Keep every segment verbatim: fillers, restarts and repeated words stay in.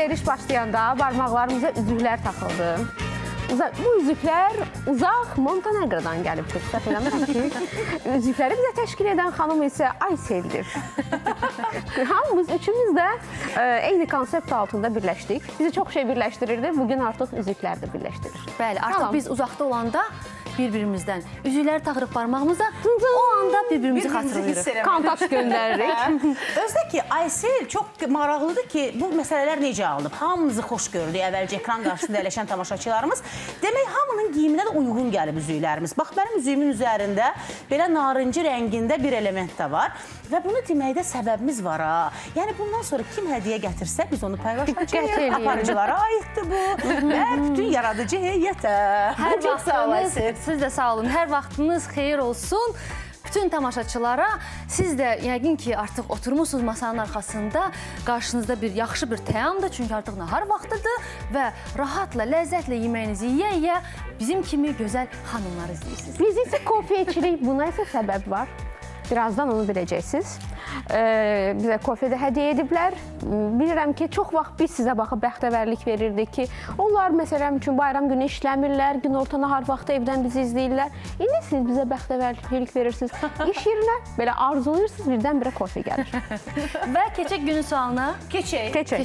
çeviriş başlayanda barmaqlarımıza üzüklər taxıldı. Bu üzüklər uzaq Montenegrodan gəlibdir. Səhv eləmirəm ki, üzükləri bizə təşkil edən xanım isə Aysel'dir. Hamımız üçümüz də eyni konsept altında birləşdik. Bizi çox şey birləşdirirdi. Bugün artıq üzüklər də birləşdirir. Bəli, artıq biz uzaqda olanda bir-birimizdən üzükləri taxırıq barmağımıza, o anda bir-birimizi xatırlayırıq. Kontakt göndəririk. Özdə ki, Aysel çox maraqlıdır ki, bu məsələlər necə alınıb? Hamımızı xoş gördük əvvəlcə ekran qarşısında əyləşən tamaşaçılarımız. Demək, hamının giyiminə də uyğun gəlib üzüklərimiz. Bax, mənim üzüyümün üzərində belə narıncı rəngində bir element də var. Və bunu deməkdə səbəbimiz var ha. Yəni, bundan sonra kim hədiyyə gətirsə, biz onu paylaşacağıq. Aparıcılara aiddir bu. Və bütün yaradıcı heyətə. Hər vaxtınız, siz də sağ olun, hər vaxtınız xeyir olsun. Bütün tamaşaçılara, siz də yəqin ki, artıq oturmuşsunuz masanın arxasında, qarşınızda bir yaxşı bir təyamdır, çünki artıq nahar vaxtıdır və rahatla, ləzzətlə yeməyinizi yeyə-yeyə bizim kimi gözəl xanımlar izləyirsiniz. Biz isə kofe içirik, buna isə səbəb var. Birazdan onu biləcəksiniz. Ee, bizə kofe də hədiyyə ediblər. Bilirəm ki, çox vaxt biz sizə baxıb bəxtəvərlik verirdik ki, onlar məsələn üçün bayram günü işləmirlər, gün orta nahar vaxtı evdən bizi izləyirlər. İndi siz bizə bəxtəvərlik verirsiniz. İş yerinə belə arzulayırsınız, birdən-birə kofe gəlir. Və keçək günün sualına. Keçək. Keçək.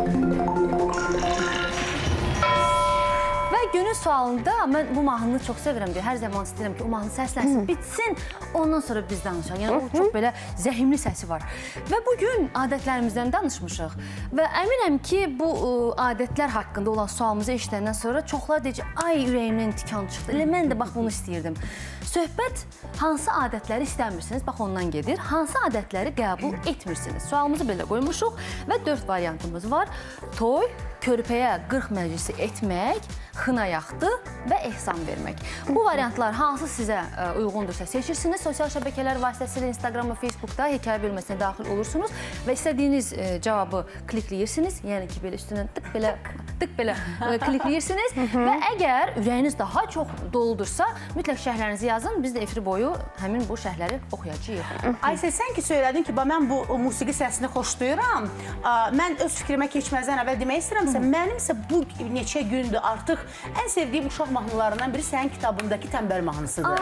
Və günün sualında mən bu mahnını çox sevirəm deyə hər zaman istəyirəm ki, o mahnı səslənsin, bitsin, ondan sonra biz danışaq. Yəni, o çox belə zəhimli səsi var. Və bugün adətlərimizdən danışmışıq. Və əminəm ki, bu adətlər haqqında olan sualımızı eşidəndən sonra çoxlar deyəcək, ay ürəyimdən tikan çıxdı. Elə mən də bax bunu istəyirdim. Söhbət hansı adətləri istəmirsiniz? Bax ondan gedir. Hansı adətləri qəbul etmirsiniz? Sualımızı belə qoymuşuq və dörd variantımız var. Toy, körpəyə qırx məclisi etmək, xına yaxdı və ehsan vermək. Bu variantlar hansı sizə uyğundursa seçirsiniz. Sosial şəbəkələr vasitəsilə Instagram və Facebookda hekayə bölməsinə daxil olursunuz və istədiyiniz cavabı klikləyirsiniz. Yəni ki, belə üstündən tık belə, tık belə klikləyirsiniz və əgər ürəyiniz daha çox doludursa, mütləq şərhlərinizi yazın. Biz də efir boyu həmin bu şərhləri oxuyacağıq. Aysel, sən ki söylədin ki, mən bu musiqi səsini xoşlayıram. Mən öz fikrimə keçməzdən əvvəl demək istəyirəmsə, mənim isə bu neçə gündür artıq ən sevdiyim uşaq mahnılarından biri sənin kitabındakı Tənbəl mahnısıdır.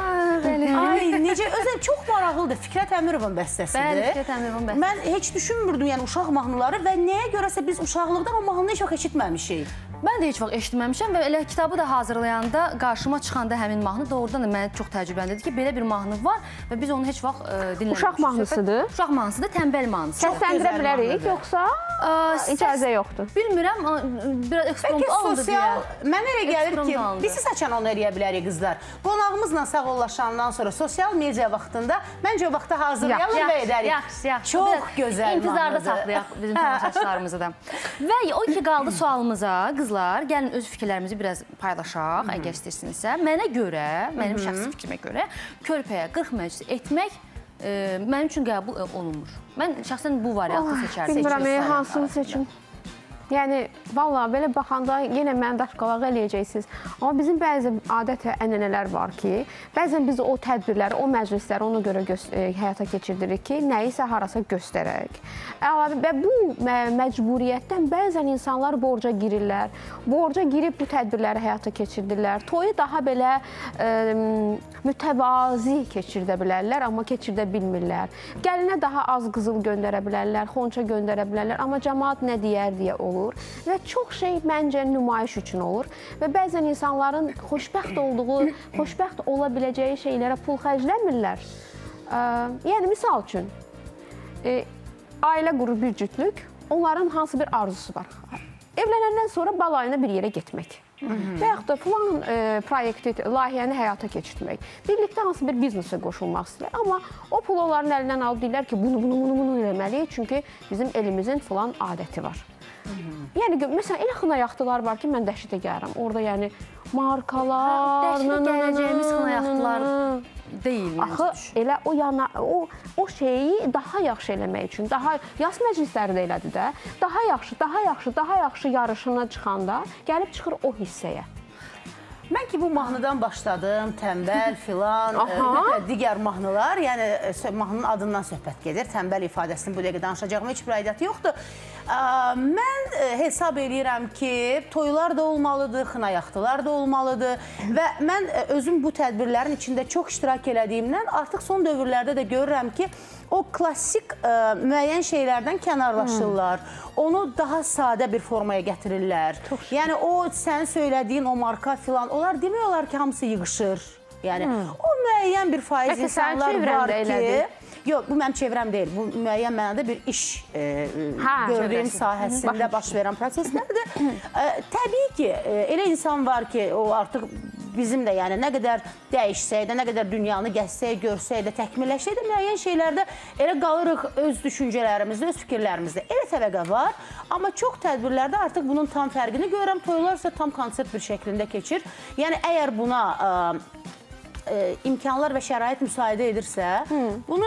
Ay, necə, özən çox maraqlıdır. Fikrət Əmirovun bəstəsidir. Bəli, Fikrət Əmirovun bəstəsidir. Mən heç düşünmürdüm, yəni uşaq mahnıları və nəyə görəsə biz uşaqlıqdan o mahnını heç vaxt eşitməmişik. Mən də heç vaxt eşitməmişəm və elə kitabı da hazırlayanda, qarşıma çıxanda həmin mahnı doğrudan da mənə çox təəccübləndirdi ki, belə bir mahnı var və biz onu heç vaxt dinləməmişik. Uşaq mahnısıdır. Uşaq mahnısıdır, Tənbəl mahnısı. Səsləndirə bilərik, yoxsa icazə yoxdur? Bilmirəm, biraz eksprompt alındı deyə. Mən elə gəlir ki, bizi saçan onu eləyə bilərik qızlar. Qonağımızla sağollaşandan sonra sosial media vaxtında məncə o vaxtda hazırlayalım və edərik. Yaxşı, yaxşı. Çox gözəl mahnıdır. İntizarda saxlayaq bizim tamaşaçılarımızı da. Və o ki, qaldı sualımıza, qızlar, gəlin öz fikirlərimizi biraz paylaşaq, əgər istəyirsinizsə. Mənə görə, mənim şəxsi fikrimə görə, körpəyə qırx məclisi etmək mənim üçün qəbul olunmur. Mən şəxsən bu variantı seçərdim. Bilmirəm, hansını seçim. Yəni, valla, belə baxanda yenə məni daşqalaq eləyəcəksiniz. Amma bizim bəzi adət və ənənələr var ki, bəzən biz o tədbirləri, o məclisləri ona görə həyata keçirdirik ki, nəyisə harasa göstərək. Və bu məcburiyyətdən bəzən insanlar borca girirlər. Borca girib bu tədbirləri həyata keçirdirlər. Toyu daha belə mütəvazi keçirdə bilərlər, amma keçirdə bilmirlər. Gəlinə daha az qızıl göndərə bilərlər, xonça göndərə bilərlər, amma cəmaat nə deyər deyə olur. Və çox şey məncə nümayiş üçün olur və bəzən insanların xoşbəxt olduğu, xoşbəxt ola biləcəyi şeylərə pul xərcləmirlər. Yəni, misal üçün, ailə qurur bir cütlük, onların hansı bir arzusu var. Evlənəndən sonra balayına bir yerə getmək və yaxud da filan proyekti, layihəni həyata keçirmək. Birlikdə hansı bir biznesə qoşulmaq istəyirlər. Amma o pulu onların əlindən alıb deyirlər ki, bunu, bunu, bunu, bunu eləməliyik, çünki bizim elimizin filan adəti var. Yəni, məsələn, elə xına yaxtılar var ki, mən dəhşətə gəlirəm. Orada, yəni, markalar... Dəhşətə gələcəyimiz xına yaxtılar deyil, Axı, elə o şeyi daha yaxşı eləmək üçün, yas məclisləri də elədir də, daha yaxşı, daha yaxşı, daha yaxşı yarışına çıxanda gəlib çıxır o hissəyə. Mən ki, bu mahnıdan başladım, tənbəl filan, e, digər mahnılar, yəni e, mahnının adından söhbət gedir. Tənbəl ifadəsini bu dəqiqə danışacağım, heç bir aidiyyəti yoxdur. E, mən e, hesab edirəm ki, toylar da olmalıdır, xınayaxtılar da olmalıdır və mən e, özüm bu tədbirlərin içində çox iştirak elədiyimdən artıq son dövrlərdə də görürəm ki, o klassik e, müəyyən şeylərdən kənarlaşırlar. Hmm. Onu daha sadə bir formaya gətirirlər. Yəni o sən söylədiyin o marka filan, onlar demiyorlar ki, hamısı yığışır. Yəni hmm. o müəyyən bir faiz Peki, insanlar var ki... Elədi. Yox, bu mənim çevrəm deyil. Bu müəyyən mənada bir iş e, ha, gördüyüm sahəsində baş verən proseslərdir. e, təbii ki, e, elə insan var ki, o artıq bizim də yəni nə qədər dəyişsək də, nə qədər dünyanı gəzsək, görsək də, təkmilləşsək də müəyyən şeylərdə elə qalırıq öz düşüncələrimizdə, öz fikirlərimizdə. Elə təbəqə var, amma çox tədbirlərdə artıq bunun tam fərqini görürəm. Toylar isə tam konsert bir şəklində keçir. Yəni əgər buna ə, ə, imkanlar və şərait müsaidə edirsə, hmm. bunu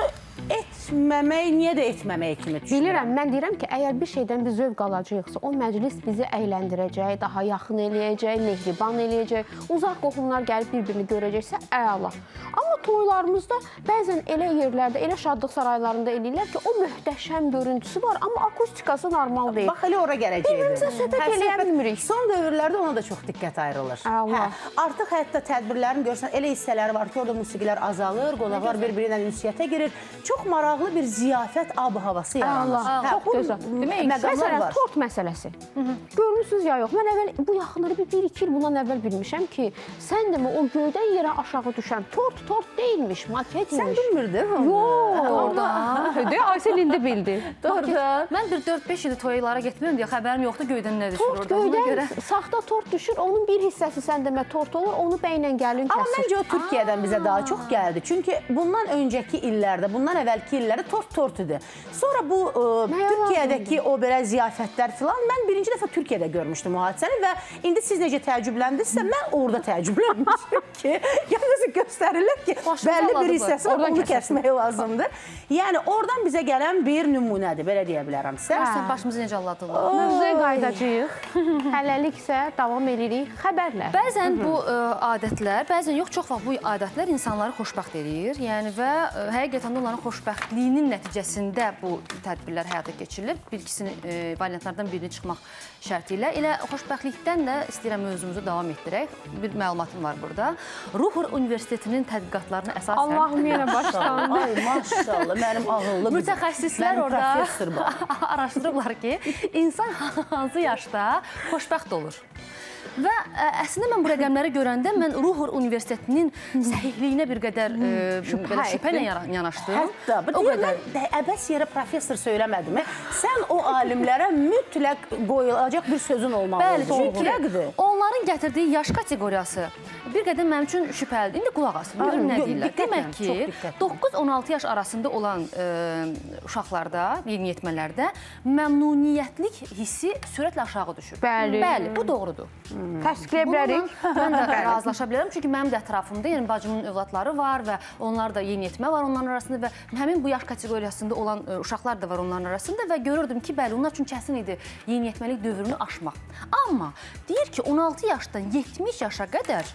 etməmək, niyə də etməmək kimi düşünürəm. Bilirəm, mən deyirəm ki, əgər bir şeydən biz zövq alacaqsa, o məclis bizi əyləndirəcək, daha yaxın eləyəcək, mehriban eləyəcək, uzaq qohumlar gəlib bir-birini görəcəksə, əla. Amma toylarımızda bəzən elə yerlərdə, elə şadlıq saraylarında eləyirlər ki, o möhtəşəm görüntüsü var, amma akustikası normal deyil. Bax, elə ora gələcəkdir. Bir-birimizə söhbət eləyə bilmirik. Son dövrlərdə ona da çox diqqət ayrılır. Hə, artıq hətta tədbirlərin görsən, elə hissələri var ki, orada musiqilər azalır, qonaqlar bir-birinə ünsiyyətə girir. Çox maraqlı bir ziyafət ab-havası yaranır. Allah, çox gözəl. Məsələn, tort məsələsi. Görmüsünüz ya yox, mən əvvəl bu yaxınları bir iki il bundan əvvəl bilmişəm ki, sən demə o göydən yerə aşağı düşən tort, tort deyilmiş, maket imiş. Sən bilmirdin? Yox. Orada. Aysel indi bildi. Doğrudan. Mən bir dörd beş il toylara getmirəm deyə xəbərim yoxdur göydən nə düşür orada. Tort göydən, saxta tort düşür, onun bir hissəsi sən demə tort olur, onu bəylə gəlin kəsir. Amma məncə o Türkiyədən bizə daha çox gəldi. Çünki bundan öncəki illərdə, bundan əvvəlki illərdə tort tort idi. Sonra bu ə, Türkiyədəki o belə ziyafətlər filan, mən birinci dəfə Türkiyədə görmüşdüm o hadisəni və indi siz necə təəccübləndinizsə, mən orada təəccüblənmişdim ki, yalnız göstərirlər ki, bəlli bir hissəsi var, onu kəsmək lazımdır. Yəni, oradan bizə gələn bir nümunədir, belə deyə bilərəm sizə. Sən başımızı necə alladırlar? Mövzuya qaydacağıq. Hələliksə davam edirik xəbərlər. Bəzən bu ə, adətlər, bəzən yox, çox vaxt bu adətlər insanları xoşbəxt edir. Yəni və ə, həqiqətən onların xoşbəxtliyinin nəticəsində bu tədbirlər həyata keçirilir. Bir ikisini, e, variantlardan birini çıxmaq şərti ilə. Elə xoşbəxtlikdən də istəyirəm mövzumuzu davam etdirək. Bir məlumatım var burada. Ruhr Universitetinin tədqiqatlarına əsasən... Allahım yenə başlandı. Ay, maşallah, mənim ağıllı qızım. Mütəxəssislər orada araşdırıblar ki, insan hansı yaşda xoşbəxt olur. Və ə, əslində mən bu rəqəmləri görəndə mən Ruhr Universitetinin səhihliyinə bir qədər ə, şübhə, şübhə ilə yanaşdım. Hətta, bu deyir, mən əbəs yerə professor söyləmədim. Sən o alimlərə mütləq qoyulacaq bir sözün olmalıdır. Bəli, çünki onların gətirdiyi yaş kateqoriyası bir qədər mənim üçün şübhəlidir. İndi qulaq asın, görün nə deyirlər. Demək ki, doqquz on altı yaş arasında olan ə, uşaqlarda, yeniyetmələrdə məmnuniyyətlik hissi sürətlə aşağı düşür. Bəli. Bəli, bu doğrudur. Hmm. Təsdiqləyə bilərik. Mən də razılaşa bilərəm, çünki mənim də ətrafımda, yəni bacımın övladları var və onlar da yeniyetmə var onların arasında və həmin bu yaş kateqoriyasında olan ə, uşaqlar da var onların arasında və görürdüm ki, bəli, onlar üçün kəsin idi yeniyetməlik dövrünü aşmaq. Amma deyir ki, on altı yaşdan yetmiş yaşa qədər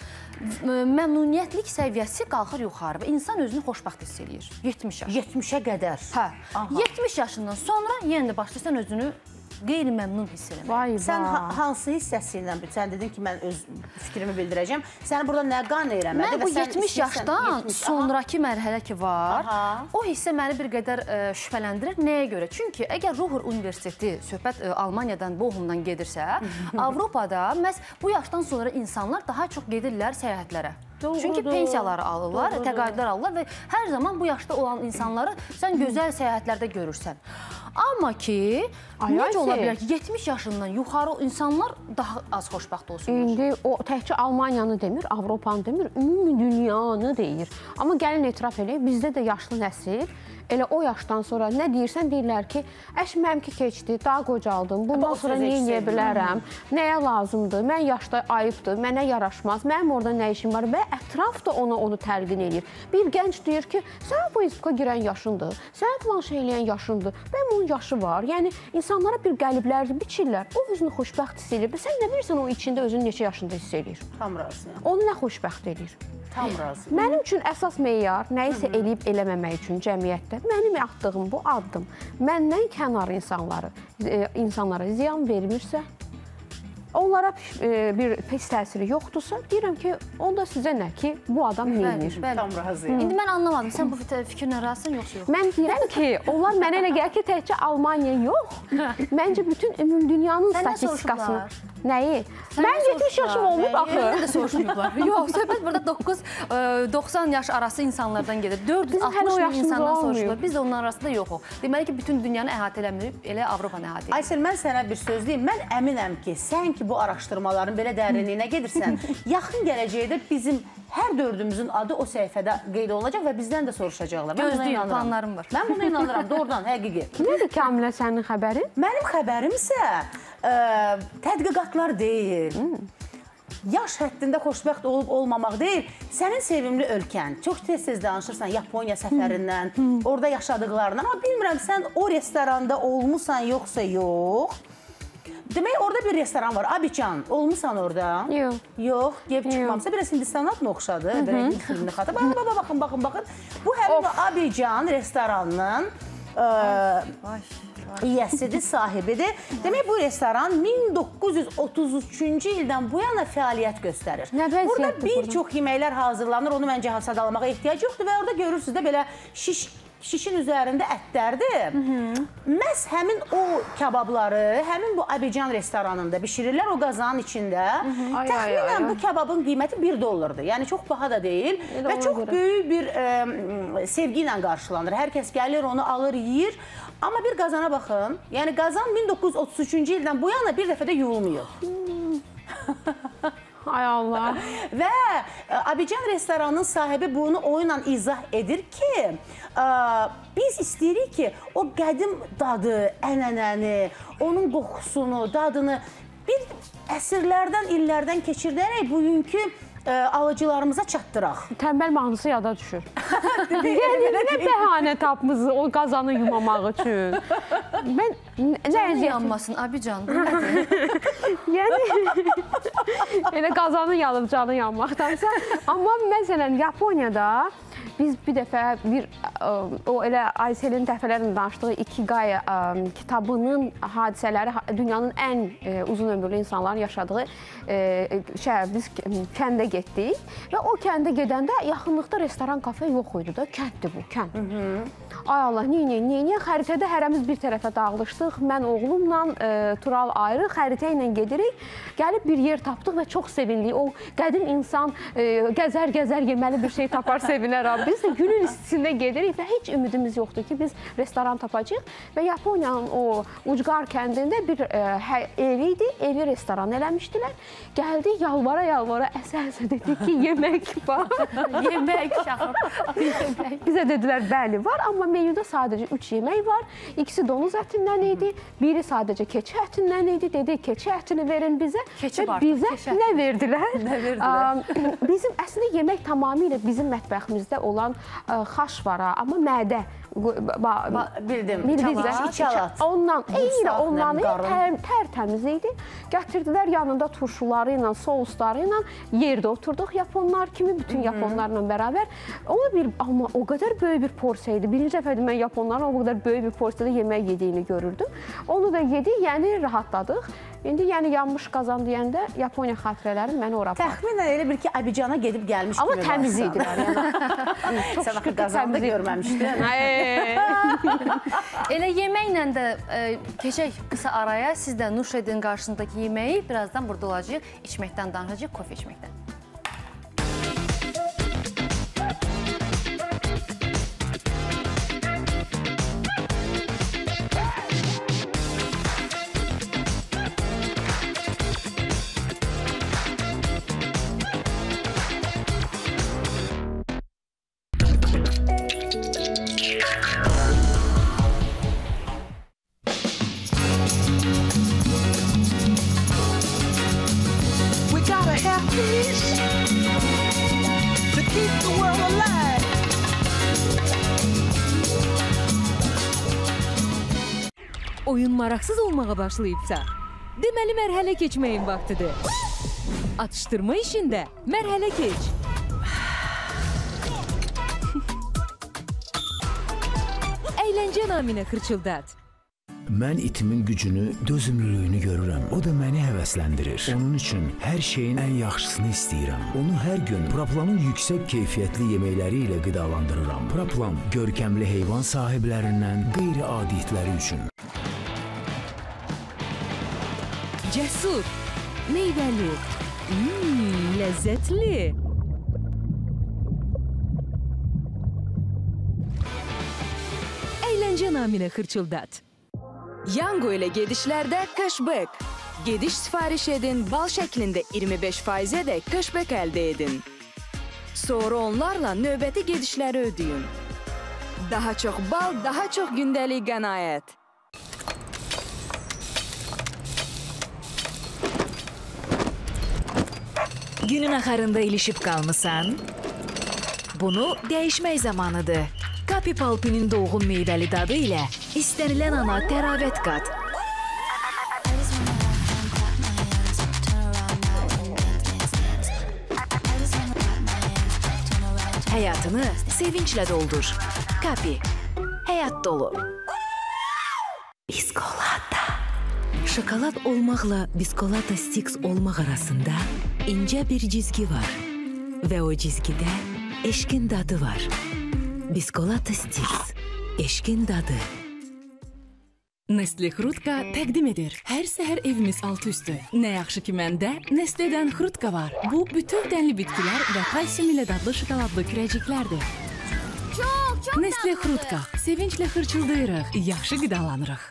məmnuniyyətlik səviyyəsi qalxır yuxarı və insan özünü xoşbəxt hiss edir. yetmiş yaş. yetmişə qədər. Hə. yetmiş yaşından sonra yenə də başlayırsan özünü qeyri-məmnun hiss eləmək. Vay, sən ha hansı hissəsi ilə, sən dedin ki, mən öz fikrimi bildirəcəm. Səni burada nə qan eləmədi? Mən bu yetmiş yaşdan sonraki mərhələ ki var, aha, o hissə məni bir qədər ə, şübhələndirir. Nəyə görə? Çünki əgər Ruhr Universiteti söhbət ə, Almaniyadan, Bochumdan gedirsə, Avropada məhz bu yaşdan sonra insanlar daha çox gedirlər səyahətlərə. Doğrudur. Çünki pensiyaları alırlar, təqaüdlər alırlar və hər zaman bu yaşda olan insanları sən gözəl səyahətlərdə görürsən. Amma ki, Ay, necə ola bilər ki, yetmiş yaşından yuxarı insanlar daha az xoşbəxt olsunlar? İndi o təkcə Almaniyanı demir, Avropanı demir, ümumi dünyanı deyir. Amma gəlin etiraf eləyək, bizdə də yaşlı nəsil elə o yaşdan sonra nə deyirsən, deyirlər ki, əş mənimki keçdi, daha qocaldım, bundan sonra niyə yeyə bilərəm, nəyə lazımdır, mən yaşda ayıbdır, mənə yaraşmaz, mənim orada nə işim var və ətraf da ona onu təlqin edir. Bir gənc deyir ki, sən bu instituta girən yaşındır, sən filan şey eləyən yaşındır, bəlkə onun yaşı var. Yəni, insanlara bir qəliblər biçirlər, o özünü xoşbəxt hiss edir. Sən nə bilirsən o içində özünü neçə yaşında hiss edir? Tam razıyam. Onu nə xoşbəxt edir? Tam razıyam. Mənim üçün əsas meyar nəyisə eləyib eləməmək üçün cəmiyyətdə mənim atdığım bu addım məndən kənar insanları, insanlara ziyan vermirsə, onlara bir pis təsiri yoxdursa, deyirəm ki, onda sizə nə ki, bu adam neyinir? Tam razıyam. İndi mən anlamadım, sən bu fikirlə razısın, yoxsa yox? Mən deyirəm ki, onlar mənə elə gəlir ki, təkcə Almaniya yox, məncə bütün ümum dünyanın statistikasını. Nəyi? Mən yetmiş yaşım olmayıb axı. Mən də soruşmayıblar. Yox, söhbət burada doqquz doxsan yaş arası insanlardan gedir. dörd yüz altmış min insandan soruşurlar. Biz də onun arasında yoxuq. Deməli ki, bütün dünyanı əhatə eləməyib, elə Avropanı əhatə edib. Aysel, mən sənə bir söz deyim. Mən əminəm ki, sən ki, bu araşdırmaların belə dərinliyinə gedirsən, yaxın gələcəkdə bizim hər dördümüzün adı o səhifədə qeyd olunacaq və bizdən də soruşacaqlar. Gözləyim, planlarım var. Mən buna inanıram, doğrudan, həqiqi. Nədir Kamilə sənin xəbərin? Mənim xəbərim isə tədqiqatlar deyil. Yaş həddində xoşbəxt olub olmamaq deyil, sənin sevimli ölkən. Çox tez-tez danışırsan Yaponiya səfərindən, orada yaşadıqlarından. Amma bilmirəm, sən o restoranda olmusan yoxsa yox. Demək, orada bir restoran var, Abidjan. Olmusan orada? Yox. Yox, gelib çıxmamsa, biraz Hindistan'a mı oxşadı? Belə Hind filmini xatır. Baxın, baxın, baxın. Bu həmin Abidjan restoranının üyəsidir, sahibidir. Demək, bu restoran min doqquz yüz otuz üçüncü ildən bu yana fəaliyyət göstərir. Burada bir çox yeməklər hazırlanır, onu məncə sadalamağa ehtiyac yoxdur və orada görürsünüz də belə şiş şişin üzərində ətlərdir. Məhz həmin o kababları, həmin bu Abidjan restoranında bişirirlər o qazanın içində. Təxminən bu kababın qiyməti bir dollardır. Yəni, çox baha da deyil və çox böyük bir sevgi ilə qarşılanır. Hər kəs gəlir, onu alır, yiyir. Amma bir qazana baxın. Yəni, qazan min doqquz yüz otuz üçüncü ildən bu yana bir dəfə də yuyulmuyor. Ay Allah. Və Abidjan restoranının sahibi bunu oyunla izah edir ki, biz istəyirik ki, o qədim dadı, ənənəni, onun qoxusunu, dadını bir əsrlərdən, illərdən keçirdərək bugünkü alıcılarımıza çatdıraq. Tənbəl mahnısı yada düşür. Yəni, nə bəhanə tapmızı o qazanı yumamaq üçün. Mən Canı yanmasın, Abidjan, bu nədir? Yəni, elə qazanı yanıb canı yanmaqdansa. Amma məsələn, Yaponiyada biz bir dəfə bir, o elə Ayselin dəfələrlə danışdığı Ikigai kitabının hadisələri, dünyanın ən uzun ömürlü insanların yaşadığı şəhər, biz kəndə getdik və o kəndə gedəndə yaxınlıqda restoran, kafe yox idi da, kənddir bu, kənd. Ay Allah, niyə, niyə, niyə? Xəritədə hərəmiz bir tərəfə dağılışdıq, mən oğlumla Tural ayrı xəritə ilə gedirik, gəlib bir yer tapdıq və çox sevindik. O qədim insan gəzər-gəzər yeməli bir şey tapar, sevinərəm. Biz də günün istisində gedirik və heç ümidimiz yoxdur ki, biz restoran tapacağıq və Yaponiyanın o Ucqar kəndində bir ev idi, evi restoran eləmişdilər. Gəldi, yalvara-yalvara əsə-əsə dedi ki, yemək var. Yemək, şahım. Bizə dedilər, bəli, var, amma menyuda sadəcə üç yemək var. İkisi donuz ətindən idi, biri sadəcə keçi ətindən idi. Dedi, keçi ətini verin bizə. Keçi var. Bizə nə verdilər? Nə verdilər? Bizim əslində yemək tamamilə bizim mətbəximizdə olan xaş var, amma mədə. Bildim, içalat. Ondan, eyni ondan tərtəmiz idi. Gətirdilər yanında turşuları ilə, sousları ilə yerdə oturduq Yaponlar kimi, bütün Yaponlarla bərabər. Ona bir, amma o qədər böyük bir porsiya idi. Birinci dəfədir mən Yaponların o qədər böyük bir porsiyada yemək yediyini görürdüm. Onu da yedik, yəni rahatladıq. İndi yəni yanmış qazan deyəndə Yaponiya xatirələri məni ora apardı. Təxminən elə bir ki, Abidjana gedib gəlmiş kimi amma təmiz idilər. Yəni. Çox şükür qazanda görməmişdin. Elə yeməklə də keçək qısa araya. Siz də Nuş edin qarşısındakı yeməyi birazdan burada olacaq. İçməkdən danışacaq, kofe içməkdən. Yeah. peace to keep the world alive. Oyun maraqsız olmağa başlayıbsa, deməli mərhələ keçməyin vaxtıdır. Atışdırma işində mərhələ keç. Əyləncə naminə xırçıldat. Mən itimin gücünü, dözümlülüyünü görürəm. O da məni həvəsləndirir. Onun üçün hər şeyin ən yaxşısını istəyirəm. Onu hər gün Praplanın yüksək keyfiyyətli yeməkləri ilə qidalandırıram. Praplan görkəmli heyvan sahiblərindən qeyri-adi itləri üçün. Cəsur, meyvəli, mmm, ləzzətli. Əyləncə naminə xırçıldat. Yango ilə gedişlərdə cashback. Gediş sifariş edin, bal şəklində iyirmi beş faizədək cashback əldə edin. Sonra onlarla növbəti gedişləri ödəyin. Daha çox bal, daha çox gündəlik qənaət. Günün axarında ilişib qalmısan? Bunu dəyişmək zamanıdır. Kapi Palpinin dolğun meyvəli dadı ilə istənilən ana təravət qat. Həyatını sevinclə doldur. Kapi, həyat dolu. Biskolata. Şokolad olmaqla Biskolata Stix olmaq arasında incə bir cizgi var. Və o cizgidə eşqin dadı var. Biskolata Stix, eşqin dadı. Nestle Xrutka təqdim edir. Hər səhər evimiz altı üstü. Nə yaxşı ki məndə Nestle'dən Xrutka var. Bu bütün dənli bitkilər və kalsium ilə dadlı şokoladlı kürəciklərdir. Çox, çox Nestle Xrutka. Sevinclə xırçıldayırıq, yaxşı qidalanırıq.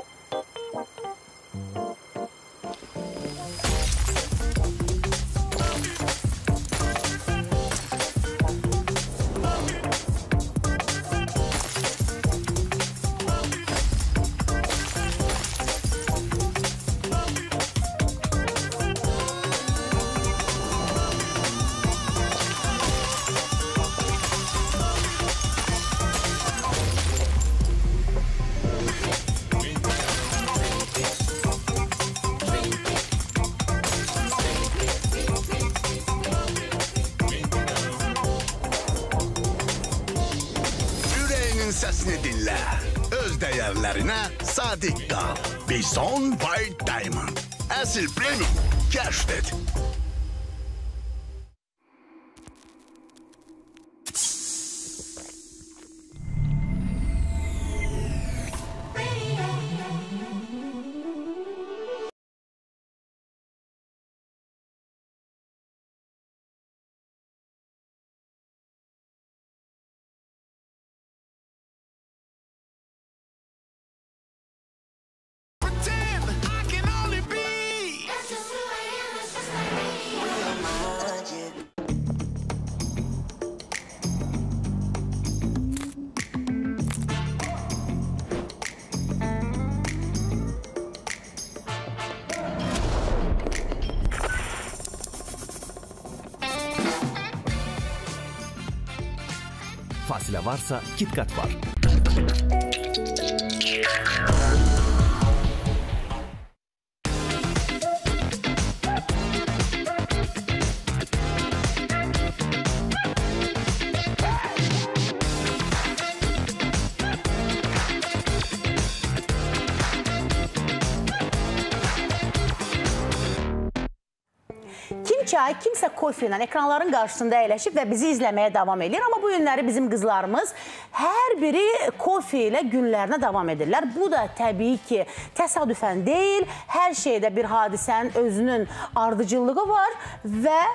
Səsini dinlə, öz dəyərlərinə sadiq qal. Bison White Diamond. Əsl premium, kəşf et. Fasilə varsa KitKat var. Çay, kimsə kofe ilə ekranların qarşısında əyləşib və bizi izləməyə davam edir. Amma bu günləri bizim qızlarımız hər biri kofe ilə günlərinə davam edirlər. Bu da təbii ki, təsadüfən deyil. Hər şeydə bir hadisənin özünün ardıcıllığı var və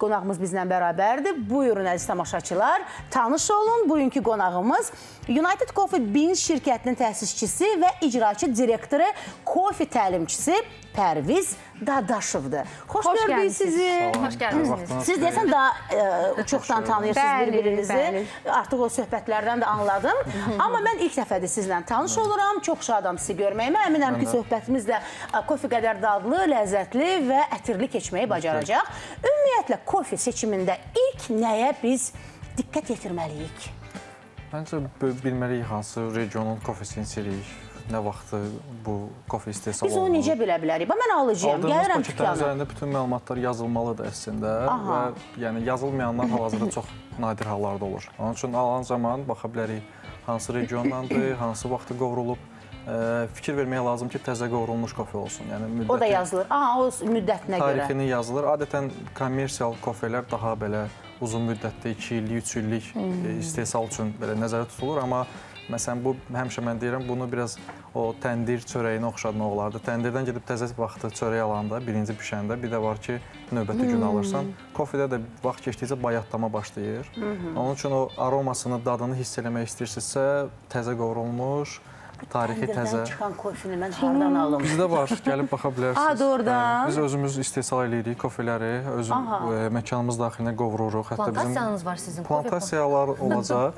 qonağımız bizlə bərabərdir. Buyurun əziz tamaşaçılar, tanış olun. Bugünkü qonağımız United Coffee Beans şirkətinin təsisçisi və icraçı direktoru, kofe təlimçisi Pərviz Dadaşovdur. Xoş, Xoş gördük sizi. Xoş gəldiniz. Siz deyəsən daha e, çoxdan tanıyırsınız bir-birinizi. Artıq o söhbətlərdən də anladım. Amma mən ilk dəfədir sizlə tanış oluram. Çox şadam sizi görməyimə. Əminəm ki, söhbətimiz də kofe qədər dadlı, ləzzətli və ətirli keçməyi bacaracaq. Ümumiyyətlə, kofe seçimində ilk nəyə biz diqqət yetirməliyik? Məncə, bilməliyik hansı regionun kofesini seçirik. Nə vaxtı bu kofe istehsal olunur. Biz onu necə bilə bilərik? Mən alıcıyam, gəlirəm dükkana. Aldığımız paketlərin üzərində bütün məlumatlar yazılmalıdır əslində. Və yəni yazılmayanlar hal-hazırda çox nadir hallarda olur. Onun üçün alan zaman baxa bilərik hansı regiondandır, hansı vaxtı qovrulub. Fikir vermək lazım ki, təzə qovrulmuş kofe olsun. Yəni, o da yazılır. Aha, o müddətinə görə. Tarixini yazılır. Adətən kommersial kofelər daha belə uzun müddətdə iki illik, üç illik istehsal üçün belə nəzərdə tutulur. Amma məsələn, bu, həmişə mən deyirəm, bunu biraz o təndir çörəyinə oxşadmaq olardı. Təndirdən gedib təzə vaxtı çörək alanda, birinci pişəndə, bir də var ki, növbəti gün alırsan. Kofedə də vaxt keçdikcə bayatlama başlayır. Onun üçün o aromasını, dadını hiss eləmək istəyirsinizsə, təzə qovrulmuş, tarixi təzə. Təndirdən çıxan kofini mən hardan alım? Bizdə var, gəlib baxa bilərsiniz. Aa, doğrudan. Biz özümüz istehsal edirik kofeləri, özüm məkanımız daxilinə qovururuq. Plantasiyanız var sizin? Plantasiyalar olacaq.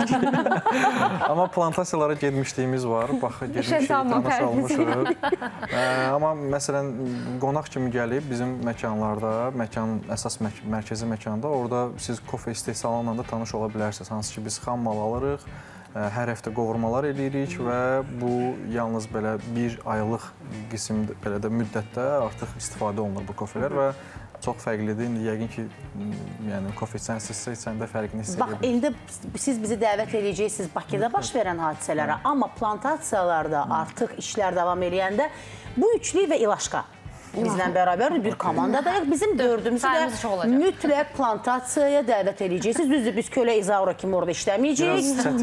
Amma plantasiyalara getmişliyimiz var. Bax, getmişik, tanış olmuşuq. Amma məsələn, qonaq kimi gəlib bizim məkanlarda, məkanın əsas mərkəzi məkanda, orada siz kofe istehsalıyla da tanış ola bilərsiniz. Hansı ki, biz xam mal alırıq. Hər həftə qovurmalar edirik və bu yalnız belə bir aylıq qism belə də müddətdə artıq istifadə olunur bu kofelər və çox fərqlidir. İndi yəqin ki, yəni kofe içənsizsə, içəndə fərqini hiss edə bilir. Bax, indi siz bizi dəvət edəcəksiniz Bakıda baş verən hadisələrə, amma plantasiyalarda artıq işlər davam eləyəndə bu üçlük və İlaşqa bizlə bərabər bir komandadayıq. Bizim dördümüzü də mütləq plantasiyaya dəvət edəcəksiniz. Düzdür, biz kölə İzaura kimi orada işləməyəcəyik.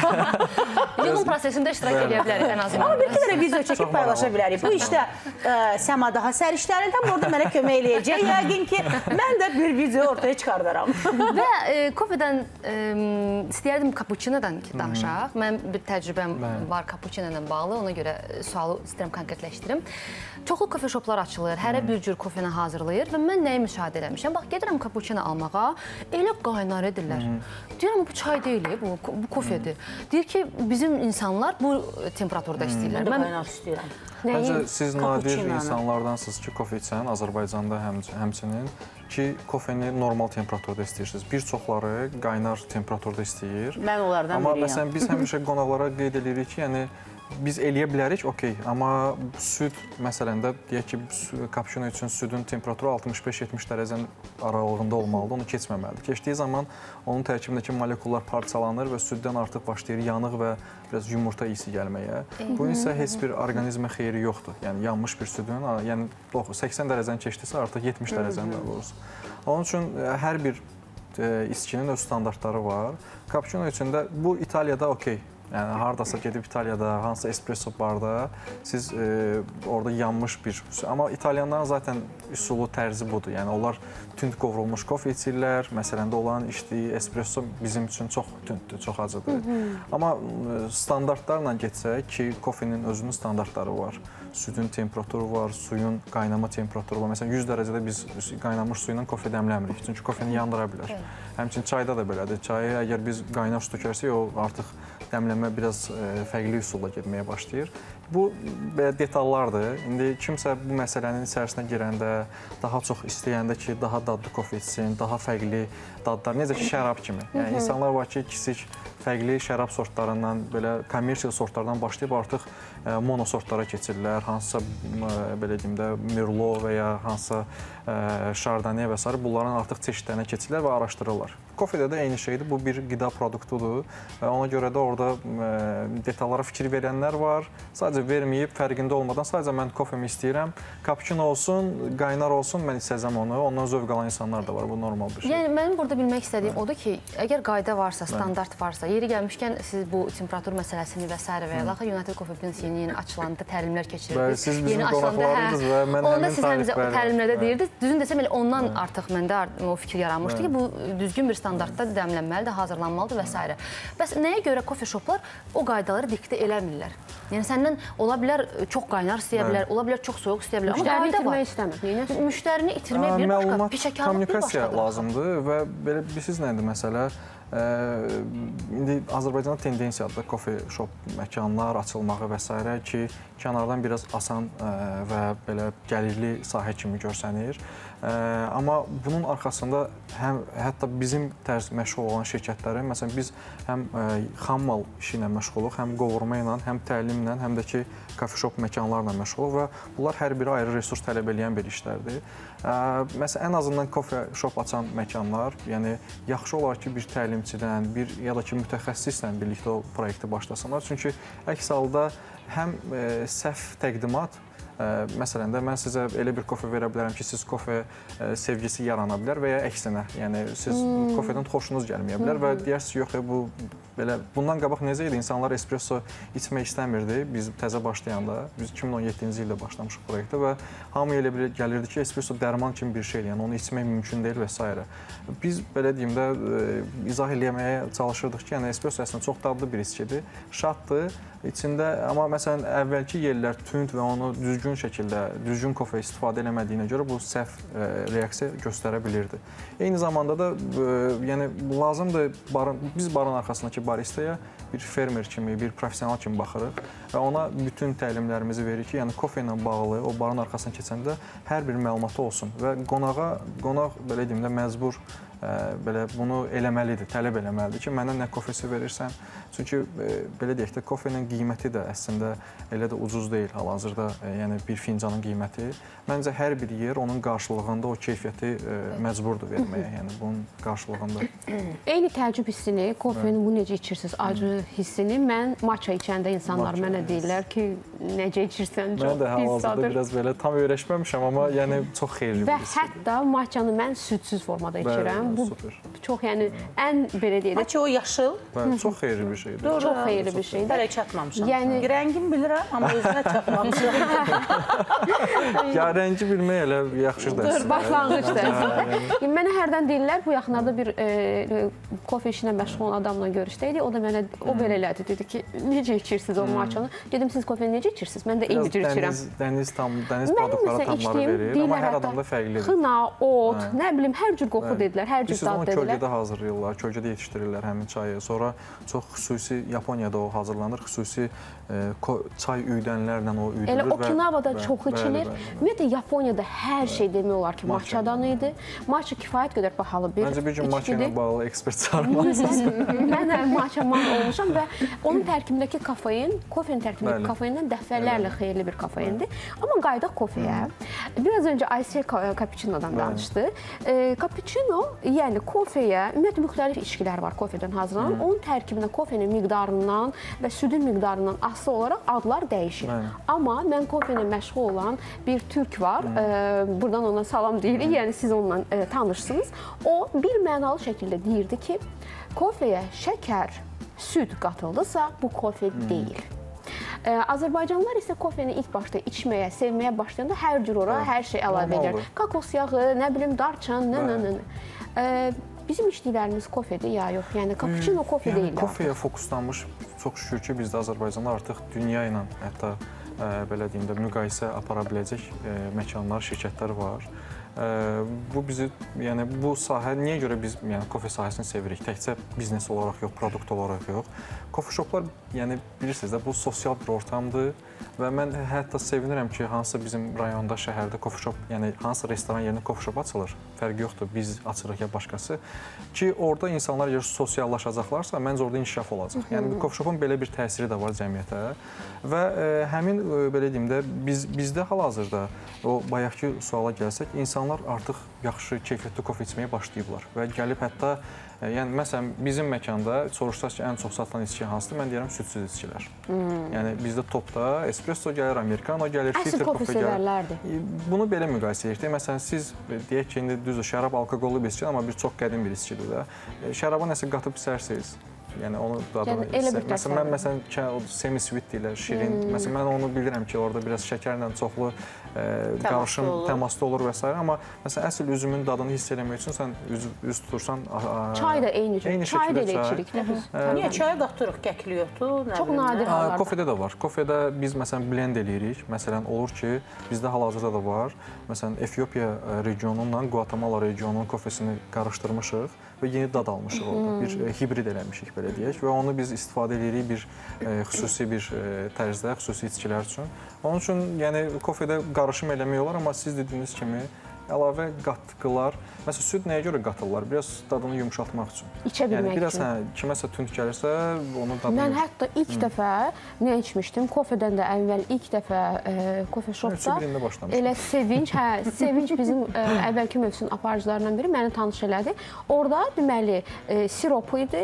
Yığım prosesində iştirak edə bilərik ən azından. Amma bir kere video çəkib paylaşa bilərik. Bu işdə Səma daha sərişlərində orada mənə kömək eləyəcək. Yəqin ki, mən də bir video ortaya çıxardaram. Və kofedən istəyərdim kapuçinodan danışaq. Mən bir təcrübəm var kapuçinodan bağlı. Ona görə sualı istəyirəm konkretləşdirim. Çoxlu kofe shoplar açılır, hərə bir cür kofeni hazırlayır və mən nəyi müşahidə eləmişəm? Bax, gedirəm kapuçino almağa, elə qaynar edirlər. Deyirəm, bu çay deyil, bu kofedir. Deyir ki, bizim insanlar bu temperaturda istəyirlər. Mən də qaynar istəyirəm. Məncə, siz nadir insanlardansınız ki, kofe içən Azərbaycanda həmçinin ki, kofeni normal temperaturda istəyirsiniz. Bir çoxları qaynar temperaturda istəyir. Mən onlardan biriyəm. Amma məsələn, biz həmişə qonaqlara qeyd edirik ki, yəni biz eləyə bilərik, okey, amma süd, məsələn də, deyək ki, kapuçino üçün südün temperaturu altmış beş yetmiş dərəcənin aralığında olmalıdır, onu keçməməlidir. Keçdiyi zaman onun tərkibindəki molekullar parçalanır və süddən artıq başlayır yanıq və biraz yumurta iyisi gəlməyə. Bunun isə heç bir orqanizmə xeyri yoxdur. Yəni, yanmış bir südün, yəni səksən dərəcəni keçdirsə artıq yetmiş dərəcəni olursa. Onun üçün hər bir içkinin öz standartları var. Kapuçino üçün də bu İtaliyada okey. Yəni, haradasa gedib İtaliyada, hansı espresso barda siz e, orada yanmış bir... Amma İtalyanların zaten üsulu, tərzi budur. Yəni, onlar tünd qovrulmuş kofe içirlər. Məsələndə olan içdiyi espresso bizim üçün çox tündür, çox acıdır. Amma standartlarla getsək ki, kofenin özünün standartları var. Südün temperaturu var, suyun qaynama temperaturu var. Məsələn, yüz dərəcədə biz qaynamış su ilə kofe dəmləmirik. Çünki kofeni yandıra bilər. Həmçinin çayda da belədir. Çayı əgər biz qaynar su tökərsək, o artıq dəmləmə biraz fərqli üsulla getməyə başlayır. Bu detallardır. İndi kimsə bu məsələnin içərisinə girəndə, daha çox istəyəndə ki, daha dadlı kofe içsin, daha fərqli dadlar, necə ki, şərab kimi. Yəni, insanlar var ki, kiçik, fərqli şərab sortlarından, belə kommersiya sortlardan başlayıb artıq monosortlara keçirlər. Hansısa, belə deyim də, Merlot və ya hansısa Chardonnay və s. bunların artıq çeşidlərinə keçirlər və araşdırırlar. Kofedə də eyni şeydir. Bu bir qida produktudur. Ona görə də orada detallara fikir verənlər var. Sadəcə verməyib, fərqində olmadan sadəcə mən kofemi istəyirəm. Kapuçino olsun, qaynar olsun, mən istəyəcəm onu. Ondan zövq alan insanlar da var. Bu normal bir şey. Yəni mənim burada bilmək istədiyim odur ki, əgər qayda varsa, standart varsa, yeri gəlmişkən siz bu temperatur məsələsini və s. və ya laxı United Coffee Beans yeni yeni açılanda təlimlər keçirirdiniz. Siz bizim qonaqlarınız və mən həmin tarix bəli. Təlimlərdə deyirdiniz. Düzün desəm elə ondan artıq məndə o fikir yaranmışdı ki, bu düzgün bir standartda dəmlənməlidir, hazırlanmalıdır və s. Bəs nəyə görə kofe shoplar o qaydaları diktə eləmirlər? Yəni səndən ola bilər çox qaynar istəyə bilər, ola bilər çox soyuq istəyə bilər. Müştərini itirmək istəmir. Müştərini itirmək bir başqa, peşəkarlıq bir kommunikasiya başqadır. lazımdır və belə bilirsiniz nədir məsələ? İndi Azərbaycanda tendensiyadır kofe shop məkanlar açılmağı və s. ki, kənardan biraz asan və belə gəlirli sahə kimi görsənir. Amma bunun arxasında həm hətta bizim tərz məşğul olan şirkətlərin, məsələn biz həm xammal işi ilə məşğuluq, həm qovurma ilə, həm təlimlə, həm də ki kofe shop məkanlarla məşğuluq və bunlar hər biri ayrı resurs tələb edən bir işlərdir. Məsələn ən azından kofe shop açan məkanlar, yəni yaxşı olar ki bir təlimçidən, bir ya da ki mütəxəssislə birlikdə o proyekti başlasınlar. Çünki əks halda həm səhv təqdimat, məsələn də mən sizə elə bir kofe verə bilərəm ki, siz kofe sevgisi yarana bilər və ya əksinə, yəni siz kofedən xoşunuz gəlməyə bilər və deyirsiniz, yox, bu belə, bundan qabaq necə idi? İnsanlar espresso içmək istəmirdi, biz təzə başlayanda, biz iki min on yeddinci ildə başlamışıq proyektə və hamıya elə bir gəlirdi ki, espresso dərman kimi bir şeydir, yəni onu içmək mümkün deyil və s. Biz belə deyim də izah eləməyə çalışırdıq ki, yəni espresso əslində çox dadlı bir içkidir, şaddır, içində, amma məsələn əvvəlki yerlər tünd və onu düzgün şəkildə, düzgün kofe istifadə eləmədiyinə görə bu səhv reaksiya göstərə bilirdi. Eyni zamanda da yəni lazımdır, biz barın arxasındakı baristaya bir fermer kimi, bir professional kimi baxırıq və ona bütün təlimlərimizi veririk ki, yəni kofe ilə bağlı o barın arxasına keçəndə hər bir məlumatı olsun və qonağa, qonaq belə deyim də məcbur belə bunu eləməlidir, tələb eləməlidir ki, mənə nə kofesi verirsən. Çünki belə deyək də, kofenin qiyməti də əslində elə də ucuz deyil hal-hazırda, yəni bir fincanın qiyməti. Məncə hər bir yer onun qarşılığında o keyfiyyəti məcburdur verməyə, yəni bunun qarşılığında. Eyni təəccüb hissini, kofenin bu necə içirsiniz, acı hissini mən matcha içəndə insanlar mənə deyirlər ki, necə içirsən, çox pis dadır. Mən də hal-hazırda biraz belə tam öyrəşməmişəm, amma yəni çox xeyirli bir hissdir. Və hətta matchanı mən südsüz formada içirəm. Bu çox, yəni ən belə deyək də. Matcha o yaşıl. Çox xeyirli bir şeydir. Çox xeyirli bir şeydir. Hələ çatmamışam. Yəni rəngim bilirəm, amma özünə çatmamışam. Ya rəngi bilmək elə yaxşıdır. Başlanğıcdır. Mənə hərdən deyirlər, bu yaxınlarda bir kofe işinə məşğul olan adamla görüşdəydik. O da mənə o belə elədi, dedi ki, necə içirsiniz o matchanı? Dedim, siz kofeni necə içirsiniz? Mən də eyni cür içirəm. Dəniz produkları tamları verir, amma hər adamda fərqlidir. Xına, ot, nə bilim, hər cür qoxu dedilər, hər cür dad dedilər. Kölgədə hazırlayırlar, kölgədə yetişdirirlər həmin çayı. Sonra çox xüsusi, Yaponiyada o hazırlanır, xüsusi çay üydənlərlə o üydülür. Elə Okinavada çox içilir. Ümumiyyətlə, Yaponiyada hər şey demək olar ki, matchadan idi. Matcha kifayət qədər bahalı bir içkidir. Məncə bir gün matcha ilə bağlı ekspert çağırmalısınız. Mən matcha man olmuşam və onun tərkibindəki kafein, kofenin tərkibindəki kafeindən dəfələrlə xeyirli bir kafeindir. Amma qayıdaq kofeyə. Biraz öncə Aysel Cappuccino'dan danışdı. Cappuccino, yəni kofeyə, ümumiyyətlə müxtəlif içkilər var kofedən hazırlanan. Onun tərkibində kofenin miqdarından və südün miqdarından asılı olaraq adlar dəyişir. Amma mən kofeyə məşğul olan bir türk var. Buradan ona salam deyirik. Yəni siz onunla tanışsınız. O bir mənalı şəkildə deyirdi ki, kofeyə şəkər, süd qatıldısa bu kofe deyil. Azərbaycanlılar isə kofeni ilk başda içməyə, sevməyə başlayanda hər cür ora hər şey əlavə edir. Kakos yağı, nə bilim, darçan, nə, nə, nə. Bizim içdiklərimiz kofedir ya yox? Yəni, cappuccino kofe deyil. Kofeyə fokuslanmış, çox şükür ki, bizdə Azərbaycanda artıq dünya ilə, hətta belə deyim də, müqayisə apara biləcək məkanlar, şirkətlər var. Bu bizi, yəni bu sahə, niyə görə biz yəni kofe sahəsini sevirik? Təkcə biznes olaraq yox, produkt olaraq yox. Kofe shoplar, yəni bilirsiniz də, bu sosial bir ortamdır və mən hətta sevinirəm ki, hansısa bizim rayonda, şəhərdə kofe shop, yəni hansısa restoran yerinə kofe shop açılır. Fərqi yoxdur, biz açırıq ya başqası. Ki, orada insanlar eğer sosiallaşacaqlarsa, məncə orada inkişaf olacaq. Yəni kofe shopun belə bir təsiri də var cəmiyyətə və həmin, belə deyim də, bizdə hal-hazırda o bayaqki suala gəlsək, insan insanlar artıq yaxşı keyfiyyətli kofe içməyə başlayıblar və gəlib hətta, yəni məsələn bizim məkanda soruşsaq ki, ən çox satılan içki hansıdır? Mən deyirəm südsüz içkilər. Yəni bizdə topda espresso gəlir, americano gəlir, filtre kofe gəlir. Bunu belə müqayisə edirik. Məsələn siz deyək ki, indi düzdür, şərab alkoqollu bir içkidir, amma bir çox qədim bir içkidir də. Şəraba nəsə qatıb içərsiniz. Yəni onu dadını istəyir. Məsələn, mən məsələn semi-sweet deyirlər, şirin. Məsələn, mən onu bilirəm ki, orada biraz şəkərlə çoxlu qarışım təmasda olur və s. Amma məsələn, əsl üzümün dadını hiss eləmək üçün sən üz tutursan... Çay da eyni cür. Çay da elə içirik. Niyə çaya qatırıq, kəkli yoxdur? Çox nadir hallarda. Kofedə də var. Kofedə biz məsələn blend eləyirik. Məsələn, olur ki, bizdə hal-hazırda da var. Məsələn, Efiopiya regionunla Guatemala regionunun kofesini qarışdırmışıq və yeni dad almışıq orada. Bir hibrid eləmişik belə deyək və onu biz istifadə edirik bir xüsusi bir tərzdə, xüsusi içkilər üçün. Onun üçün, yəni, kofedə qarışım eləmək olar, amma siz dediyiniz kimi əlavə qatqılar, məsələn, süd nəyə görə qatırlar? Biraz dadını yumuşatmaq üçün. İçə bilmək üçün. Biraz kiməsə tünd gəlirsə, onu dadını... Mən hətta ilk dəfə nə içmişdim? Kofedən də əvvəl ilk dəfə kofe shopda elə Sevinç, hə, Sevinç bizim əvvəlki mövsüm aparıcılarından biri məni tanış elədi. Orada deməli sirop idi,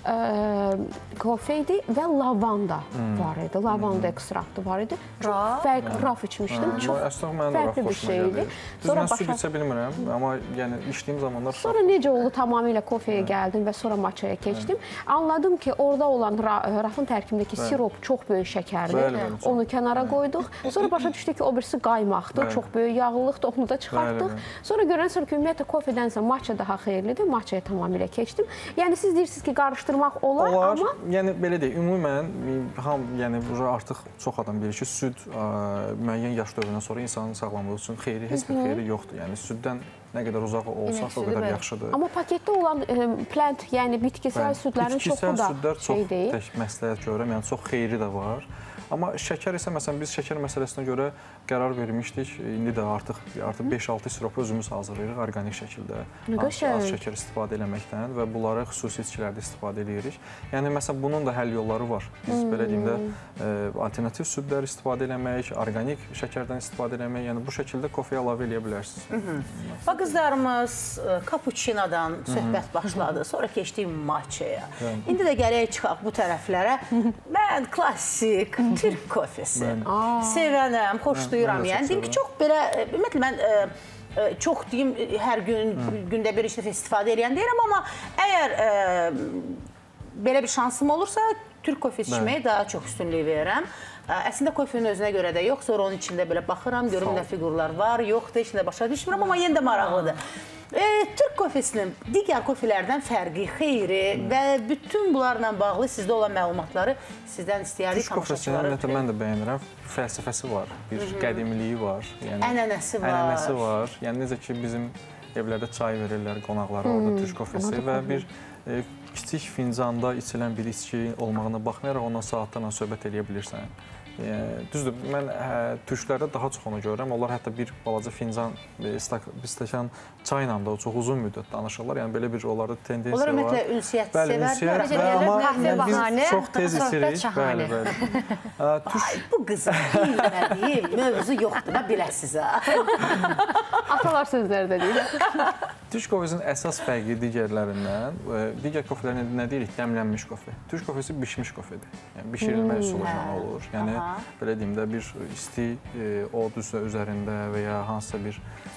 kofe idi və lavanda var idi. Lavanda ekstraktı var idi. Çox fərqli raf içmişdim. Çox fərqli bir şey idi. Sonra başa içə bilmirəm, amma yəni içdiyim zamanlar... Sonra necə oldu, tamamilə kofeyə gəldim və sonra matchaya keçdim. Anladım ki, orada olan rafın tərkibindəki sirop çox böyük şəkərdir. Onu kənara qoyduq. Sonra başa düşdük ki, o birisi qaymaqdır, çox böyük yağlılıqdır, onu da çıxartdıq. Sonra görənsək ki, ümumiyyətlə kofedənsə matcha daha xeyirlidir, matchaya tamamilə keçdim. Yəni siz deyirsiniz ki, qarışdırmaq olar, amma... Yəni belə deyək, ümumən, yəni artıq çox adam bilir ki, süd müəyyən yaş dövründən sonra insanın sağlamlığı üçün xeyri, heç bir xeyri yoxdur. Yəni süddən nə qədər uzaq olsaq, o qədər yaxşıdır. Amma paketdə olan plant, yəni bitkisel südlərin çoxu da şey deyil. Bitkisel südlər çox məsləhət görürəm, yəni çox xeyri də var. Amma şəkər isə, məsələn, biz şəkər məsələsinə görə qərar vermişdik. İndi də artıq beş-altı siropu özümüz hazırlayırıq orqanik şəkildə. Az şəkər istifadə eləməkdən və bunları xüsusi içkilərdə istifadə edirik. Yəni, məsələn, bunun da həll yolları var. Biz belə deyim də, alternativ südlər istifadə eləmək, orqanik şəkərdən istifadə eləmək, yəni bu şəkildə kofeyə əlavə eləyə bilərsiniz. Bax, qızlarımız kapuçinadan söhbət başladı, sonra keçdik matchaya. İndi də gələk çıxaq bu tərəflərə. Mən klassik Türk kofesi sevənəm, xoşlayıram. Yəni, deyim ki, çox belə, ümumiyyətlə, mən çox deyim, hər gün, gündə bir işdə istifadə edən deyirəm, amma əgər belə bir şansım olursa, Türk kofesi içməyə daha çox üstünlük verirəm. Əslində kofenin özünə görə də yox, sonra onun içində belə baxıram, görüm nə figurlar var, yoxdur, içində başa düşmürəm, amma yenə də maraqlıdır. Türk kofesinin digər kofelərdən fərqi, xeyri və bütün bunlarla bağlı sizdə olan məlumatları sizdən istəyərik tamaşaçıları. Türk kofesinin mən də bəyənirəm, fəlsəfəsi var, bir qədimliyi var. Ənənəsi var. Ənənəsi var. Yəni, necə ki, bizim evlərdə çay verirlər qonaqlara, orada Türk kofesi və bir kiçik fincanda içilən bir içki olmağına baxmayaraq ondan saatlarla söhbət eləyə bilirsən. Düzdür, mən türklərdə daha çox onu görürəm. Onlar hətta bir balaca fincan, bir stəkan çayla da çox uzun müddət danışırlar. Yəni, belə bir onlarda tendensiya var. Onlar ümumiyyətlə ünsiyyət sevərlər. Amma biz çox tez içirik. Bəli, bəli. Bu qızın bilmədiyi mövzu yoxdur, nə biləsiz, ha? Atalar sözləri də deyil. Türk kofesinin əsas fərqi digərlərindən, digər kofelər nə deyirik? Dəmlənmiş kofe. Türk kofesi bişmiş kofedir. Yəni, bişirilmə üsulu ilə olur. Yəni, belə deyim də, bir isti od üzərində və ya hansısa bir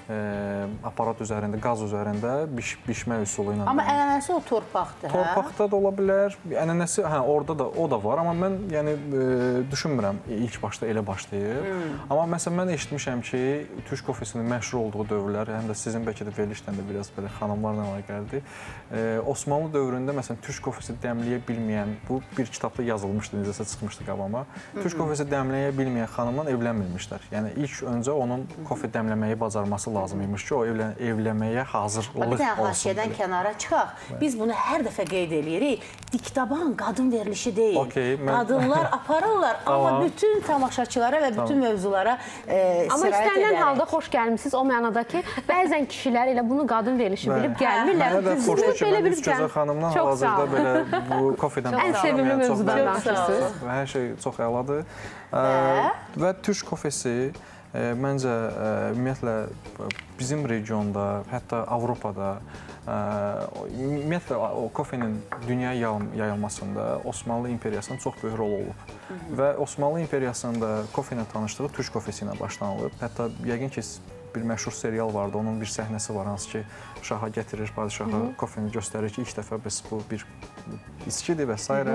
aparat üzərində, qaz üzərində bişmə üsulu ilə. Amma ənənəsi o torpaqdır, hə? Torpaqda da ola bilər. Ənənəsi, hə, orada da o da var. Amma mən, yəni, düşünmürəm ilk başda elə başlayıb. Amma məsələn, mən eşitmişəm ki, Türk kofesinin məşhur olduğu dövrlər, həm də sizin bəlkə də verilişdən də biraz belə xanımlarla əlaqəlidir. Osmanlı dövründə, məsələn, Türk kofesi dəmləyə bilməyən, bu bir kitabda yazılmışdı, necəsə çıxmışdı qabama. Türk kofesi dəmləyə bilməyən xanımla evlənmirmişlər. Yəni, ilk öncə onun kofe dəmləməyi bacarması lazım imiş ki, o evlənməyə hazır olsun. Bir dənə haşiyədən kənara çıxaq. Biz bunu hər dəfə qeyd edirik. Diktaban qadın verilişi deyil. Qadınlar aparırlar, amma bütün tamaşaçılara və bütün mövzulara sirayət edərək. Amma istənilən halda xoş gəlmişsiniz o mənada ki, bəzən kişilər elə bunu qadın verilişi bilib gəlmirlər. Mənə də xoşdur ki, mən üç gözəl xanımdan hal-hazırda belə bu kofedən ən sevimli mövzudan danışırsınız. Hər şey çox əladır. Və Türk kofesi məncə ümumiyyətlə bizim regionda, hətta Avropada ümumiyyətlə o kofenin dünyaya yayılmasında Osmanlı imperiyasının çox böyük rol olub. Və Osmanlı imperiyasında kofelə tanışdığı türk kofesi ilə başlanılıb. Hətta yəqin ki, bir məşhur serial vardı, onun bir səhnəsi var, hansı ki, şaha gətirir, padişaha kofeni göstərir ki, ilk dəfə biz bu bir içkidir və s.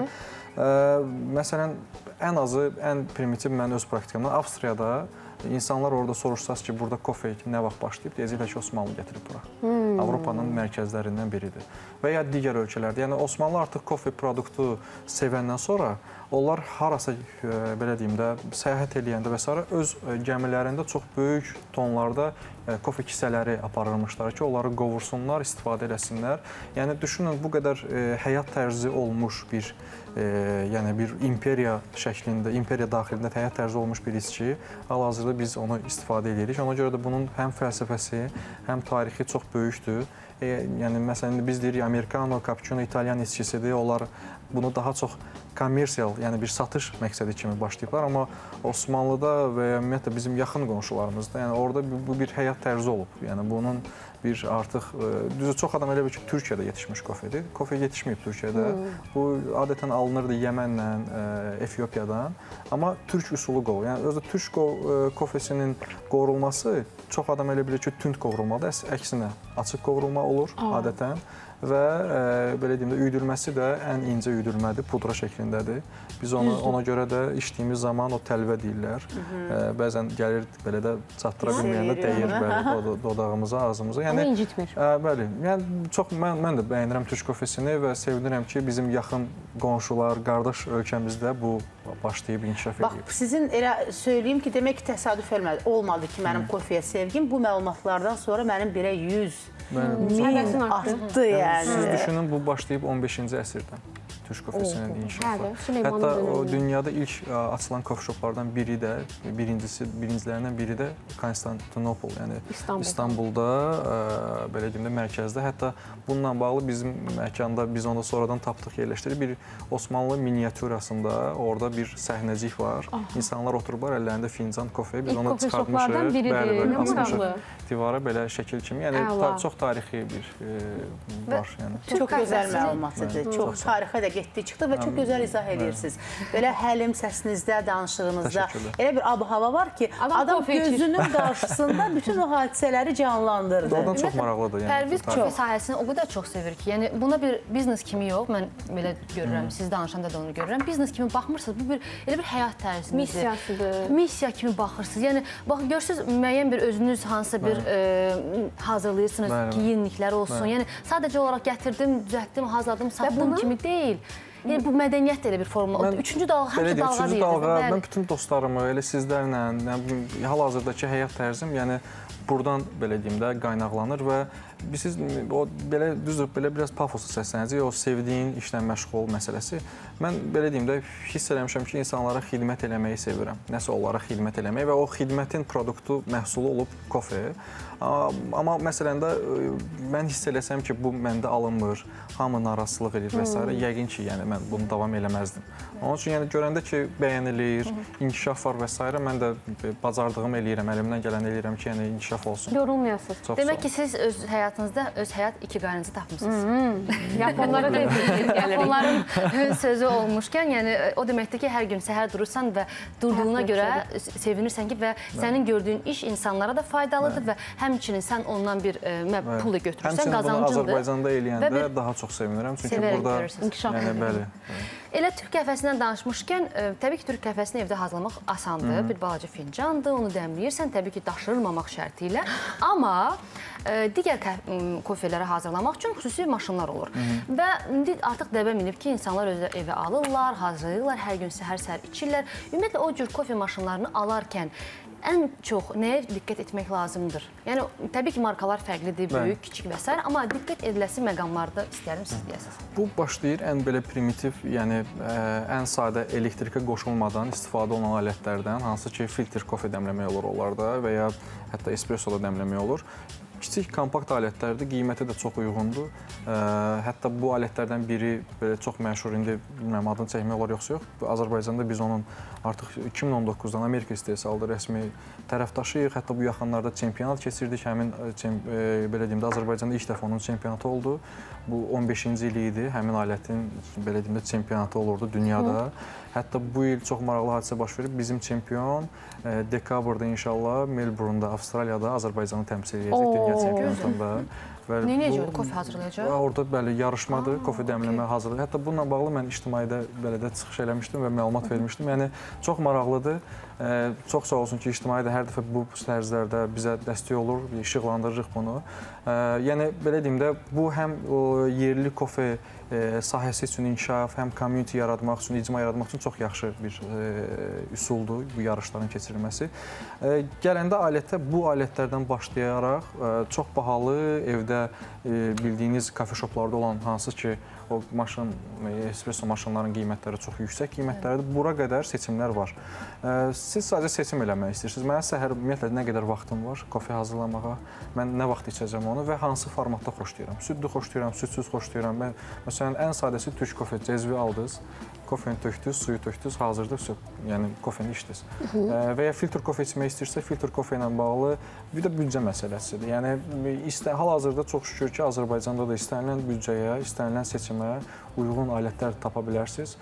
Məsələn, ən azı, ən primitiv mən öz praktikamdan Avstriyada insanlar orada soruşsaz ki, burada kofe nə vaxt başlayıb, deyəcəklər ki, Osmanlı gətirib bura. Avropanın mərkəzlərindən biridir. Və ya digər ölkələrdə. Yəni, Osmanlı artıq kofe produktu sevəndən sonra onlar harasa, belə deyim də, səyahət eləyəndə və s. öz gəmilərində çox böyük tonlarda kofe kisələri aparılmışlar ki, onları qovursunlar, istifadə eləsinlər. Yəni, düşünün, bu qədər həyat tərzi olmuş bir yəni bir imperiya şəklində, imperiya daxilində həyat tərzi olmuş bir içki, hal-hazırda biz onu istifadə edirik. Ona görə də bunun həm fəlsəfəsi, həm tarixi çox böyükdür. Yəni, məsələn, biz deyirik, Americano, Cappuccino, İtalyan içkisidir. Onlar bunu daha çox kommersial, yəni bir satış məqsədi kimi başlayıblar. Amma Osmanlıda və ümumiyyətlə bizim yaxın qonşularımızda, yəni orada bu bir həyat tərzi olub. Yəni, bunun bir artıq, düzü çox adam elə bir ki, Türkiyədə yetişmiş kofedir. Kofe yetişməyib Türkiyədə. Bu, adətən alınırdı Yəmənlə, Efiopiyadan. Amma türk üsulu qovur. Yəni, özü türk kofesinin qovrulması çox adam elə bilir ki, tünd qovrulmadır. Əksinə, açıq qovrulma olur adətən. Və belə deyim də, üydülməsi də ən incə üydülmədir, pudra şəklindədir. Biz onu ona görə də içdiyimiz zaman o təlvə deyirlər. Bəzən gəlir belə də çatdıra bilməyəndə dəyir bəli, dodağımıza, ağzımıza. Onu incitmir. Bəli, yəni çox mən də bəyənirəm türk kofesini və sevinirəm ki, bizim yaxın qonşular, qardaş ölkəmizdə bu başlayıb inkişaf edib. Bax, sizin elə söyləyim ki, demək ki, təsadüf olmadı ki, mənim kofeyə sevgim. Bu məlumatlardan sonra mənim birə yüz min artdı yəni. Siz düşünün, bu başlayıb on beşinci əsrdən. Türk kofesinin inkişafı. Hətta o dünyada ilk açılan kofeşoplardan biri də, birincisi, birincilərindən biri də Konstantinopol, yəni İstanbulda, belə deyim də, mərkəzdə. Hətta bununla bağlı bizim məkanda, biz onu sonradan tapdıq, yerləşdirdik. Bir Osmanlı miniatürasında orada bir səhnəcik var. İnsanlar oturublar, əllərində fincan kofe. Biz onu çıxartmışıq, bəli, bəli, asmışıq divara belə şəkil kimi. Yəni, çox tarixi bir var. Çox gözəl məlumatıdır. Çox tarixə də getdi, çıxdı və çox gözəl izah edirsiniz. Belə həlim səsinizdə, danışığınızda elə bir ab-hava var ki, adam gözünün qarşısında bütün o hadisələri canlandırdı. Oradan çox maraqlıdır. Pərviz kofe sahəsini o qədər çox sevir ki, yəni buna bir biznes kimi yox, mən belə görürəm, siz danışanda da onu görürəm. Biznes kimi baxmırsınız, bu bir elə bir həyat tərzinizdir. Missiyasıdır. Missiya kimi baxırsınız. Yəni, bax, görürsünüz, müəyyən bir özünüz hansısa bir hazırlayırsınız, giyinliklər olsun. Yəni, sadəcə olaraq gətirdim, düzəltdim, hazırladım, satdım kimi deyil. Yəni, bu mədəniyyət də elə bir formula. Üçüncü dalğa, həmçə dalğa deyil. Üçüncü dalğa, mən bütün dostlarımı, elə sizlərlə, hal-hazırdakı həyat tərzim, yəni, buradan, belə deyim də, qaynaqlanır və siz, o, belə, düzdür, belə biraz pafoslu səslənəcək, o sevdiyin işlə məşğul məsələsi. Mən, belə deyim də, hiss eləmişəm ki, insanlara xidmət eləməyi sevirəm. Nəsə onlara xidmət eləməyi və o xidmətin produktu, məhsulu olub kofe. Amma məsələn də, mən hiss eləsəm ki, bu məndə alınmır, hamı narazılıq edir və s. Yəqin ki, yəni, mən bunu davam eləməzdim. Onun üçün, yəni, görəndə ki, bəyənilir, inkişaf var və s. Mən də bacardığımı eləyirəm, əlimdən gələn eləyirəm ki, yəni, inkişaf olsun. Yorulmayasınız. Demək ki, siz öz həyatınızda öz həyat iki qaynınızı tapmışsınız. Yaponlara da gəlirik. Yaponların sözü olmuşkən, yəni, o deməkdir ki, hər gün səhər durursan və durduğuna görə sevinirsən ki, və sənin gördüyün iş insanlara da faydalıdır və həmçinin sən ondan bir pul da götürürsən, qazancındır. Həmçinin bunu Azərbaycanda eləyəndə daha çox sevinirəm. Çünki burada, yəni, bəli. Elə türk qəfəsindən danışmışkən, təbii ki, türk qəfəsini evdə hazırlamaq asandır. Bir balaca fincandır, onu dəmləyirsən, təbii ki, daşırılmamaq şərti ilə. Amma digər kofelərə hazırlamaq üçün xüsusi maşınlar olur. Və indi artıq dəbə minib ki, insanlar özü evə alırlar, hazırlayırlar, hər gün səhər-səhər içirlər. Ümumiyyətlə, o cür kofe maşınlarını alarkən ən çox nəyə diqqət etmək lazımdır? Yəni, təbii ki, markalar fərqlidir, böyük, kiçik və s. Amma diqqət ediləsi məqamlarda istəyərim siz deyəsiniz. Bu başlayır ən belə primitiv, yəni ən sadə elektrikə qoşulmadan istifadə olunan alətlərdən, hansı ki, filtr kofe dəmləmək olur onlarda və ya hətta espresso da dəmləmək olur. kiçik kompakt alətlərdir, qiyməti də çox uyğundur. Hətta bu alətlərdən biri belə çox məşhur, indi bilmirəm adını çəkmək olar yoxsa yox. Azərbaycanda biz onun artıq iki min on doqquzdan Amerika istehsalı rəsmi tərəfdaşıyıq. Hətta bu yaxınlarda çempionat keçirdik. Həmin belə deyim də Azərbaycanda ilk dəfə onun çempionatı oldu. Bu on beşinci ili idi. Həmin alətin belə deyim də çempionatı olurdu dünyada. Hətta bu il çox maraqlı hadisə baş verib. Bizim çempion dekabrda inşallah Melbourne'da, Avstraliyada Azərbaycanı təmsil edəcək dünya çempionatında. Necə kofe hazırlayacaq? Orada bəli yarışmadır, kofe dəmləmə hazırlayır. Hətta bununla bağlı mən ictimaidə belə də çıxış eləmişdim və məlumat vermişdim. Yəni çox maraqlıdır. Çox sağ olsun ki, ictimai də hər dəfə bu tərzlərdə bizə dəstək olur, işıqlandırırıq bunu. Yəni belə deyim də, bu həm yerli kofe sahəsi üçün inkişaf, həm community yaratmaq üçün, icma yaratmaq üçün çox yaxşı bir üsuldur bu yarışların keçirilməsi. Gələndə alətə, bu alətlərdən başlayaraq çox bahalı, evdə bildiyiniz kafe shoplarda olan hansı ki, o maşın, espresso maşınların qiymətləri çox yüksək qiymətləridir. Bura qədər seçimlər var. Siz sadəcə seçim eləmək istəyirsiniz. Mənə səhər ümumiyyətlə nə qədər vaxtım var kofe hazırlamağa, mən nə vaxt içəcəm onu və hansı formatda xoşlayıram. Südlü xoşlayıram, südsüz xoşlayıram. Məsələn, ən sadəsi türk kofe, cezvi aldınız, kofeni tökdünüz, suyu tökdünüz, hazırdır, yəni kofeni içdiniz. Və ya filtr kofe içmək istəyirsə, filtr kofe ilə bağlı bir də büdcə məsələsidir. Yəni, hal-hazırda çox şükür ki, Azərbaycanda da istənilən büdcəyə, istənilən seçimə uyğun alətlər tapa bilərsiniz.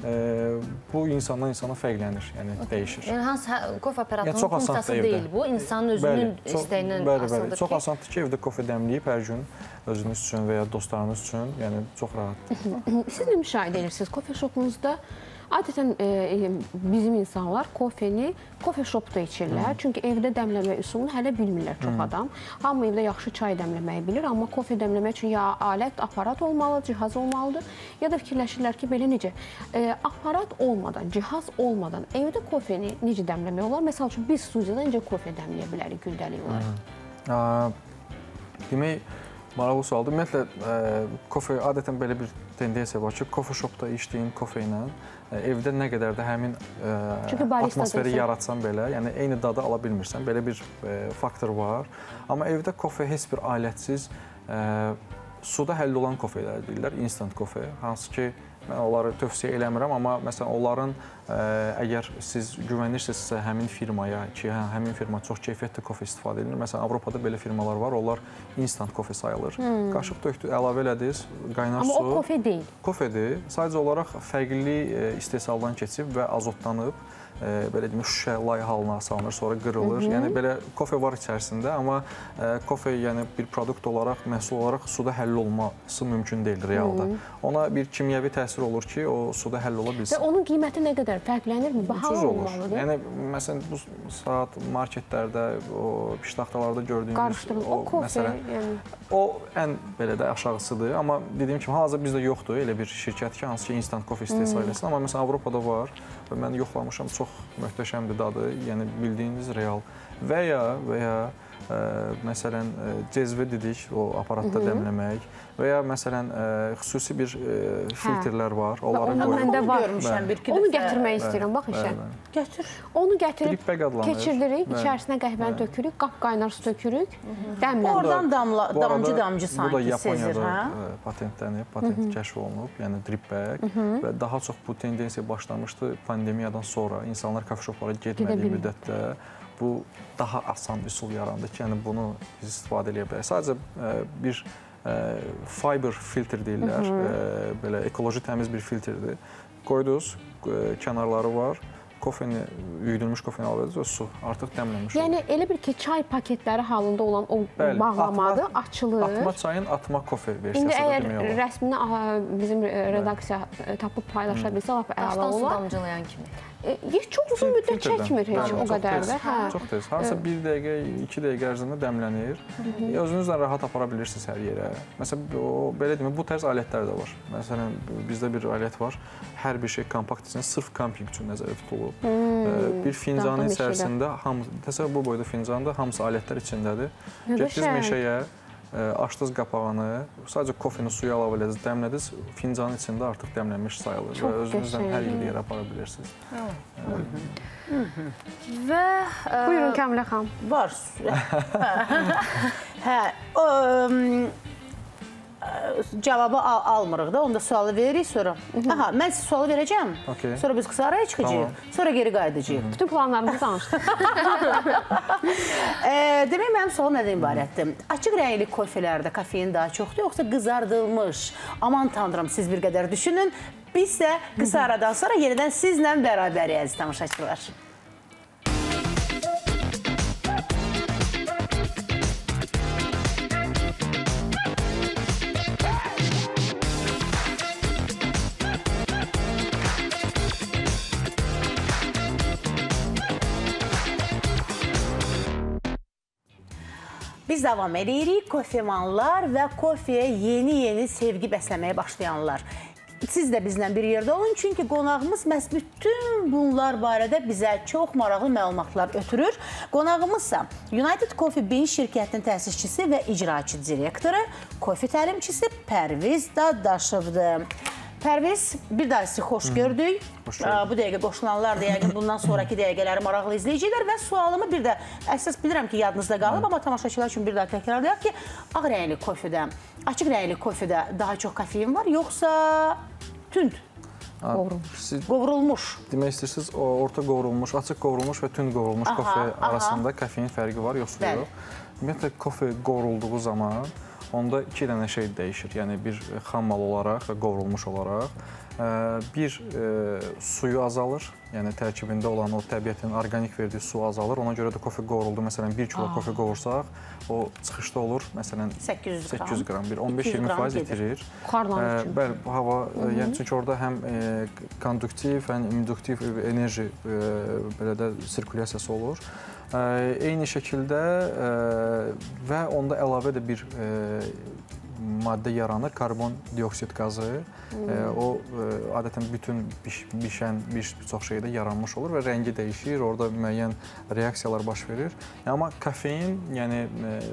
Bu insandan insana fərqlənir, yəni dəyişir. Yəni, hansı kofe aparatunun funksiyası deyil bu, insanın özünün istəyindən asılıdır ki... Çox asandır ki, evdə kofe dəmləyib hər gün özünüz üçün və ya dostlarınız üçün, yəni çox rahatdır. Siz nə müşahidə edirsiniz? Kofe shopumuzda adətən bizim insanlar kofeni kofe shopda içirlər. Çünki evdə dəmləmə üsulunu hələ bilmirlər çox adam. Hamı evdə yaxşı çay dəmləməyi bilir, amma kofe dəmləmək üçün ya alət, aparat olmalı, cihaz olmalıdır, ya da fikirləşirlər ki, belə necə, aparat olmadan, cihaz olmadan evdə kofeni necə dəmləmək olar? Məsəl üçün, biz studiyada necə kofe dəmləyə bilərik gündəlik olaraq? Demək, maraqlı sualdır. Ümumiyyətlə, kofe, adətən belə bir tendensiya var ki, kofe shopda içdiyin kofe ilə evdə nə qədər də həmin atmosferi yaratsan belə, yəni eyni dadı ala bilmirsən, belə bir faktor var. Amma evdə kofe heç bir alətsiz, suda həll olan kofelər deyirlər, instant kofe, hansı ki, mən onları tövsiyə eləmirəm, amma məsələn, onların əgər siz güvənirsinizsə həmin firmaya ki, həmin firma çox keyfiyyətli kofe istifadə edilir. Məsələn, Avropada belə firmalar var, onlar instant kofe sayılır. Qaşıq tökdü, əlavə elədiniz, qaynar su. Amma o kofe deyil. Kofedir. Sadəcə olaraq fərqli istehsaldan keçib və azotlanıb, belə deyim, şüşə lay halına salınır, sonra qırılır. Yəni, belə kofe var içərisində, amma kofe yəni bir produkt olaraq, məhsul olaraq suda həll olması mümkün deyil realda. Ona bir kimyəvi təsir olur ki, o suda həll ola bilsin. Və onun qiyməti nə qədər fərqlənirmi? Bahalı olmalıdır. Yəni, məsələn, bu saat marketlərdə, o piştaxtalarda gördüyümüz qarışdırılır. O kofe, yəni... O ən belə də aşağısıdır. Amma dediyim kimi, hal-hazırda bizdə yoxdur elə bir şirkət ki, hansı ki, instant kofe istehsal eləsin. Amma məsələn, Avropada var və mən yoxlamışam, çox möhtəşəmdir dadı, yəni bildiyiniz real. Və ya, və ya ə, məsələn, cezvə dedik, o aparatda dəmləmək və ya məsələn, ə, xüsusi bir ə, filtrlər var. Onları məndə var. Onu gətirmək istəyirəm, bax işə. Gətir. Onu gətirib keçirdirik, içərisinə qəhvəni tökürük, qap qaynar su tökürük, dəmlənir. Oradan damcı-damcı sanki sezir, hə? Patentlənib, patent kəşf olunub, yəni drip bag və daha çox bu tendensiya başlamışdı pandemiyadan sonra. İnsanlar kafe shoplara getmədiyi müddətdə bu daha asan üsul yarandı ki, yəni bunu biz istifadə edə bilərik. Sadəcə bir fiber filtr deyirlər, belə ekoloji təmiz bir filtrdir. Qoydunuz, kənarları var, kofeni, üyüdülmüş kofeni alırdınız və su artıq dəmlənmiş olur. Yəni, elə bir ki, çay paketləri halında olan o bağlamadır, açılır. Atma çayın, atma kofe versiyası da demək olur. İndi əgər rəsmini bizim redaksiya tapıb paylaşa bilsə, lap əla olar. Daşdan su damcılayan kimi. Çox uzun müddət çəkmir heç o qədər də. Çox tez. Harasa bir dəqiqə, iki dəqiqə ərzində dəmlənir. Özünüzlə rahat apara bilirsiniz hər yerə. Məsələn, belə deyim, bu tərz alətlər də var. Məsələn, bizdə bir alət var. Hər bir şey kompakt üçün, sırf kamping üçün nəzərdə tutulub. Bir fincanın içərisində, təsəvvür bu boyda fincanda hamısı alətlər içindədir. Getdiniz meşəyə, açdınız qapağını, sadəcə kofeni suya əlavə edəcəksiniz, dəmlədiniz, fincanın içində artıq dəmlənmiş sayılır və özünüzdən hər yerə yerə apara bilirsiniz. Və buyurun Kəmilə xanım. Var. Hə, cavabı almırıq da, onda sualı veririk sonra. Aha, mən size sualı verəcəm, sonra biz qısa araya çıxacağıq, sonra geri qayıdacağıq. Bütün planlarımızı danışdıq. Demək, mənim sualım nədən ibarətdir? Açıq rəngli kofelərdə kofein daha çoxdur, yoxsa qızardılmış? Aman tanrım, siz bir qədər düşünün. Biz isə qısa aradan sonra yenidən sizlə bərabəriyik, əziz tamaşaçılar. Biz davam edirik, kofemanlar və kofeyə yeni-yeni sevgi bəsləməyə başlayanlar. Siz də bizlə bir yerdə olun, çünki qonağımız məhz bütün bunlar barədə bizə çox maraqlı məlumatlar ötürür. Qonağımızsa United Coffee Bean şirkətinin təsisçisi və icraçı direktoru, kofe təlimçisi Pərviz Dadaşovdur. Pərviz, bir daha sizi xoş gördük. Bu dəqiqə qoşulanlar da yəqin bundan sonraki dəqiqələri maraqlı izləyəcəklər və sualımı bir də, əsas bilirəm ki, yadınızda qalıb, amma tamaşaçılar üçün bir daha təkrarlayaq ki, ağ rəngli kofedə, açıq rəngli kofedə daha çox kofein var, yoxsa tünd? Qovrulmuş. Demək istəyirsiniz, orta qovrulmuş, açıq qovrulmuş və tünd qovrulmuş kofe arasında kofein fərqi var, yoxsa yox? Ümumiyyətlə, kofe qovrulduğu zaman onda iki dənə şey dəyişir. Yəni, bir xammal olaraq və qovrulmuş olaraq. Bir, suyu azalır. Yəni, tərkibində olan o təbiətin organik verdiyi su azalır. Ona görə də kofe qovruldu. Məsələn, bir kilo kofe qovursaq, o çıxışda olur. Məsələn, səkkiz yüz qram, bir on beş iyirmi faiz itirir. Buxarlanır üçün. Bəli, hava, yəni, çünki orada həm konduktiv, həm induktiv enerji, belə də sirkulyasiyası olur. Eyni şəkildə və onda əlavə də bir maddə yaranır, karbon dioksid qazı. O, adətən bütün bişən bir çox şeydə yaranmış olur və rəngi dəyişir, orada müəyyən reaksiyalar baş verir. Amma kofein, yəni,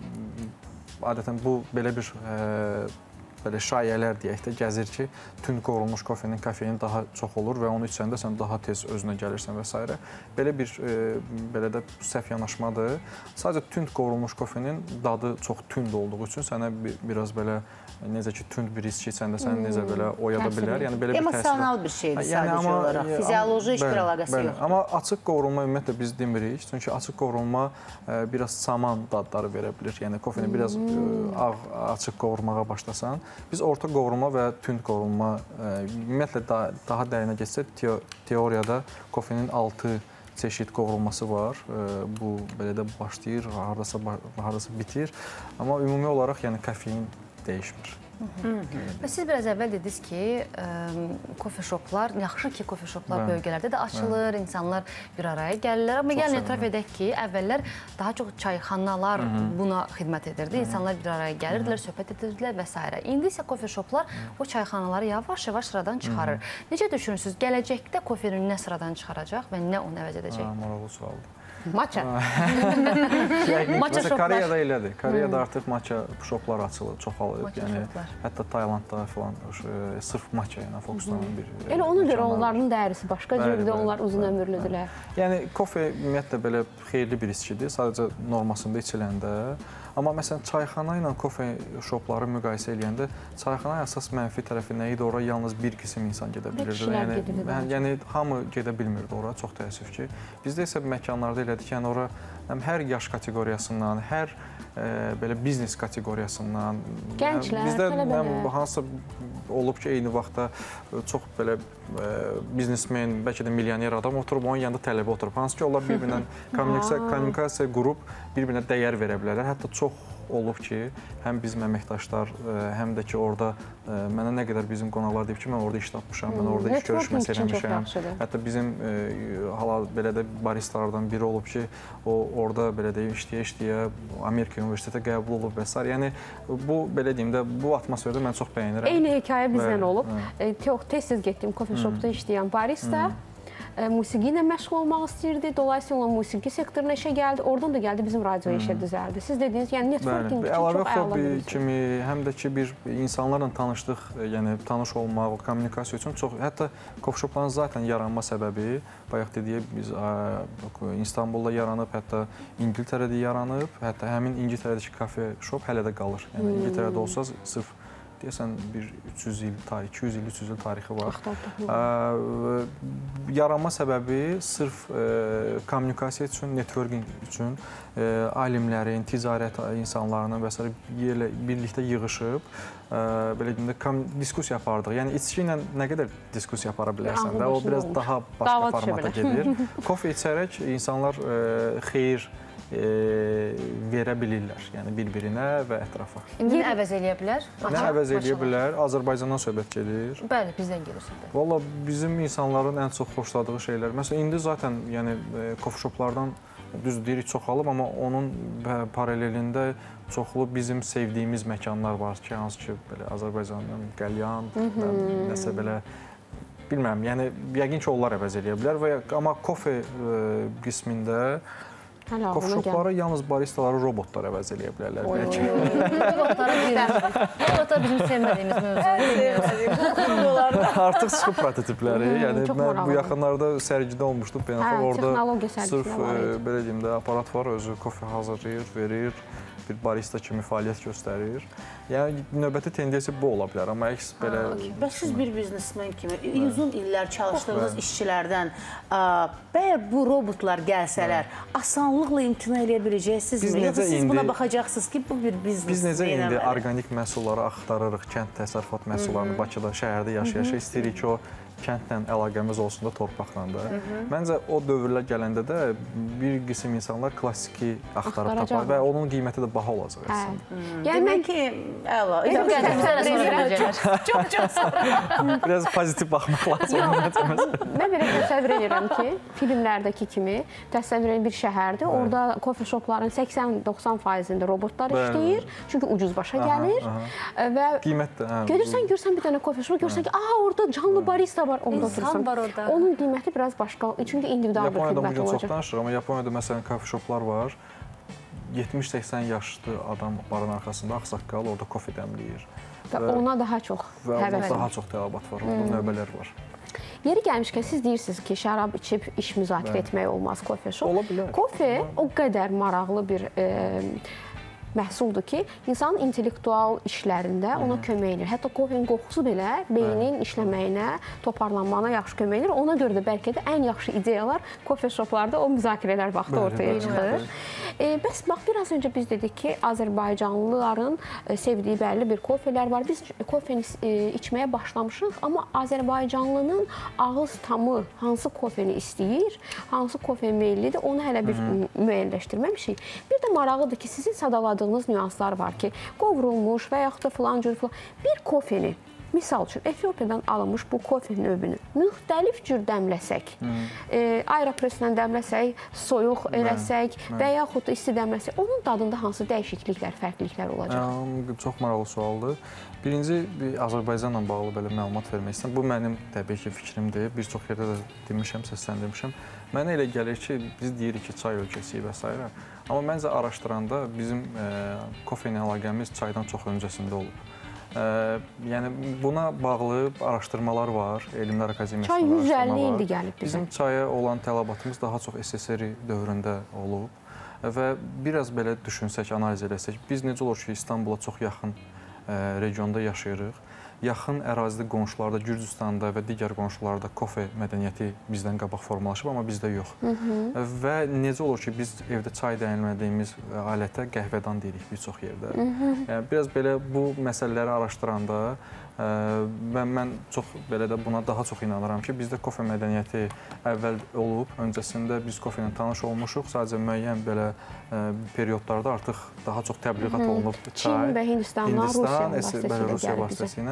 adətən bu belə bir belə şayələr deyək də gəzir ki, tünd qovrulmuş kofenin kofeini daha çox olur və onu içəndə sən daha tez özünə gəlirsən və s. Belə bir, belə də səhv yanaşmadır. Sadəcə tünd qovrulmuş kofenin dadı çox tünd olduğu üçün sənə biraz belə, necə ki, tünd bir içki içəndə səni necə belə oyada bilər. Emosional bir şeydir sadəcə olaraq, fizioloji heç bir əlaqəsi yoxdur. Amma açıq qovrulma ümumiyyətlə biz demirik, çünki açıq qovrulma biraz saman dadları verə bilir. Yəni, kofeni biraz ağ, açıq qovurmağa başlasan. Biz orta qovrulma və tünd qovrulma, ümumiyyətlə daha dərinə geçsək, teoriyada kofenin altı çeşid qovrulması var. Bu, belə də başlayır, haradasa bitir. Amma ümumi olaraq, yəni, kofein dəyişmir. Və siz biraz əvvəl dediniz ki, kofe shoplar, yaxşı ki, kofe shoplar bölgələrdə də açılır, insanlar bir araya gəlirlər. Amma gəlin etiraf edək ki, əvvəllər daha çox çayxanalar buna xidmət edirdi. İnsanlar bir araya gəlirdilər, söhbət edirdilər və s. İndi isə kofe shoplar o çayxanaları yavaş-yavaş sıradan çıxarır. Necə düşünürsünüz, gələcəkdə kofenin nə sıradan çıxaracaq və nə onu əvəz edəcək? Maraqlı sualdır. Matcha. Məsələn, Koreyada elədir. Koreyada artıq matcha shoplar açılır, çoxalır. Yəni, hətta Taylandda falan sırf matcha ilə fokuslanan bir... Elə ona görə onların dərisi başqa cürdür, onlar uzun ömürlüdürlər. Yəni, kofe ümumiyyətlə belə xeyirli bir içkidir, sadəcə normasında içiləndə. Amma məsələn, çayxana ilə kofe shopları müqayisə edəndə, çayxana əsas mənfi tərəfi nə idi? Ora yalnız bir qism insan gedə bilirdi. Yəni, hamı gedə bilmirdi ora, çox təəssüf ki. Bizdə isə məkanlarda elədik, yəni ora həm hər yaş kateqoriyasından, hər belə biznes kateqoriyasından. Gənclər, tələbələr. Bizdə hansısa olub ki, eyni vaxtda çox belə biznesmen, bəlkə də milyoner adam oturub, onun yanında tələbə oturub. Hansı ki, onlar bir-birindən kommunikasiya qurub, bir-birinə dəyər verə bilərlər. Hətta çox olub ki, həm bizim əməkdaşlar, həm də ki, orada mənə nə qədər bizim qonaqlar deyib ki, mən orada iş tapmışam, mən orada iş görüşməsi eləmişəm. Hətta bizim hala belə də baristalardan biri olub ki, o orada belə deyim, işləyə-işləyə Amerika Universitetə qəbul olub və s. Yəni, bu, belə deyim də, bu atmosferdə mən çox bəyənirəm. Eyni hekayə bizdən olub. Çox tez-tez getdiyim kofe shopda işləyən barista musiqi ilə məşğul olmaq istəyirdi. Dolayısıyla musiqi sektoruna işə gəldi. Oradan da gəldi bizim radio işə düzəldi. Siz dediniz, yəni networking üçün çox əlavə əla bir kimi, həm də ki bir insanlarla tanışdıq, yəni tanış olmaq, kommunikasiya üçün çox, hətta coffee-shopların zaten yaranma səbəbi, bayaq dediyik, biz İstanbulda yaranıb, hətta İngiltərədə yaranıb, hətta həmin İngiltərədəki kafe shop hələ də qalır. Yəni İngiltərədə olsa sırf deyəsən bir üç yüz il, iki yüz il, üç yüz il tarixi var. Yaranma səbəbi sırf kommunikasiya üçün, networking üçün alimlərin, ticarət insanlarının və s. birlikdə yığışıb, belə deyim də, diskusiya apardıq. Yəni, içki ilə nə qədər diskusiya apara bilərsən də, o biraz daha başqa formata gedir. Kofe içərək insanlar xeyir verə bilirlər, yəni bir-birinə və ətrafa. İndi əvəz eləyə bilər? Nə əvəz eləyə bilər? Azərbaycandan söhbət gedir. Bəli, bizdən gedir söhbət. Valla bizim insanların ən çox xoşladığı şeylər. Məsələn, indi zaten yəni coffee-shoplardan düz deyirik çoxalıb, amma onun paralelində çoxlu bizim sevdiyimiz məkanlar var ki, hansı ki, belə Azərbaycandan qəlyan, nəsə belə bilməm, yəni yəqin ki, onlar əvəz eləyə bilər və amma kofe qismində coffee-shopları yalnız baristaları robotlar əvəz eləyə bilərlər. Robotlara deyirəm. Robotlar bizim sevmədiyimiz mövzudur. Artıq çıxıb prototipləri. Yəni, mən bu yaxınlarda sərgidə olmuşdum. Orada sırf, belə deyim də, aparat var, özü kofe hazırlayır, verir, bir barista kimi fəaliyyət göstərir. Yəni, növbəti tendensiya bu ola bilər, amma əks belə... Bəs siz bir biznesmen kimi, uzun illər çalışdığınız işçilərdən, bəyər bu robotlar gəlsələr, asanlıqla imtina eləyə biləcəksizmi? Yoxsa siz buna baxacaqsınız ki, bu bir biznes. Biz necə indi orqanik məhsulları axtarırıq, kənd təsərrüfat məhsullarını Bakıda, şəhərdə yaşaya-yaşaya istəyirik ki, o kəndlə əlaqəmiz olsun da, torpaqla da. Məncə, o dövrlər gələndə də bir qism insanlar klassiki axtarıb tapar və onun qiyməti də baha olacaq əslində. Demək ki, əla. Çox-çox sonra. Biraz pozitiv baxmaq lazım. Mən belə təsəvvür edirəm ki, filmlərdəki kimi təsəvvür edən bir şəhərdir. Orada kofe shopların səksən doxsan faizində robotlar işləyir. Çünki ucuz başa gəlir. Qiymət də. Gedirsən, görsən bir dənə kofe shop, görsən ki, aha, orada canlı barista var, onda İnsan var orada. Onun qiyməti biraz başqa, çünki individual bir xidmət olacaq. Yaponiyada bugün çox danışırıq, amma Yaponiyada məsələn kafe shoplar var. yetmiş səksən yaşlı adam barın arxasında ağsaqqal orada kofe dəmləyir. Və ona daha çox həvəs var. Daha çox tələbat var, orada növbələr var. Yeri gəlmişkən siz deyirsiniz ki, şərab içib iş müzakirə etmək olmaz kofe shop. Ola bilər. Kofe o qədər maraqlı bir məhsuldur ki, insanın intellektual işlərində ona kömək edir. Hətta kofenin qoxusu belə beynin işləməyinə, toparlanmağına yaxşı kömək edir. Ona görə də bəlkə də ən yaxşı ideyalar kofe shoplarda o müzakirələr vaxtı ortaya çıxır. Bəs bax, biraz öncə biz dedik ki, Azərbaycanlıların sevdiyi bəlli bir kofelər var. Biz kofeni içməyə başlamışıq, amma Azərbaycanlının ağız tamı hansı kofeni istəyir, hansı kofe meyillidir, onu hələ bir müəyyənləşdirməmişik. Bir də maraqlıdır ki, sizin sadaladığınız nüanslar var ki, qovrulmuş və yaxud da filan cür filan bir kofeni, misal üçün, Efiopiyadan alınmış bu kofe növünü müxtəlif cür dəmləsək, aeropreslə dəmləsək, soyuq eləsək və yaxud da isti dəmləsək, onun dadında hansı dəyişikliklər, fərqliliklər olacaq? Çox maraqlı sualdır. Birinci, Azərbaycanla bağlı belə məlumat vermək istəyirəm. Bu, mənim təbii ki, fikrimdir. Bir çox yerdə də demişəm, səsləndirmişəm. Mənə elə gəlir ki, biz deyirik ki, çay ölkəsiyik və s. Amma məncə araşdıranda bizim kofe ilə əlaqəmiz çaydan çox öncəsində olub. Yəni, buna bağlı araşdırmalar var, Elmlər Akademiyasında çay yüz əlli var. ildir gəlib bizə. Bizim çaya olan tələbatımız daha çox S S R dövründə olub və biraz belə düşünsək, analiz eləsək, biz necə olur ki, İstanbula çox yaxın regionda yaşayırıq. Yaxın ərazidə qonşularda, Gürcüstanda və digər qonşularda kofe mədəniyyəti bizdən qabaq formalaşıb, amma bizdə yox. Və necə olur ki, biz evdə çay dəyənmədiyimiz alətə qəhvədan deyirik bir çox yerdə. Biraz belə bu məsələləri araşdıranda və mən çox belə də buna daha çox inanıram ki, bizdə kofe mədəniyyəti əvvəl olub, öncəsində biz kofe ilə tanış olmuşuq, sadəcə müəyyən belə periodlarda artıq daha çox təbliğat olunub çay. Çin və Hindistan, Rusiya vasitəsilə.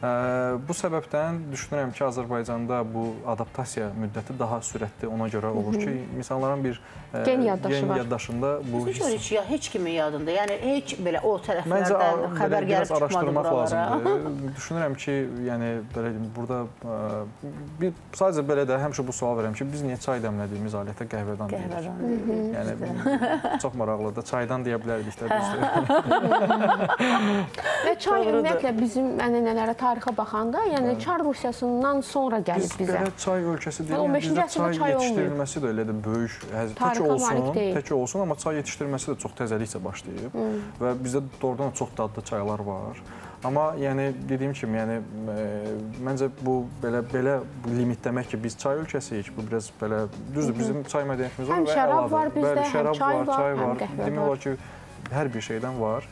Bu səbəbdən düşünürəm ki, Azərbaycanda bu adaptasiya müddəti daha sürətli ona görə olur ki, insanların bir gen yaddaşında bu hiss... Heç, heç kimin yadında, yəni heç belə o tərəflərdən xəbər gəlib çıxmadı buralara. düşünürəm ki, yəni belə deyim, burada bir sadəcə belə də həmişə bu sual verirəm ki, biz niyə çay dəmlədiyimiz alətə qəhvədan deyirik? Yəni çox maraqlıdır. Çaydan deyə bilərdik də düzdür. Və çay ümumiyyətlə bizim ənənələrə, tarixə baxanda, yəni Çar Rusiyasından sonra gəlib bizə. Biz belə çay ölkəsi deyil, bizdə çay yetişdirilməsi də elə də böyük, tək olsun, tək olsun, amma çay yetişdirilməsi də çox təzəlikcə başlayıb və bizdə doğrudan çox dadlı çaylar var. Amma yəni dediyim kimi, yəni məncə bu belə belə limitləmək ki, biz çay ölkəsiyik, bu biraz belə düzdür, bizim çay mədəniyyətimiz var və əlavə. Həm şərab var bizdə, həm çay var, həm qəhvə var. Demək olar ki, hər bir şeydən var.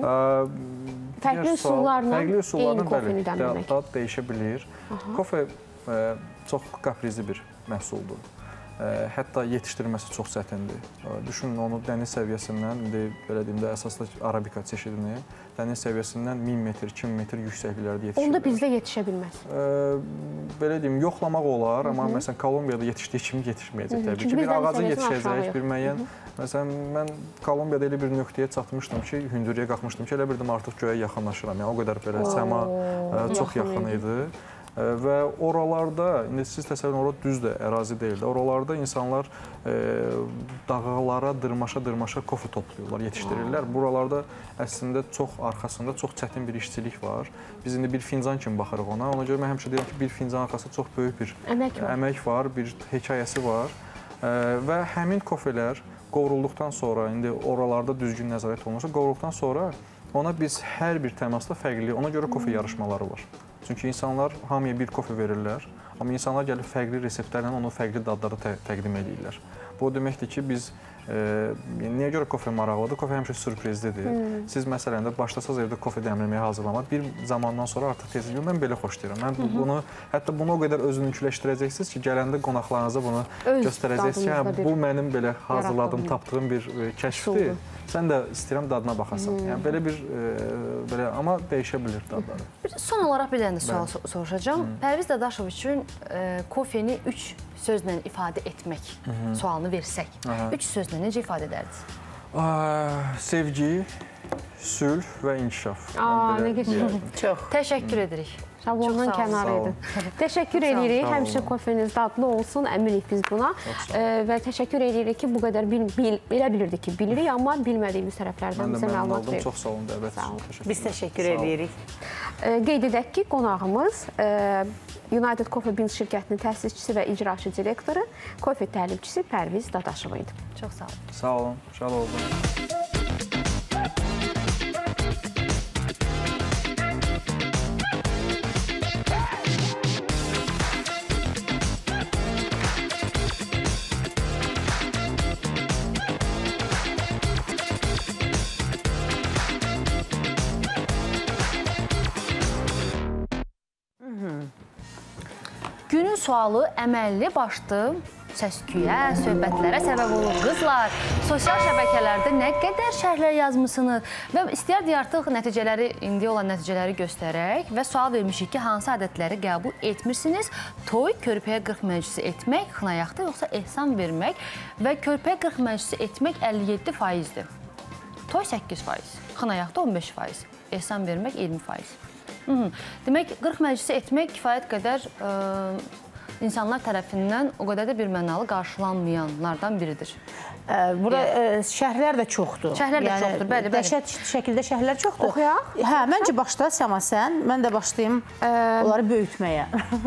Fərqli üsullarla eyni kofeni dəmləmək. Dad dəyişə bilir. Kofe çox kaprizli bir məhsuldur. Hətta yetişdirilməsi çox çətindir. Düşünün, onu dəniz səviyyəsindən, indi belə deyim də, əsaslı arabika çeşidini dəniz səviyyəsindən min metr, iki min metr yüksəkliklərdə yetişdirir. Onda bizdə yetişə bilməz. Belə deyim, yoxlamaq olar, amma məsələn, Kolumbiyada yetişdiyi kimi yetişməyəcək təbii ki. Bir ağaca yetişəcək, bir müəyyən. Məsələn, mən Kolumbiyada elə bir nöqtəyə çatmışdım ki, hündürlüyə qalxmışdım ki, elə bildim artıq göyə yaxınlaşıram. Yəni, o qədər belə səma çox yaxın idi. Və oralarda, indi siz təsəvvür edin, orada düz də ərazi deyil də, oralarda insanlar dağlara dırmaşa-dırmaşa kofe toplayırlar, yetişdirirlər. Buralarda əslində çox arxasında çox çətin bir işçilik var. Biz indi bir fincan kimi baxırıq ona. Ona görə mən həmişə deyirəm ki, bir fincan arxasında çox böyük bir əmək var, bir hekayəsi var. Və həmin kofelər qovrulduqdan sonra, indi oralarda düzgün nəzarət olunursa, qovrulduqdan sonra ona biz hər bir təmasda fərqli, ona görə kofe yarışmaları var. Çünki insanlar hamıya bir kofe verirlər, amma insanlar gəlib fərqli reseptlərlə onu fərqli dadları tə təqdim edirlər. Bu o deməkdir ki, biz e, niyə görə kofe maraqlıdır? Kofe həmişə sürprizlidir. Hmm. Siz məsələn də başlasaz evdə kofe dəmləməyə hazırlamaq, bir zamandan sonra artıq tezliklə mən belə xoşlayıram. Mən hmm. bunu, hətta bunu o qədər özününküləşdirəcəksiniz ki, gələndə qonaqlarınıza bunu Öz göstərəcəksiniz ki, hə, bu mənim belə hazırladığım, tapdığım bir e, kəşfdir. Sən də istəyirəm dadına baxasan. Hmm. Yəni belə bir e, belə amma dəyişə bilir dadları. Son olaraq bir dənə də sual soruşacağam. Hmm. Pərviz Dadaşov üçün e, kofeni üç sözlə ifadə etmək Hı -hı. sualını versək. Aha. Üç sözlə necə ifadə edərdiniz? Sevgi, sülh və inkişaf. Aa, nə gözəl. Çox. Təşəkkür edirik. Şablondan kənar idi. Təşəkkür edirik. Həmişə kofeniz dadlı olsun. Əminik biz buna. E, və təşəkkür edirik ki, bu qədər bil, bil, belə bilirdik ki, bilirik, amma bilmədiyimiz tərəflərdən bizə məlumat verir. Çox sağ olun, dəvət üçün. Biz təşəkkür edirik. E, qeyd edək ki, qonağımız e, United Coffee Beans şirkətinin təsisçisi və icraçı direktoru, kofe təlimçisi Pərviz Dadaşov idi. Çox sağ olun. Sağ olun, şad olun. Günün sualı əməlli başlı səs-küyə, söhbətlərə səbəb olur. Qızlar, sosial şəbəkələrdə nə qədər şərhlər yazmısınız və istəyərdik artıq nəticələri, indi olan nəticələri göstərək və sual vermişik ki, hansı adətləri qəbul etmirsiniz? Toy, körpəyə qırx məclisi etmək, xınayaqda yoxsa ehsan vermək və körpəyə qırx məclisi etmək əlli yeddi faizdir. Toy səkkiz faiz, xınayaqda on beş faiz, ehsan vermək iyirmi faiz. Hı -hı. Demək, qırx məclisi etmək kifayət qədər ə, insanlar tərəfindən o qədər də bir mənalı qarşılanmayanlardan biridir. Burada yəni, şərhlər də çoxdur. Şərhlər də yəni, çoxdur, bəli, bəli. Dəhşət şəkildə şərhlər çoxdur. Oxuyaq. Hə, məncə başla Səma sən, mən də başlayayım Ə, onları böyütməyə.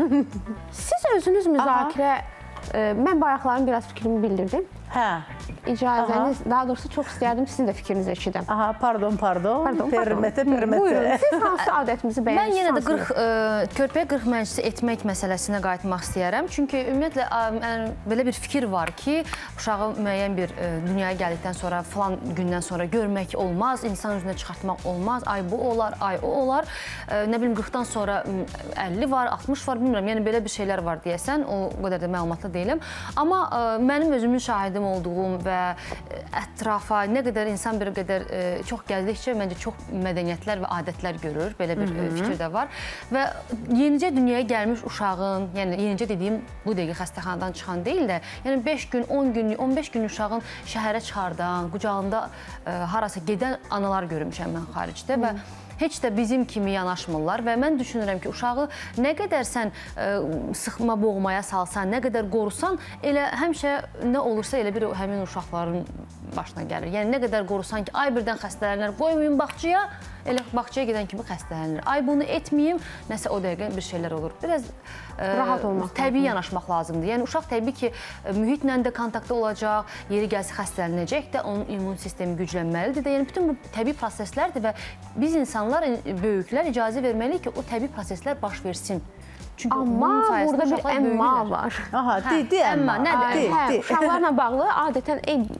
Siz özünüz müzakirə, ə, mən bayaqların biraz fikrimi bildirdim. Hə. İcazəniz, Aha. daha doğrusu çox istəyərdim sizin də fikrinizi eşidim. Aha, pardon, pardon. Pardon, permətə, permətə. Buyurun, siz hansı adətimizi bəyənirsiniz? Mən yenə də qırx, ə, körpəyə qırx məclisi etmək məsələsinə qayıtmaq istəyərəm. Çünki ümumiyyətlə, ə, belə bir fikir var ki, uşağı müəyyən bir ə, dünyaya gəldikdən sonra, falan gündən sonra görmək olmaz, insan üzünə çıxartmaq olmaz, ay bu olar, ay o olar. Ə, nə bilim, qırxdan sonra əlli var, altmış var, bilmirəm. Yəni, belə bir şeylər var deyəsən, o qədər də məlumatlı deyiləm. Amma ə, mənim özümün şahidim olduğum və ətrafa nə qədər insan bir qədər ə, çox gəzdikcə məncə çox mədəniyyətlər və adətlər görür. Belə bir Hı -hı. fikir də var. Və yenicə dünyaya gəlmiş uşağın, yəni yenicə dediyim bu dəqiqə xəstəxanadan çıxan deyil də, yəni beş gün, on günlük, on beş gün uşağın şəhərə çıxardan, qucağında ə, harasa gedən analar görmüşəm mən xaricdə Hı -hı. və heç də bizim kimi yanaşmırlar və mən düşünürəm ki, uşağı nə qədər sən ə, sıxma boğmaya salsan, nə qədər qorusan, elə həmişə nə olursa elə bir həmin uşaqların başına gəlir. Yəni nə qədər qorusan ki, ay birdən xəstələnir, qoymayın bağçaya, elə bağçaya gedən kimi xəstələnir. Ay bunu etməyim, nəsə o dəqiqə bir şeylər olur. Biraz ə, rahat olmaq, təbii yanaşmaq lazımdır. Yəni uşaq təbii ki, mühitlə də kontaktda olacaq, yeri gəlsə xəstələnəcək də, onun immun sistemi güclənməlidir də. Yəni bütün bu təbii proseslərdir və biz insanlar, böyüklər icazə verməliyik ki, o təbii proseslər baş versin. Çünki amma burada bir əmma var. Aha, de, əmma. Nədir? Uşaqlarla bağlı adətən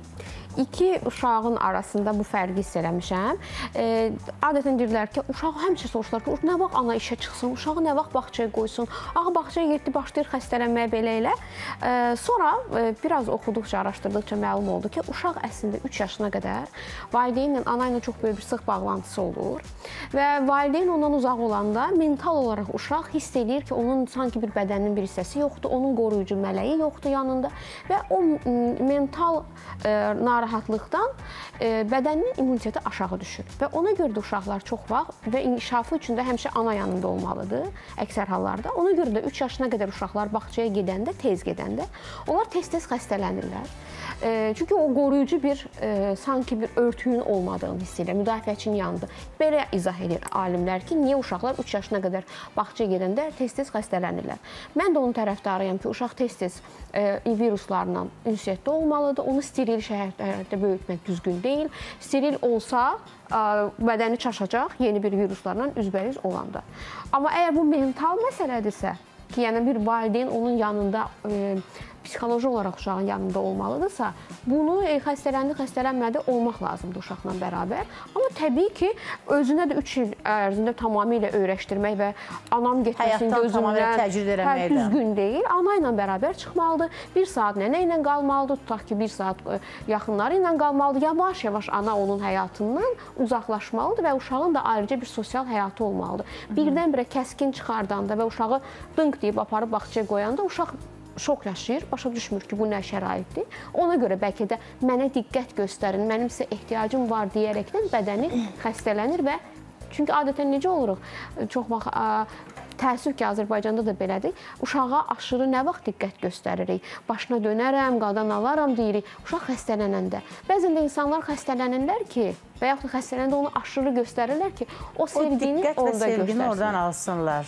İki uşağın arasında bu fərqi hiss eləmişəm. E, adətən deyirlər ki, uşaq həmişə soruşlar ki, nə vaxt ana işə çıxsın, uşağı nə vaxt bağçaya qoysun. Ağa bağçaya getdi, başlayır xəstələnməyə belə elə. E, sonra e, biraz oxuduqca, araşdırdıqca məlum oldu ki, uşaq əslində üç yaşına qədər valideynlə, ana ilə çox böyük bir sıx bağlantısı olur. Və valideyn ondan uzaq olanda mental olaraq uşaq hiss edir ki, onun sanki bir bədəninin bir hissəsi yoxdur, onun qoruyucu mələyi yoxdur yanında və o mental e, narahatlıqdan e, bədəninin immuniteti aşağı düşür. Və ona görə də uşaqlar çox vaxt və inkişafı üçün də həmişə ana yanında olmalıdır, əksər hallarda. Ona görə də üç yaşına qədər uşaqlar bağçaya gedəndə, tez gedəndə, onlar tez-tez xəstələnirlər. E, çünki o qoruyucu bir, e, sanki bir örtüyün olmadığını hiss edir, müdafiəçinin yanında. Belə izah edir alimlər ki, niyə uşaqlar üç yaşına qədər bağçaya gedəndə tez-tez xəstələnirlər. Mən də onun tərəfdarıyam ki, uşaq tez-tez e, viruslarla ünsiyyətdə olmalıdır. Onu steril şəhərdə böyütmək düzgün deyil. Steril olsa, ə, bədəni çaşacaq yeni bir viruslarla üzbəyiz olanda. Amma əgər bu mental məsələdirsə, ki, yəni bir valideyn onun yanında e, psixoloji olaraq uşağın yanında olmalıdırsa, bunu e, xəstələndi, xəstələnmədi olmaq lazımdır uşaqla bərabər. Amma təbii ki, özünə də üç il ərzində tamamilə öyrəşdirmək və anam getməsin gözündən hə, düzgün deyil. Ana ilə bərabər çıxmalıdır. Bir saat nənə ilə qalmalıdır, tutaq ki, bir saat e, yaxınları ilə qalmalıdır. Yavaş-yavaş ana onun həyatından uzaqlaşmalıdır və uşağın da ayrıca bir sosial həyatı olmalıdır. Birdən-birə kəskin çıxardanda və uşağı dınq deyib aparıb bağçaya qoyanda uşaq şok yaşayır, başa düşmür ki, bu nə şəraitdir. Ona görə bəlkə də mənə diqqət göstərin, mənim sizə ehtiyacım var deyərəkdən bədəni xəstələnir və çünki adətən necə oluruq? Çox vaxt təəssüf ki, Azərbaycanda da belədir. Uşağa aşırı nə vaxt diqqət göstəririk? Başına dönərəm, qadan alaram deyirik. Uşaq xəstələnəndə. Bəzən də insanlar xəstələnirlər ki, və yaxud da xəstələnəndə onu aşırı göstərirlər ki, o sevgini o orada göstərsin. sevgini oradan alsınlar.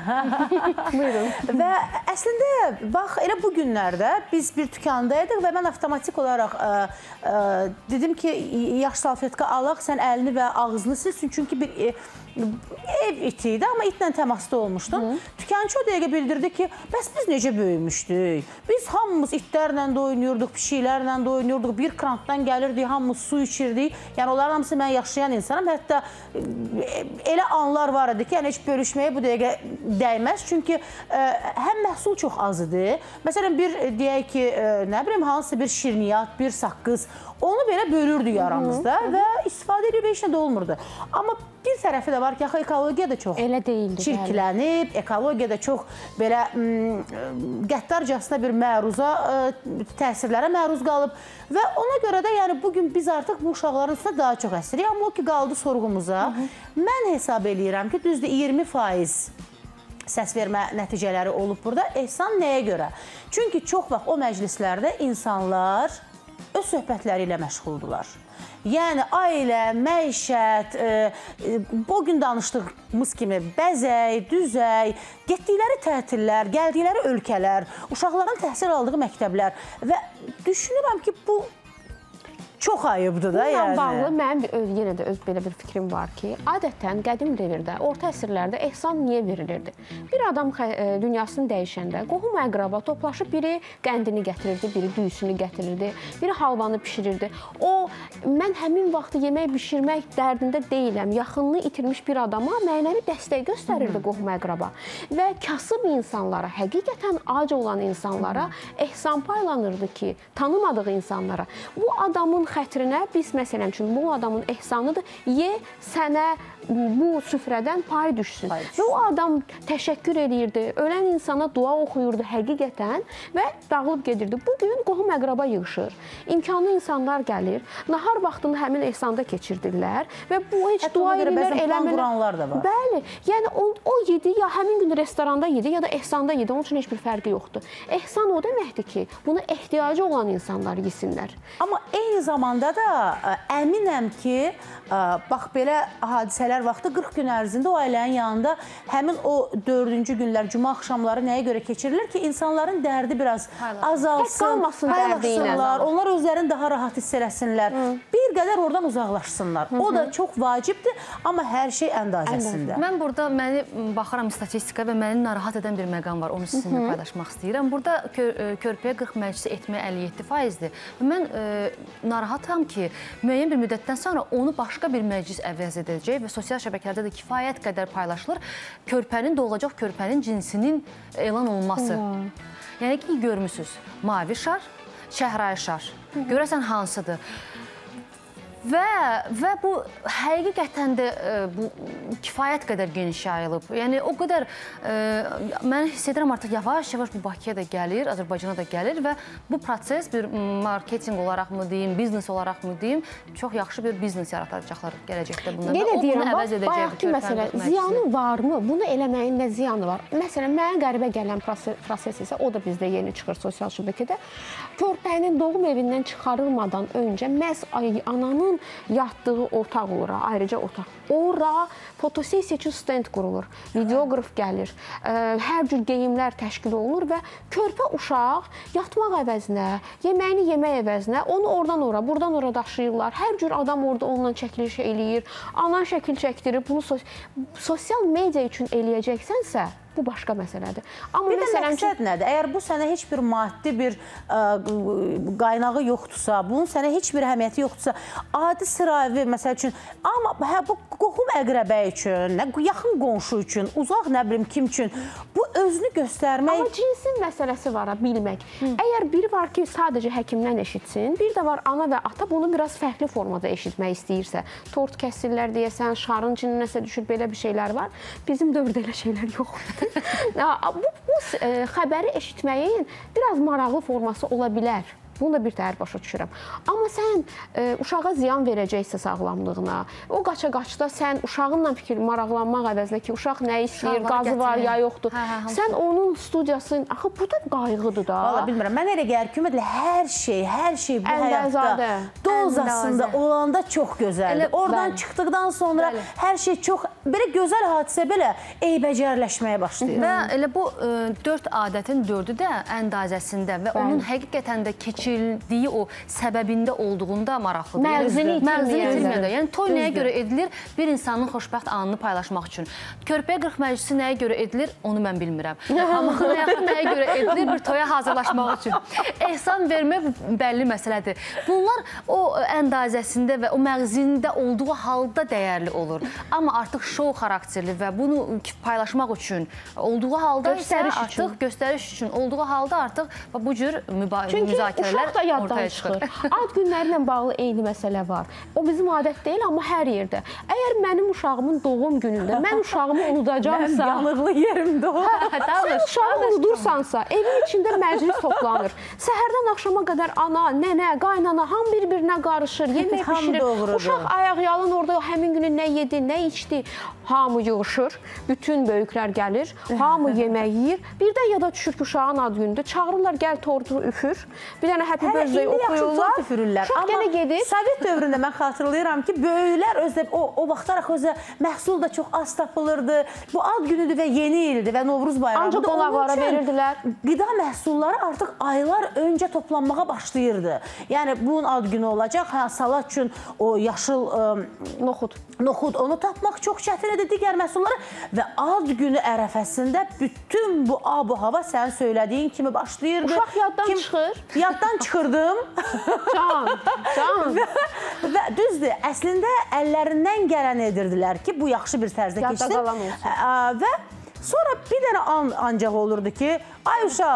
Buyurun. Və əslində, bax, elə bu günlərdə biz bir dükandaydıq və mən avtomatik olaraq ə, ə, dedim ki, yaş salfetka alaq, sən əlini və ağzını silsin. Çünki bir ə, ev iti idi, amma itlə təmasda olmuşdum. Dükançı o dəqiqə bildirdi ki, bəs biz necə böyümüşdük? Biz hamımız itlərlə də oynuyorduk, pişiklərlə də oynuyorduk, bir krantdan gəlirdik, hamımız su içirdik. Yəni, onların hamısı mən yaşayan insanım. Hətta elə anlar var idi ki, yəni heç bölüşməyə bu dəqiqə dəyməz. Çünki ə, həm məhsul çox az idi. Məsələn, bir deyək ki, ə, nə bilim, hansı bir şirniyyat, bir saqqız, onu belə bölürdük aramızda və istifadə edib heç nə də olmurdu. Amma bir tərəfi də var ki, ekologiya da çox elə deyildi, çirklənib, ekologiya da çox belə qəddarcasına bir məruza, təsirlərə məruz qalıb və ona görə də yəni bugün biz artıq bu uşaqların üstünə daha çox əsiririk. Amma o ki, qaldı sorğumuza. Hı -hı. Mən hesab eləyirəm ki, düzdür iyirmi faiz səs vermə nəticələri olub burada. Ehsan nəyə görə? Çünki çox vaxt o məclislərdə insanlar öz söhbətləri ilə məşğuldular. Yəni, ailə, məişət, e, e, bugün danışdığımız kimi bəzək, düzək, getdikləri tətillər, gəldikləri ölkələr, uşaqların təhsil aldığı məktəblər və düşünürəm ki, bu çox ayıbdır da, yəni. Bununla bağlı mənim öz, yenə də öz belə bir fikrim var ki, adətən qədim devirdə, orta əsrlərdə ehsan niyə verilirdi? Bir adam dünyasını dəyişəndə qohum əqraba toplaşıb biri qəndini gətirirdi, biri düyüsünü gətirirdi, biri halvanı pişirirdi. O, mən həmin vaxtı yemək pişirmək dərdində deyiləm. Yaxınlığı itirmiş bir adama mənəvi dəstək göstərirdi Hı. qohum əqraba. Və kasıb insanlara, həqiqətən ac olan insanlara ehsan paylanırdı ki, tanımadığı insanlara. Bu adamın xətrinə biz məsələn üçün bu adamın ehsanıdır, ye sənə bu süfrədən pay düşsün. Pay düşsün. Və o adam təşəkkür edirdi, ölən insana dua oxuyurdu həqiqətən və dağılıb gedirdi. Bugün qohum-əqraba yığışır, imkanlı insanlar gəlir, nahar vaxtını həmin ehsanda keçirdirlər və bu heç Hətta dua edirlər, eləmirlər. Quranlar da var. Bəli, yəni o, o yedi ya həmin gün restoranda yedi ya da ehsanda yedi, onun üçün heç bir fərqi yoxdur. Ehsan o deməkdir ki, buna ehtiyacı olan insanlar yesinlər. Amma eyni zamanda da ə, əminəm ki, ə, bax belə hadisələr vaxtı qırx gün ərzində o ailənin yanında həmin o dördüncü günlər, cuma axşamları nəyə görə keçirilir ki, insanların dərdi biraz azalsın, paylaşsınlar, onlar özlərini daha rahat hiss eləsinlər, Hı. bir qədər oradan uzaqlaşsınlar. Hı -hı. O da çox vacibdir, amma hər şey əndazəsində. Mən burada məni baxıram statistika və məni narahat edən bir məqam var, onu sizinlə Hı -hı. paylaşmaq istəyirəm. Burada körpəyə qırx məclisi etmə əlli yeddi faizdir. Mən e, narahatam ki, müəyyən bir müddətdən sonra onu başqa bir məclis əvəz edəcək və sosial şəbəkələrdə də kifayət qədər paylaşılır. Körpənin, doğulacaq körpənin cinsinin elan olunması. Hmm. Yəni ki, görmüsünüz, mavi şar, çəhrayı şar. Hmm. Görəsən hansıdır? Və, və bu həqiqətən də e, bu kifayət qədər geniş yayılıb. Yəni o qədər e, mən hiss edirəm artıq yavaş-yavaş bu Bakıya da gəlir, Azərbaycana da gəlir və bu proses bir marketinq olaraq mı deyim, biznes olaraq mı deyim, çox yaxşı bir biznes yaradacaqlar gələcəkdə bunlar. Yenə deyirəm, bax, bayaqki məsələ, ziyanı varmı? Bunu eləməyin nə ziyanı var? Məsələn, mənə qəribə gələn proses, proses isə o da bizdə yeni çıxır sosial şəbəkədə. Körpənin doğum evindən çıxarılmadan öncə məhz ananın yatdığı otaq olur, ayrıca otaq. Ora fotosesiya üçün stend qurulur, videoqraf gəlir, hər cür geyimlər təşkil olunur və körpə uşaq yatmaq əvəzinə, yeməyini yemək əvəzinə onu oradan ora, buradan ora daşıyırlar. Hər cür adam orada onunla çəkiliş eləyir, anan şəkil çəkdirir. Bunu sos sosial media üçün eləyəcəksənsə, bu başqa məsələdir. Amma bir də məqsəd nədir? Əgər bu sənə heç bir maddi bir ə, qaynağı yoxdursa, bunun sənə heç bir əhəmiyyəti yoxdursa, adi sıravi, məsəl üçün, amma hə, bu qohum əqrəbə üçün, nə, yaxın qonşu üçün, uzaq nə bilim kim üçün, bu özünü göstərmək... Amma cinsin məsələsi var, bilmək. Hı. Əgər biri var ki, sadəcə həkimdən eşitsin, bir də var ana və ata bunu biraz fərqli formada eşitmək istəyirsə, tort kəsirlər deyəsən, şarın içində nəsə düşür, belə bir şeylər var. Bizim dövrdə elə şeylər yoxdur. bu, bu e, xəbəri eşitməyin biraz maraqlı forması ola bilər. Bunu da bir təhər başa düşürəm. Amma sən e, uşağa ziyan verəcəksə sağlamlığına, o qaça-qaçda sən uşağınla fikir maraqlanmaq əvəzinə ki, uşaq nə istəyir, qazı var ya yoxdur. Hə, hə, sən onun studiyasını, axı bu da qayğıdır da. Valla bilmirəm, mən elə gəlir ki, ümumiyyətlə hər şey, hər şey bu həyatda dozasında olanda çox gözəldir. Elə, Oradan bəli. çıxdıqdan sonra bəli. hər şey çox, belə gözəl hadisə belə eybəcərləşməyə başlayır. Və elə bu e, dörd adətin dördü də əndazəsində və bəli. onun həqiqətən də keçir keçirildiyi o səbəbində olduğunda maraqlıdır. Mərzini itirməyəndə. Yəni, toy Düzdür. nəyə görə edilir? Bir insanın xoşbəxt anını paylaşmaq üçün. Körpəyə qırx məclisi nəyə görə edilir? Onu mən bilmirəm. Amma xınayaqlı nəyə görə edilir? Bir toya hazırlaşmaq üçün. Ehsan vermək bəlli məsələdir. Bunlar o əndazəsində və o məğzində olduğu halda dəyərli olur. Amma artıq şou xarakterli və bunu paylaşmaq üçün olduğu halda göstəriş isə artıq üçün. göstəriş üçün olduğu halda artıq bu cür müzakirələr uşaq da yaddan çıxır. Ad günləri ilə bağlı eyni məsələ var. O bizim adət deyil, amma hər yerdə. Əgər mənim uşağımın doğum günündə mən uşağımı unudacamsa... Mən yanıqlı yerimdə o. Sən uşağı unudursansa, evin içində məclis toplanır. Səhərdən axşama qədər ana, nənə, qaynana, ham bir-birinə qarışır, yemək pişirir. Uşaq ayaqyalın orada həmin günü nə yedi, nə içdi. Hamı yığışır, bütün böyüklər gəlir, hamı yemək yeyir. Bir də yada düşür ki, uşağın ad günüdür. Çağırırlar, gəl tortu üfür. Bir dənə happy birthday oxuyurlar. Uşaq yenə gedir. Sovet dövründə mən xatırlayıram ki, böyüklər özdə o, o vaxtlar özdə məhsul da çox az tapılırdı. Bu ad günüdür və yeni ildir və Novruz bayramıdır. Ancaq qonaqlara verirdilər. Qida məhsulları artıq aylar öncə toplanmağa başlayırdı. Yəni bunun ad günü olacaq. Hə, salat üçün o yaşıl ə, noxud. Noxud onu tapmaq çox çətin idi, digər məhsulları və ad günü ərəfəsində bütün bu ab-hava sənin söylədiyin kimi başlayırdı. Uşaq yaddan Kim, çıxır. Yaddan çıxırdım. Can, can. və, və düzdür, əslində əllərindən gələn edirdilər ki, bu yaxşı bir tərzdə keçsin. Və sonra bir dənə an ancaq olurdu ki, ay uşaq, gəl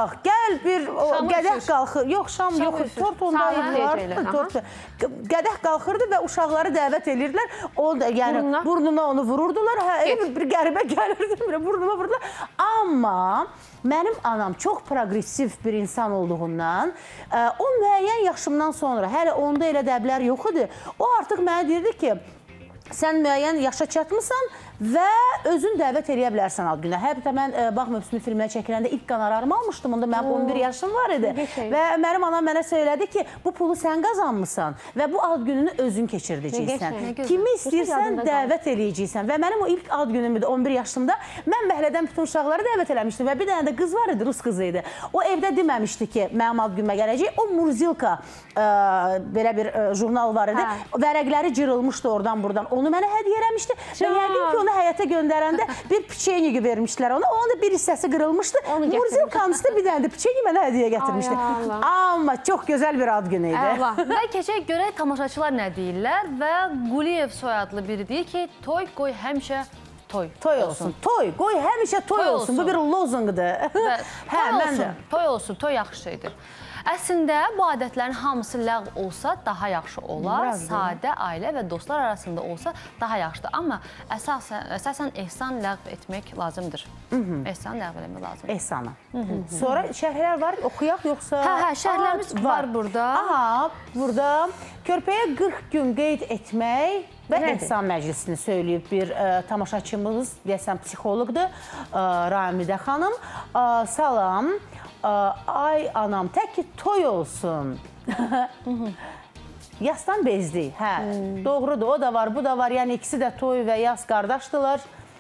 gözəl bir qədəh qalxır. Yox, şam yox, tort onda var. Qədəh qalxırdı və uşaqları dəvət edirdilər. O da yəni burnuna onu vururdular. Bir qəribə gəlirdi, burnuma vururdular. Amma mənim anam çox progressiv bir insan olduğundan, o müəyyən yaşımdan sonra, hələ onda elə dəblər yox idi, o artıq mənə deyirdi ki, sən müəyyən yaşa çatmısan və özün dəvət edə bilərsən ad günə. Hətta mən Bağ mövsümü filmə çəkiləndə ilk qanararımı almışdım. Onda mənim on bir yaşım var idi. Və mənim anam mənə söylədi ki, bu pulu sən qazanmısan və bu ad gününü özün keçirdəcəksən. Kimi istəyirsən dəvət eləyəcəksən. Və mənim o ilk ad günümdür, on bir yaşımda. Mən məhəllədən bütün uşaqları dəvət eləmişdim və bir dənə də qız var idi, rus qızı idi. O evdə deməmişdi ki, mənim ad günümə gələcək. O Murzilka belə bir jurnal var idi. Vərəqləri cırılmışdı oradan buradan. Onu mənə hədiyyə eləmişdi. Və yəqin ki, onu həyata göndərəndə bir piçenyi vermişdilər ona. Onun da bir hissəsi qırılmışdı. Murzilkanın üstə bir dənə də piçenyi mənə hədiyyə gətirmişdi. Amma çox gözəl bir ad günü idi. Və keçək görək tamaşaçılar nə deyirlər və Quliyev soyadlı biri deyir ki, toy qoy həmişə toy. Toy olsun. Toy qoy həmişə toy olsun. Bu bir lozunqdur. Toy olsun, toy yaxşı şeydir. Əslində, bu adətlərin hamısı ləğv olsa daha yaxşı olar. Sadə ailə və dostlar arasında olsa daha yaxşıdır. Amma əsasən ehsan ləğv etmək lazımdır. Ehsan ləğv etmək lazımdır. Ehsana. Sonra şərhlər var, oxuyaq yoxsa? Hə, hə, şərhlərimiz var burada. Aha, burada körpəyə qırx gün qeyd etmək və ehsan məclisini söyləyib bir tamaşaçımız, deyəsən psixoloqdur, Ramidə xanım. Salam. Ay anam, tək ki toy olsun. Yasdan bezdik, hə, doğrudur, o da var, bu da var, yəni ikisi də toy və yas qardaşdılar.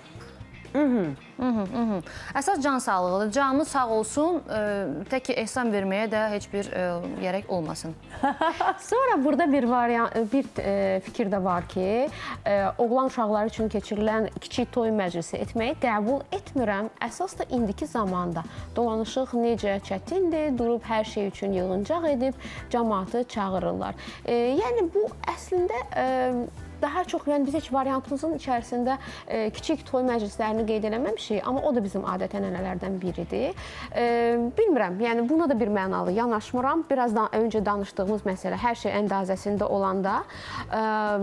Əsas can sağlığıdır. Canımız sağ olsun, tək ki ehsan verməyə də heç bir gərək olmasın. Sonra burada bir bir fikir də var ki, oğlan uşaqları üçün keçirilən kiçik toy məclisi etməyi qəbul etmirəm. Əsas da indiki zamanda dolanışıq necə çətindir, durub hər şey üçün yığıncaq edib cəmaatı çağırırlar. Yəni bu əslində daha çox, yəni biz heç variantımızın içərisində e, kiçik toy məclislərini qeyd eləməmişik, amma o da bizim adət-ənənələrdən biridir. E, bilmirəm, yəni buna da bir mənalı yanaşmıram. Birazdan öncə danışdığımız məsələ hər şey əndazəsində olanda e,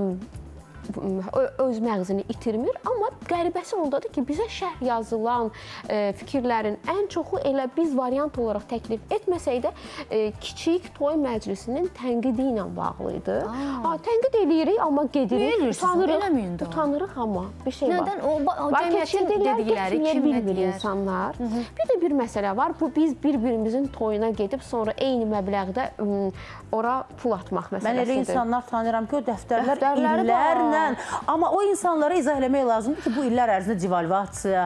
öz məğzini itirmir, amma qəribəsi ondadır ki, bizə şərh yazılan e, fikirlərin ən çoxu elə biz variant olaraq təklif etməsək də e, kiçik toy məclisinin tənqidi ilə bağlı idi. Ha, tənqid eləyirik, amma gedirik, utanırıq, utanırıq amma bir şey var. Nədən? O, o cəmiyyətin dedikləri kim bilmir insanlar. Hı -hı. Bir də bir məsələ var, bu biz bir-birimizin toyuna gedib sonra eyni məbləğdə ora pul atmaq məsələsidir. Mən elə insanlar tanıram ki, o dəftərlər illərlə. Amma o insanlara izah eləmək lazımdır ki, bu illər ərzində devalvasiya,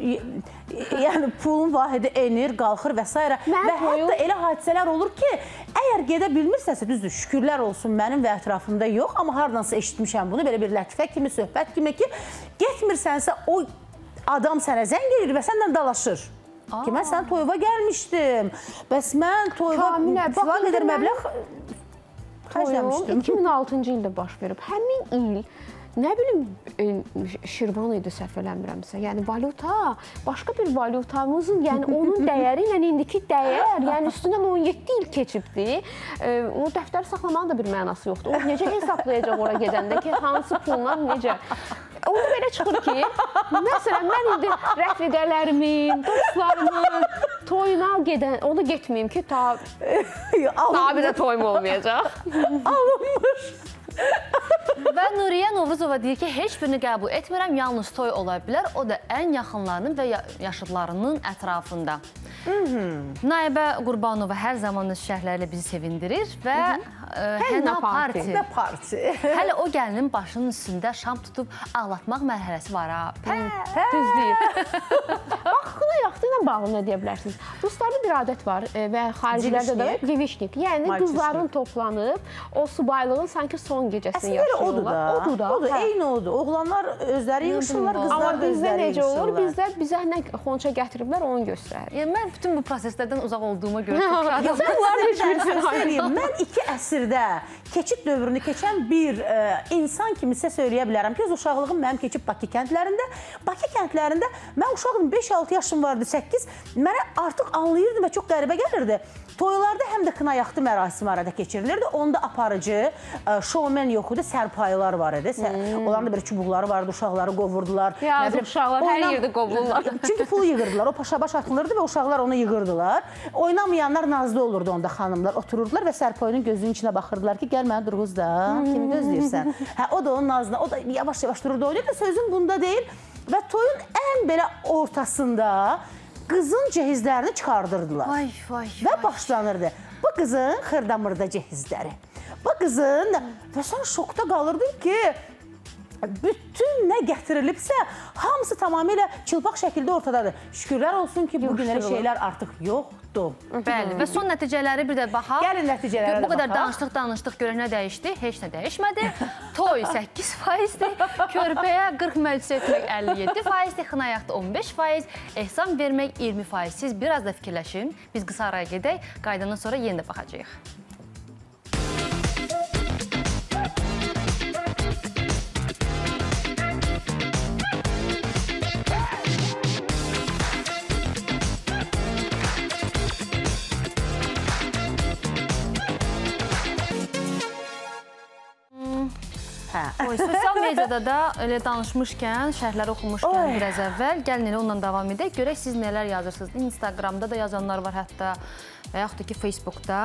yəni pulun vahidi enir, qalxır və s. Və hətta elə hadisələr olur ki, əgər gedə bilmirsənsə, düzdür, şükürlər olsun mənim və ətrafımda yox, amma hardansa eşitmişəm bunu, belə bir lətifə kimi, söhbət kimi ki, getmirsənsə o adam sənə zəng edir və səndən dalaşır. Ki, mən sən toyva gəlmişdim, bəs mən toyva filan qədər məbləğ xərcləmişdim. iki min altıncı ildə baş verib. Həmin il, nə bilim, Şirvan idi, səhv eləmirəmsə. Yəni, valyuta, başqa bir valyutamızın, yəni onun dəyəri ilə indiki dəyər, yəni üstündən on yeddi il keçibdir. O dəftəri saxlamanın da bir mənası yoxdur. O necə hesablayacaq ora gedəndə ki, hansı pulla, necə? Onu belə çıxır ki, məsələn, mən indi rəfiqələrimin, dostlarımın toyuna gedən, onu getməyim ki, ta bir də toyum olmayacaq. Alınmış. Və Nuriyə Novruzova deyir ki, heç birini qəbul etmirəm, yalnız toy ola bilər, o da ən yaxınlarının və yaşıdlarının ətrafında. Naibə Qurbanova hər zaman öz şərhlərlə bizi sevindirir və həna parti. Və parti. Hələ o gəlinin başının üstündə şam tutub ağlatmaq mərhələsi var ha. Düz deyir. Baxına yaxdı ilə bağlı nə deyə bilərsiniz? Ruslarda bir adət var və xaricilərdə də Devişnik. Yəni qızların toplanıb o subaylığın sanki son gecəsini yaşayırlar. Odur da. Odur, eyni odur. Oğlanlar özləri yığışırlar, qızlar da özləri yığışırlar. Amma bizdə necə olur? Bizdə bizə nə xonça gətiriblər, onu göstərir. Mən bütün bu proseslərdən uzaq olduğuma görə çox şadam. Bunların heç birisini söyləyim. Mən iki əsrdə keçid dövrünü keçən bir e, insan kimi sizə söyləyə bilərəm ki, öz uşaqlığım mənim keçib Bakı kəndlərində. Bakı kəndlərində mən uşaqdım, beş altı yaşım vardı, səkkiz. Mənə artıq anlayırdım və çox qəribə gəlirdi. Toylarda həm də kına yaxtı mərasimi arada keçirilirdi. Onda aparıcı, şovmen yox idi, sərpayılar var idi. Hmm. Onların da bir çubuqları vardı, uşaqları qovurdular. Yazıq uşaqlar hər yerdə qovurdular. Çünki pul yığırdılar, o paşa-baş atılırdı və uşaqlar onu yığırdılar. Oynamayanlar nazlı olurdu onda xanımlar. Otururdular və sərpayının gözünün içinə baxırdılar ki, gəl mənə durğuz da, kimi gözləyirsən. Hə, o da onun nazına, o da yavaş-yavaş dururdu, oynayırdı. Sözüm bunda deyil və toyun ən belə ortasında qızın cehizlərini çıxardırdılar. Vay, vay, və başlanırdı. Bu qızın xırdamırda cehizləri. Bu qızın və sən şokda qalırdın ki, bütün nə gətirilibsə, hamısı tamamilə çılpaq şəkildə ortadadır. Şükürlər olsun ki, bu gün elə şeylər artıq yoxdur. Bəli, və son nəticələri bir də baxaq. Gəlin nəticələrə də baxaq. Bu qədər danışdıq, danışdıq, görək nə dəyişdi? Heç nə dəyişmədi. Toy səkkiz faizdir, körpəyə qırx müalicə etmək əlli yeddi faizdir, xına yaxda on beş faiz, ehsan vermək iyirmi faiz. Siz biraz da fikirləşin, biz qısa araya gedək, qaydandan sonra yenə də baxacağıq. Oy, sosial mediada da elə danışmışkən, şərhləri oxumuşkən biraz əvvəl, gəlin elə ondan davam edək. Görək siz nələr yazırsınız. Instagramda da yazanlar var hətta və yaxud da ki, Facebookda.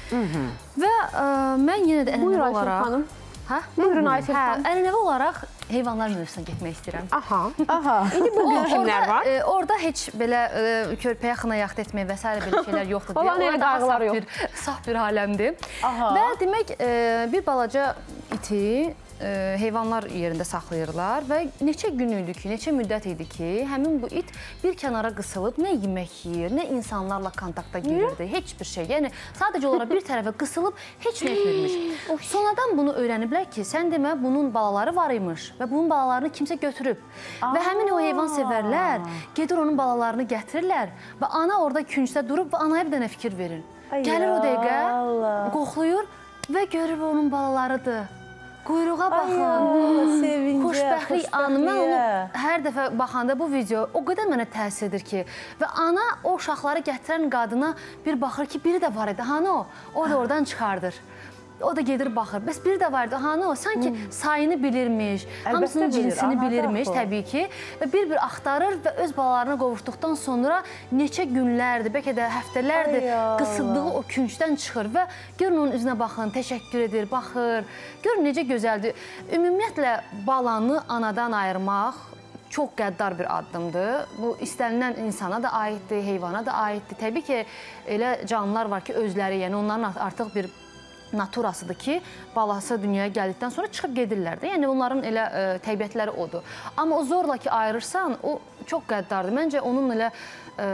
Və mən yenə də ənənəvi olaraq... Hə? Buyurun, Ayşə xanım. Ənənəvi olaraq heyvanlar mövzusuna getmək istəyirəm. Aha, aha. İndi bugün kimlər var? Orada heç belə körpəyə xına yaxt etmək və s. belə şeylər yoxdur deyə. Olan elə qayğılar yox. Saf bir aləmdir. Və demək, bir balaca iti heyvanlar yerində saxlayırlar və neçə gün idi ki, neçə müddət idi ki, həmin bu it bir kənara qısılıb nə yemək yeyir, nə insanlarla kontakta girirdi, heç bir şey. Yəni, sadəcə olaraq bir tərəfə qısılıb heç nə etmirmiş. Sonradan bunu öyrəniblər ki, sən demə, bunun balaları var imiş və bunun balalarını kimsə götürüb. Və həmin o heyvan sevərlər, gedir onun balalarını gətirirlər və ana orada küncdə durub və anaya bir dənə fikir verir. Gəlir o dəqiqə, qoxlayır və görür onun balalarıdır. Quyruğa baxın, xoşbəxtlik anı. Mən onu hər dəfə baxanda bu video o qədər mənə təsir edir ki, və ana o uşaqları gətirən qadına bir baxır ki, biri də var idi, hanı o? O da oradan çıxardır. O da gedir baxır. Bəs biri də vardı, hanı o? Sanki sayını bilirmiş, hamısının cinsini bilirmiş təbii ki. Və bir-bir axtarır və öz balalarını qovuşduqdan sonra neçə günlərdir, bəlkə də həftələrdir qısıldığı o küncdən çıxır və görün onun üzünə baxın, təşəkkür edir, baxır. Görün necə gözəldir. Ümumiyyətlə, balanı anadan ayırmaq çox qəddar bir addımdır. Bu, istənilən insana da aiddir, heyvana da aiddir. Təbii ki, elə canlılar var ki, özləri, yəni onların artıq bir naturasıdır ki, balası dünyaya gəldikdən sonra çıxıb gedirlər də. Yəni, onların elə ə, təbiətləri odur. Amma o zorla ki, ayırırsan, o çox qəddardır. Məncə, onun elə ə,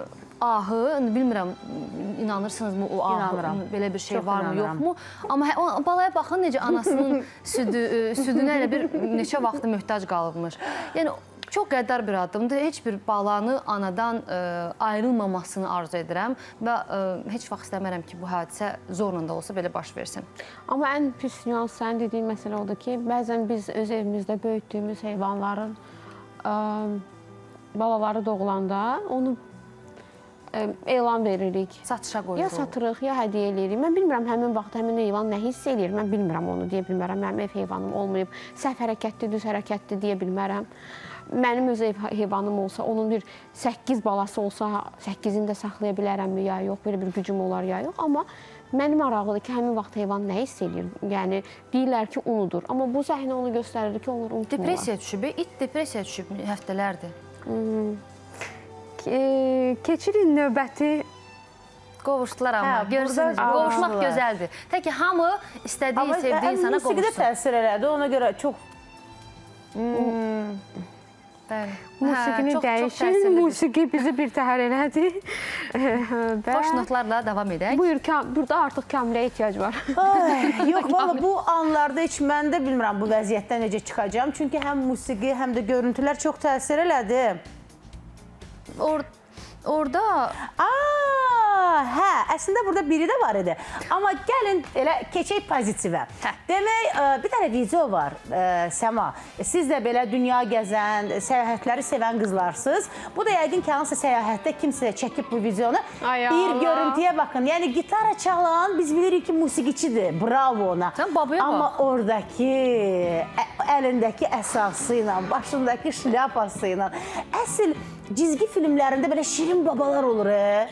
ahı, bilmirəm, inanırsınızmı o ahı, belə bir şey varmı, yoxmu? Amma hə, o, balaya baxın, necə anasının südü, südünə elə bir neçə vaxtı möhtac qalıbmış. Yəni, çox qəddar bir addımdır. Heç bir balanı anadan ə, ayrılmamasını arzu edirəm və ə, heç vaxt istəmərəm ki, bu hadisə zorla da olsa belə baş versin. Amma ən pis nüans sənin dediyin məsələ odur ki, bəzən biz öz evimizdə böyütdüyümüz heyvanların ə, balaları doğulanda onu ə, elan veririk. Satışa qoyuruq. Ya satırıq, ya hədiyyə eləyirik. Mən bilmirəm, həmin vaxt həmin heyvan nə hiss eləyir. Mən bilmirəm onu deyə bilmərəm. Mənim ev heyvanım olmayıb. Səhv hərəkətli, düz hərəkətli deyə bilmərəm. Mənim öz ev heyvanım olsa, onun bir səkkiz balası olsa, səkkizini də saxlaya bilərəmmi, ya yox, belə bir gücüm olar, ya yox. Amma mənim maraqlıdır ki, həmin vaxt heyvan nə hiss edir? Yəni, deyirlər ki, unudur. Amma bu səhnə onu göstərir ki, onlar unutmurlar. Depressiya düşüb, it depressiya düşüb həftələrdir. Hmm. Keçirin növbəti qovuşdular amma, görürsünüz, qovuşmaq gözəldir. Tək ki, hamı istədiyi, sevdiyi insana qovuşsun. Musiqi də təsir elədi, ona görə çox... Musiqini dəyişin, musiqi bizi bir təhər elədi. Xoş notlarla davam edək. Buyur, burada artıq Kamiləyə ehtiyac var. Yox, valla bu anlarda heç mən də bilmirəm bu vəziyyətdən necə çıxacağım. Çünki həm musiqi, həm də görüntülər çox təsir elədi. orada... Aa, hə, əslində burada biri də var idi. Amma gəlin elə keçək pozitivə. Demək, bir dənə video var, Səma. Siz də belə dünya gəzən, səyahətləri sevən qızlarsınız. Bu da yəqin ki, hansısa səyahətdə kimsə çəkib bu videonu. Ay bir Allah. görüntüyə baxın. Yəni, gitara çalan biz bilirik ki, musiqiçidir. Bravo ona. Sən babaya bax. Amma oradakı əlindəki əsası ilə, başındakı şlyapası ilə əsl cizgi filmlərində belə şirin babalar olur.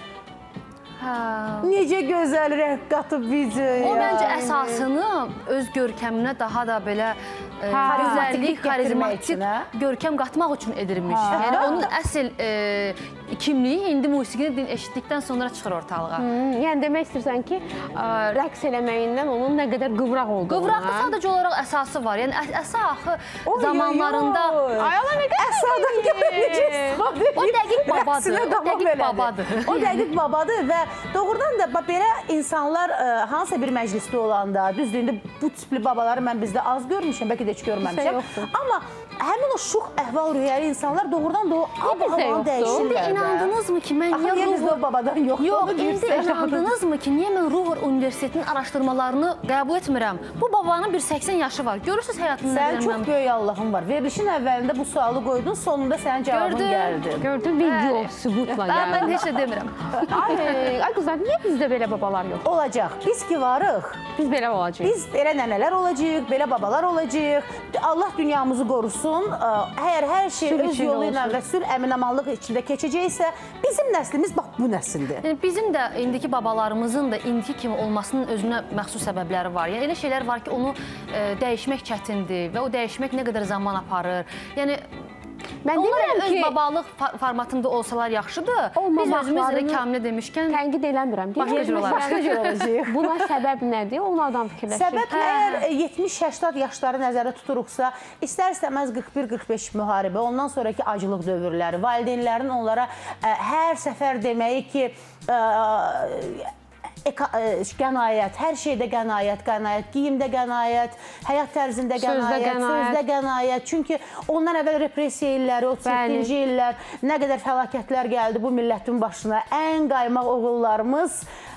Hə. Necə gözəl rəng qatıb videoya. O məncə əsasını öz görkəminə daha da belə gözəllik, karizmatik görkəm qatmaq üçün edilmiş. Yəni onun əsl kimliyi indi musiqini eşitdikdən sonra çıxır ortalığa. Yəni demək istəyirsən ki, rəqs eləməyindən onun nə qədər qıvraq olduğunu. Qıvraqda sadəcə olaraq əsası var. Yəni əsa axı zamanlarında... Ay Allah, nə qədər əsadan görünəcək. O dəqiq babadır. O dəqiq babadır. O dəqiq babadır və doğrudan da belə insanlar hansısa bir məclisdə olanda, düzdür, bu tipli babaları mən bizdə az görmüşəm, bəlkə də heç görməmişəm. Amma həmin o şux əhval-ruhiyyəli insanlar doğrudan da o ab-havanı dəyişirlər. İnandınızmı ki, mən niyə Ruhr... Axı, babadan yoxdur. Yox, indi inandınızmı ki, niyə mən Ruhr Universitetinin araşdırmalarını qəbul etmirəm? Bu babanın bir səksən yaşı var. Görürsünüz həyatını Sənin çox böyük Allahın var. Verilişin əvvəlində bu sualı qoydun, sonunda sənin cavabın gəldi. Gördün, video sübutla gəldi. Mən heç də demirəm. Ay qızlar, niyə bizdə belə babalar yox? Olacaq. Biz ki varıq. Biz belə olacaq. Biz belə nənələr olacaq, belə babalar olacaq. Allah dünyamızı qorusun. Əgər hər şey öz yolu ilə və sülh əmin-amanlıq içində keçəcəksə, bizim nəslimiz bax bu nəsildir. Bizim də indiki babalarımızın da indiki kimi olmasının özünə məxsus səbəbləri var. Yəni elə şeylər var ki, onu dəyişmək çətindir və o dəyişmək nə qədər zaman aparır. Yəni Mən onlar demirəm öz ki, babalıq formatında olsalar yaxşıdır. Biz özümüz elə kamilə demişkən tənqid eləmirəm. Başqa cür olacaq. Başqa cür olacaq. Buna səbəb nədir? Onlardan fikirləşir. Səbəb əgər yetmiş səksən yaşları nəzərdə tuturuqsa, istər-istəməz qırx bir qırx beş müharibə, ondan sonraki acılıq dövrləri, valideynlərin onlara hər səfər deməyi ki, qənaət, hər şeydə qənaət, qənaət, geyimdə qənaət, həyat tərzində qənaət, sözdə qənaət. Çünki ondan əvvəl repressiya illəri, otuz yeddinci illər, nə qədər fəlakətlər gəldi bu millətin başına. Ən qaymaq oğullarımız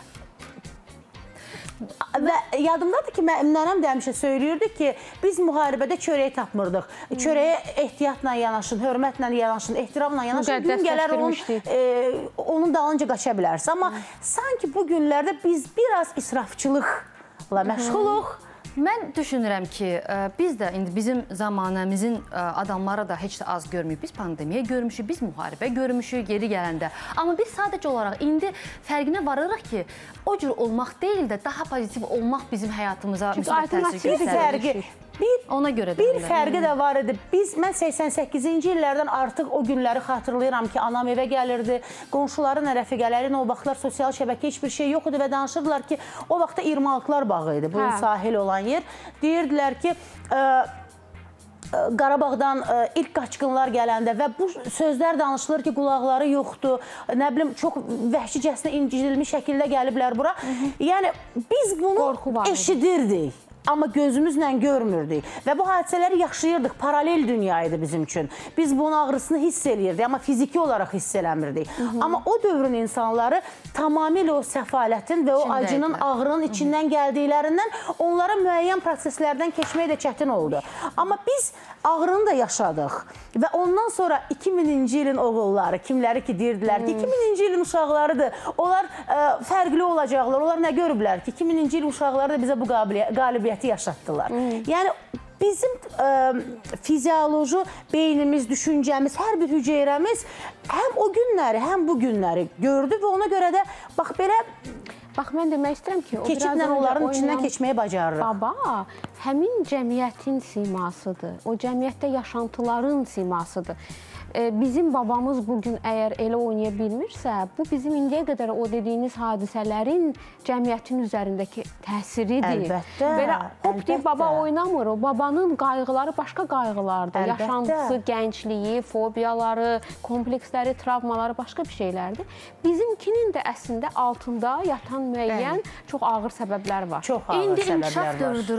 və yadımdadır ki, nənəm də həmişə söylüyordü ki, biz müharibədə çörək tapmırdıq. Çörəyə ehtiyatla yanaşın, hörmətlə yanaşın, ehtiramla yanaşın. Gün gələr onun dalınca qaça bilərsən. Amma sanki bu günlərdə biz biraz israfçılıqla məşğuluq. Mən düşünürəm ki, biz də indi bizim zamanəmizin adamları da heç də az görməyib. Biz pandemiya görmüşük, biz müharibə görmüşük geri gələndə. Amma biz sadəcə olaraq indi fərqinə varırıq ki, o cür olmaq deyil də daha pozitiv olmaq bizim həyatımıza müsbət təsir göstərir. Bir, Ona görə də bir fərqi də var idi. Biz, mən səksən səkkizinci illərdən artıq o günləri xatırlayıram ki, anam evə gəlirdi, qonşuların, rəfiqələrin o vaxtlar sosial şəbəkə heç bir şey yox idi və danışırdılar ki, o vaxtda iyirmalıqlar bağı idi, bu sahil olan yer. Deyirdilər ki, Qarabağdan ilk qaçqınlar gələndə və bu sözlər danışılır ki, qulaqları yoxdur, nə bilim, çox vəhşicəsinə incidilmiş şəkildə gəliblər bura. Yəni, biz bunu eşidirdik. Amma gözümüzlə görmürdük və bu hadisələri yaşayırdıq. Paralel dünya idi bizim üçün. Biz bunun ağrısını hiss eləyirdik, amma fiziki olaraq hiss eləmirdik. Amma o dövrün insanları tamamilə o səfalətin və o acının, ağrının içindən gəldiklərindən onlara müəyyən proseslərdən keçmək də çətin oldu. Amma biz ağrını da yaşadıq və ondan sonra iki mininci ilin oğulları, kimləri ki deyirdilər ki, iki mininci ilin uşaqlarıdır, onlar fərqli olacaqlar, onlar nə görüblər ki, iki mininci il uşaqları da bizə bu qalibiyyəti yaşatdılar. Yəni, bizim fizioloji beynimiz, düşüncəmiz, hər bir hüceyrəmiz həm o günləri, həm bu günləri gördü və ona görə də, bax, belə... Bax, mən demək istəyirəm ki, keçidlə onların içindən keçməyi bacarırıq. Baba, həmin cəmiyyətin simasıdır, o cəmiyyətdə yaşantıların simasıdır. Bizim babamız bugün əgər elə oynaya bilmirsə, bu bizim indiyə qədər o dediyiniz hadisələrin cəmiyyətin üzərindəki təsiridir. Əlbəttə. Belə hop deyib baba oynamır, o babanın qayğıları başqa qayğılardır. Yaşantısı, gəncliyi, fobiyaları, kompleksləri, travmaları başqa bir şeylərdir. Bizimkinin də əslində altında yatan müəyyən çox ağır səbəblər var. Çox ağır səbəblər var. İndi inkişaf dövrüdür, qızlar.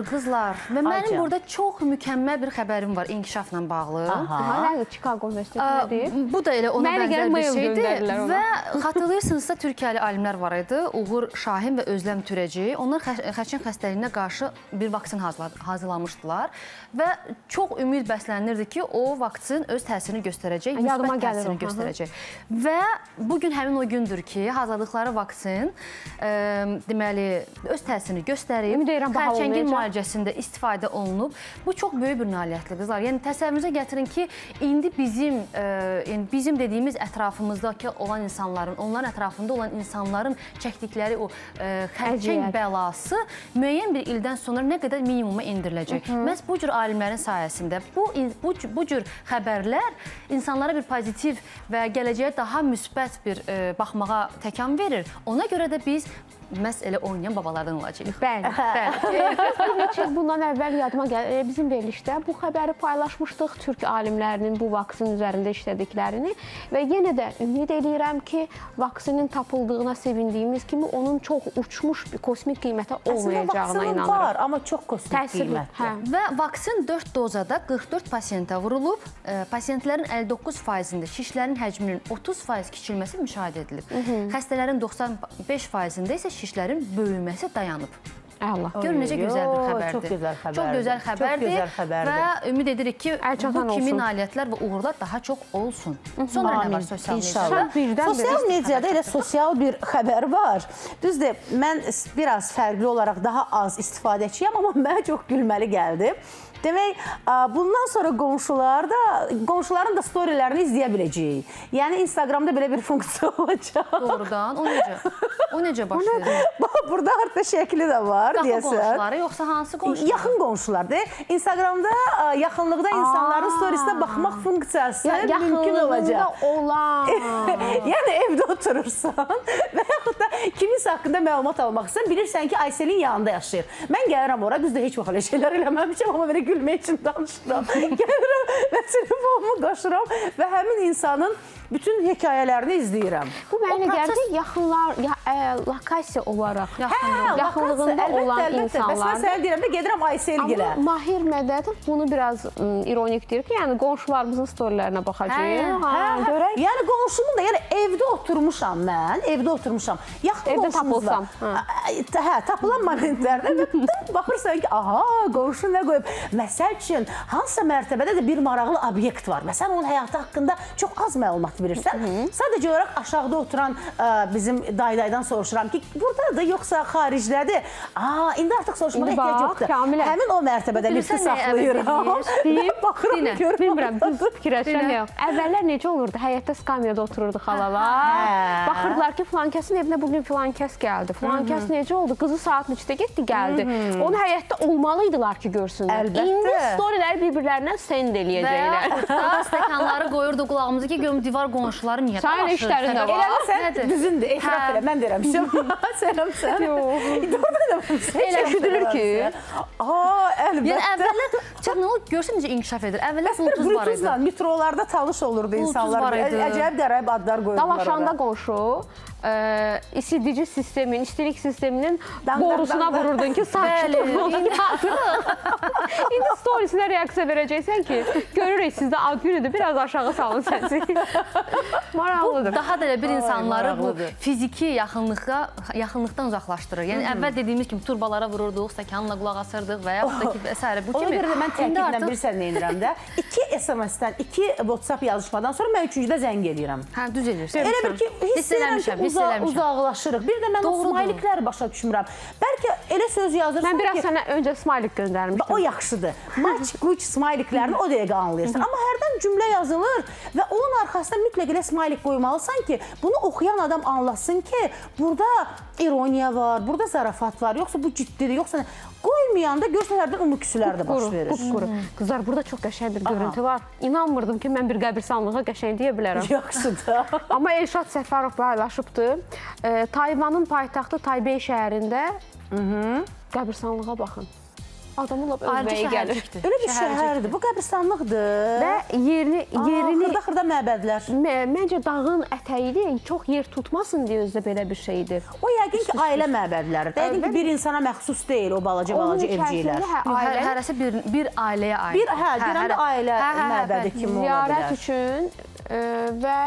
Var. Və mənim Ayca. burada çox mükəmməl bir xəbərim var inkişafla bağlı. Aha. Chicago Universitetində deyib. Bu da elə ona Mənə bənzər gəlib bir mail şeydir. göndərdilər ona. Və xatırlayırsınızsa Türkiyəli alimlər var idi. Uğur Şahin və Özləm Türeci. Onlar xəçin xəstəliyinə qarşı bir vaksin hazırlamışdılar və çox ümid bəslənirdi ki, o vaksin öz təsirini göstərəcək, müsbət təsirini göstərəcək. Və bugün həmin o gündür ki, hazırladıkları vaksin e, deməli öz təsirini göstərib, xərçəngin müalicəsində istifadə olunub. Bu çox böyük bir nailiyyətli qızlar. Yəni təsəvvürünüzə gətirin ki, indi bizim e, yəni bizim dediyimiz ətrafımızdakı olan insanların, onların ətrafında olan insanların çəkdikləri o e, xərçəng bəlası müəyyən bir ildən sonra nə qədər minimuma endiriləcək. Məhz bu cür alimlərin sayəsində bu, bu, bu cür xəbərlər insanlara bir pozitiv və gələcəyə daha müsbət bir e, baxmağa təkan verir. Ona görə də biz məhz elə oynayan babalardan olacaq. Bəli. Bəli. Neçə bundan əvvəl yadıma gəlir. Bizim verilişdə bu xəbəri paylaşmışdıq. Türk alimlərinin bu vaksin üzərində işlədiklərini və yenə də ümid edirəm ki, vaksinin tapıldığına sevindiyimiz kimi onun çox uçmuş bir kosmik qiymətə olmayacağına inanırıq. Aslında var, amma çox kosmik qiymətdir. Və vaksin dörd dozada qırx dörd pasiyentə vurulub. E, pasiyentlərin əlli doqquz faizində şişlərin həcminin otuz faiz kiçilməsi müşahidə edilib. Xəstələrin doxsan beş faizində isə şişlərin böyüməsi dayanıb. Allah. Görün necə gözəl bir xəbərdir. Çox gözəl xəbərdir. Çox gözəl xəbərdir. Çox gözəl xəbərdir. Və ümid edirik ki, bu kimi nailiyyətlər və uğurlar daha çox olsun. Sonra nə var sosial mediada? Sosial mediada elə sosial bir xəbər var. Düzdür, mən biraz fərqli olaraq daha az istifadəçiyəm, amma mənə çox gülməli gəldi. Demək, bundan sonra qonşular da, qonşuların da storylərini izləyə biləcəyik. Yəni, Instagramda belə bir funksiya olacaq. Doğrudan, o necə? O necə başlayır? Burada artıq şəkli də var, deyəsən. Qapı qonşuları, yoxsa hansı qonşular? Yaxın qonşulardır. Instagramda yaxınlıqda insanların storisinə baxmaq funksiyası mümkün olacaq. Yaxınlığında olan. Yəni, evdə oturursan və yaxud da kiminsə haqqında məlumat almaq istəyirsən, bilirsən ki, Ayselin yanında yaşayır. Mən gəlirəm ora, düzdür, heç vaxt elə şeylər eləməmişəm, amma belə gülmək üçün danışıram. Gəlirəm və telefonumu qaşıram və həmin insanın bütün hekayələrini izləyirəm. Bu mənə gəldi, yaxınlar, lokasiya olaraq, yaxınlığında olan insanlar. Bəs mən sənə deyirəm də, gedirəm Aysel gilə. Amma Mahir Mədədov bunu biraz ironik deyir ki, yəni qonşularımızın storylərinə baxacaq. Yəni qonşumun da, yəni evdə oturmuşam mən, evdə oturmuşam. Evdə tapılsam. Hə, tapılan momentlərdə və baxırsan ki, aha, qonşu nə qoyub. Məsəl üçün, hansısa mərtəbədə də bir maraqlı obyekt var. Məsələn, onun həyatı haqqında çox az məlumat bilirsən. Sadəcə olaraq aşağıda oturan bizim daydaydan soruşuram ki, buradadır, yoxsa xaricdədir? Aa, indi artıq soruşmağa ehtiyac yoxdur. Həmin o mərtəbədə lifti saxlayıram. Baxıram, görürəm. Bilmirəm, düz fikirləşirəm yox. Əvvəllər necə olurdu? Həyətdə skamyada otururdu xalalar. Baxırdılar ki, filan kəsin evinə bugün filan kəs gəldi. Filan kəs necə oldu? Qızı saat neçədə getdi, gəldi. Onu həyətdə olmalıydılar ki, görsünlər. İndi storyləri bir-birlərinə send eləyəcəklər. Və stəkanları qoyurdu qulağımızı ki, görüm divar qonşuları niyə dalaşır? Sənin işlərində var. Elə sən düzündür, etiraf elə, mən deyirəm. Sənəm sən. Elə şüdülür ki. Aa, əlbəttə. Yəni, əvvəllər, çək nə olur, görsən necə inkişaf edir. Əvvəllər Bluetooth var idi. Metrolarda tanış olurdu insanlar. Əcəb dərəb adlar qoyurdular. Dalaşanda qonşu, isidici sistemin, istilik sisteminin borusuna vururdun ki, sakit İndi storisinə reaksiya verəcəksən ki, görürük sizdə ad günüdür, biraz aşağı salın səsi. Maraqlıdır. Bu, daha da bir insanları bu fiziki yaxınlıqdan uzaqlaşdırır. Yəni, əvvəl dediyimiz kimi turbalara vururduq, stəkanla qulaq asırdıq və yaxud da ki, və s. Bu kimi. Ona görə də mən təkidlə bir sən neyinirəm də, iki S M S-dən, iki WhatsApp yazışmadan sonra mən üçüncüdə zəng eləyirəm. Hə, düz eləyirsən. Elə bir ki, hiss edirəm ki, uzaqlaşırıq. Bir də mən o smaylikləri başa düşmürəm. Bəlkə elə söz yazırsan ki... Mən biraz sənə öncə smaylik göndərmişdim. O yaxşıdır. Maç, quç smayliklərini o dəqiqə anlayırsan. Amma hərdən cümlə yazılır və onun arxasında mütləq elə smaylik qoymalısan ki, bunu oxuyan adam anlasın ki, burada ironiya var, burada zarafat var, yoxsa bu ciddidir, yoxsa... Qoymayanda görsən hərdən umuküsülər də baş verir. Qupquru. Qızlar, burada çox qəşəng bir görüntü var. İnanmırdım ki, mən bir qəbirstanlığa qəşəng deyə bilərəm. Yaxşıdır. Amma Elşad Səfərov paylaşıbdır. Tayvanın paytaxtı Taybey şəhərində qəbirstanlığa baxın. adamın lap özbəyi gəlir. Elə bir şəhərdir, bu qəbristanlıqdır. Və yerini... Xırda-xırda məbədlər. Məncə dağın ətəyidir, çox yer tutmasın deyə özdə belə bir şeydir. O yəqin ki, ailə məbədləri. Yəqin ki, bir insana məxsus deyil o balaca-balaca evciklər. Hərəsi bir ailəyə aid. Hə, bir anda ailə məbədi kimi ola bilər. Ziyarət üçün və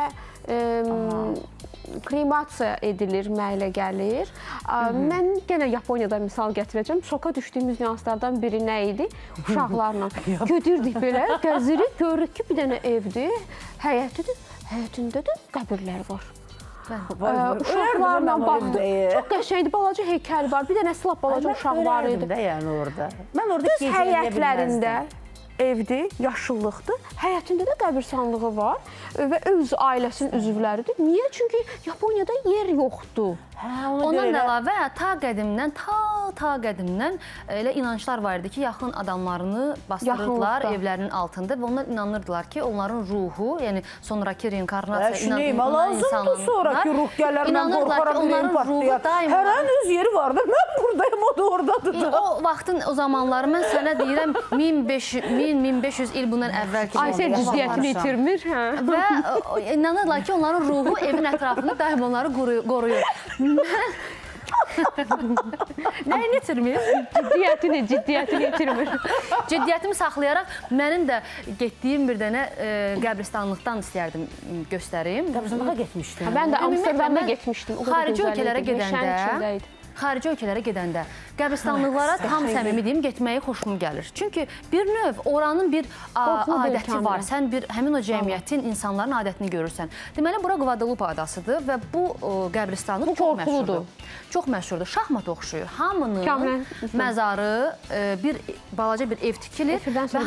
kremasiya edilir, mənə gəlir. Mən yenə Yaponiyada misal gətirəcəm. Şoka düşdüyümüz nüanslardan biri nə idi? Uşaqlarla götürdük belə, gəzirik, görürük ki, bir dənə evdir, həyətidir, həyətində də qəbirlər var. Uşaqlarla baxdı. Çox qəşəngdir, balaca heykəl var, bir dənə slap balaca uşaq var idi. Mən yəni orada. Düz həyətlərində evdir, yaşıllıqdır, həyətində də qəbirstanlığı var və öz ailəsinin üzvləridir. Niyə? Çünki Yaponiyada yer yoxdur. Ondan əlavə, ta qədimdən, ta ta qədimdən elə inanclar var idi ki, yaxın adamlarını bastırırdılar evlərinin altında və onlar inanırdılar ki, onların ruhu, yəni sonraki reinkarnasiya inanan insanlar sonraki ruh gələr, mən qorxaram, ürəyim partlayar. Hərənin öz yeri vardır, mən buradayım, o da oradadır. O vaxtın, o zamanları mən sənə deyirəm, min beş yüz il bundan əvvəlki. Aysel cüzdiyyətini itirmir. Və inanırlar ki, onların ruhu evin ətrafında daim onları qoruyur. Nəyin itirmir? Ciddiyyətini, ciddiyyətini itirmir. Ciddiyyətimi saxlayaraq mənim də getdiyim bir dənə qəbristanlıqdan istəyərdim göstərim. Qəbristanlığa getmişdim. Mən də Amsterdamda getmişdim. Xarici ölkələrə gedəndə, xarici ölkələrə gedəndə qəbristanlıqlara tam səmimi deyim, getməyi xoşum gəlir. Çünki bir növ oranın bir adəti var. Sən həmin o cəmiyyətin, insanların adətini görürsən. Deməli, bura Guadalupe adasıdır və bu qəbristanlıq çox məşhurdur. Çox məşhurdur. Şahmat oxşuyur. Hamının məzarı, bir balaca bir ev tikilir və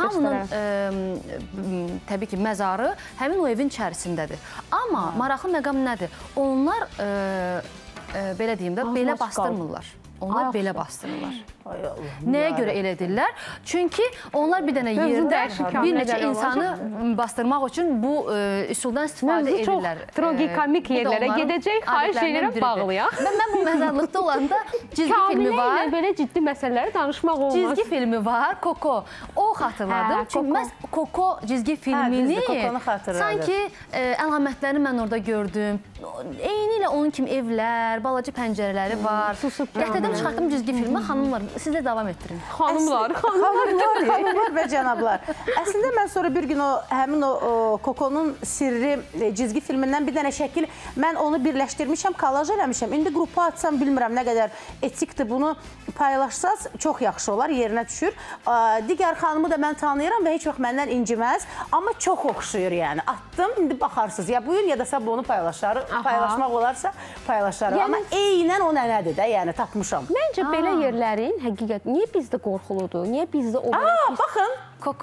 hamının təbii ki, məzarı həmin o evin içərisindədir. Amma maraqlı məqam nədir? Onlar belə deyim də, belə bastırmırlar. Onlar belə bastırırlar. Nəyə görə elə edirlər? Çünki onlar bir dənə yerdə bir neçə insanı bastırmaq üçün bu üsuldan istifadə edirlər. Çox tragikomik yerlərə gedəcək, xahiş edirəm bağlayaq. Mən bu məzarlıqda olanda cizgi filmi var. Kamilə ilə belə ciddi məsələləri danışmaq olmaz. Cizgi filmi var, Koko. O xatırladım. Çünki mən Koko cizgi filmini sanki əlamətlərini mən orada gördüm. Eyni ilə onun kimi evlər, balaca pəncərələri var. Gətirdim, çıxartdım cizgi filmi. Xanımlar, siz də davam etdirin. Xanımlar, xanımlar, xanımlar və cənablar. Əslində mən sonra bir gün o həmin o Kokonun sirri cizgi filmindən bir dənə şəkil, mən onu birləşdirmişəm, kolaj eləmişəm. İndi qrupa atsam bilmirəm nə qədər etikdir, bunu paylaşsaz çox yaxşı olar, yerinə düşür. Digər xanımı da mən tanıyıram və heç vaxt məndən inciməz, amma çox oxşuyur yəni. Atdım, indi baxarsınız. Ya bugün ya da sabah onu paylaşarıq, paylaşmaq olarsa paylaşarıq. Amma eynən o nənədir də, yəni tapmışam. Məncə belə yerlərin həqiqət, niyə bizdə qorxuludur? Niyə bizdə o belə pis? Baxın,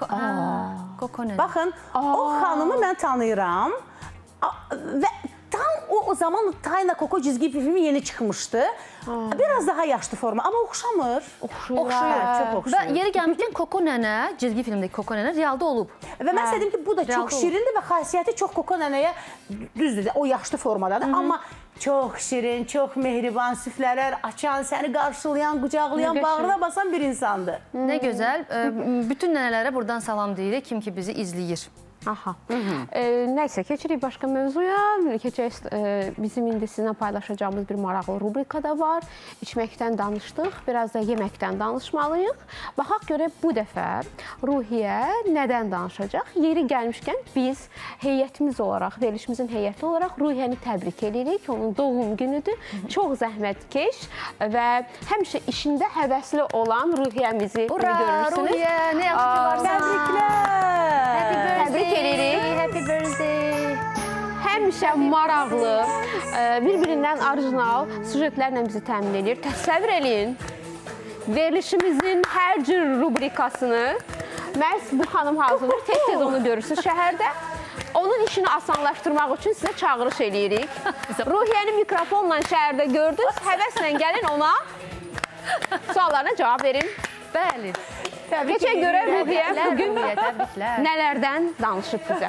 Koko nənə. Baxın, o xanımı mən tanıyıram və tam o zaman Tayna Koko cizgi filmi yeni çıxmışdı. Biraz daha yaşlı forma, amma oxşamır. Oxşuyur. Çox oxşuyur. Və yeri gəlmişkən Koko nənə, cizgi filmdəki Koko nənə realda olub. Və mən istədim ki, bu da çox şirindir və xasiyyəti çox Koko nənəyə düzdür, o yaşlı formadadır. Amma çox şirin, çox mehriban, süfrələr açan, səni qarşılayan, qucaqlayan, bağrına basan bir insandır. Nə gözəl. Bütün nənələrə buradan salam deyirik, kim ki bizi izləyir. Aha. Nəysə, keçirik başqa mövzuya. Keçək, bizim indi sizinlə paylaşacağımız bir maraqlı rubrika da var. İçməkdən danışdıq, biraz da yeməkdən danışmalıyıq. Baxaq görək bu dəfə Ruhiyyə nədən danışacaq? Yeri gəlmişkən biz heyətimiz olaraq, verilişimizin heyəti olaraq Ruhiyyəni təbrik edirik. Onun doğum günüdür. Çox zəhmətkeş və həmişə işində həvəsli olan Ruhiyyəmizi görürsünüz. Ura, Ruhiyyə, nə yaxşı ki varsan. Təbriklər. Təbrik edirik. Happy birthday. Həmişə maraqlı, bir-birindən orijinal sujetlərlə bizi təmin edir. Təsəvvür eləyin, verilişimizin hər cür rubrikasını məhz bu xanım hazırlayır. Tez-tez onu görürsünüz şəhərdə. Onun işini asanlaşdırmaq üçün sizə çağırış eləyirik. Ruhiyyəni mikrofonla şəhərdə gördünüz, həvəslə gəlin ona suallarına cavab verin. Bəli. Keçək görək Ruhiyyə bugün nələrdən danışıb bizə.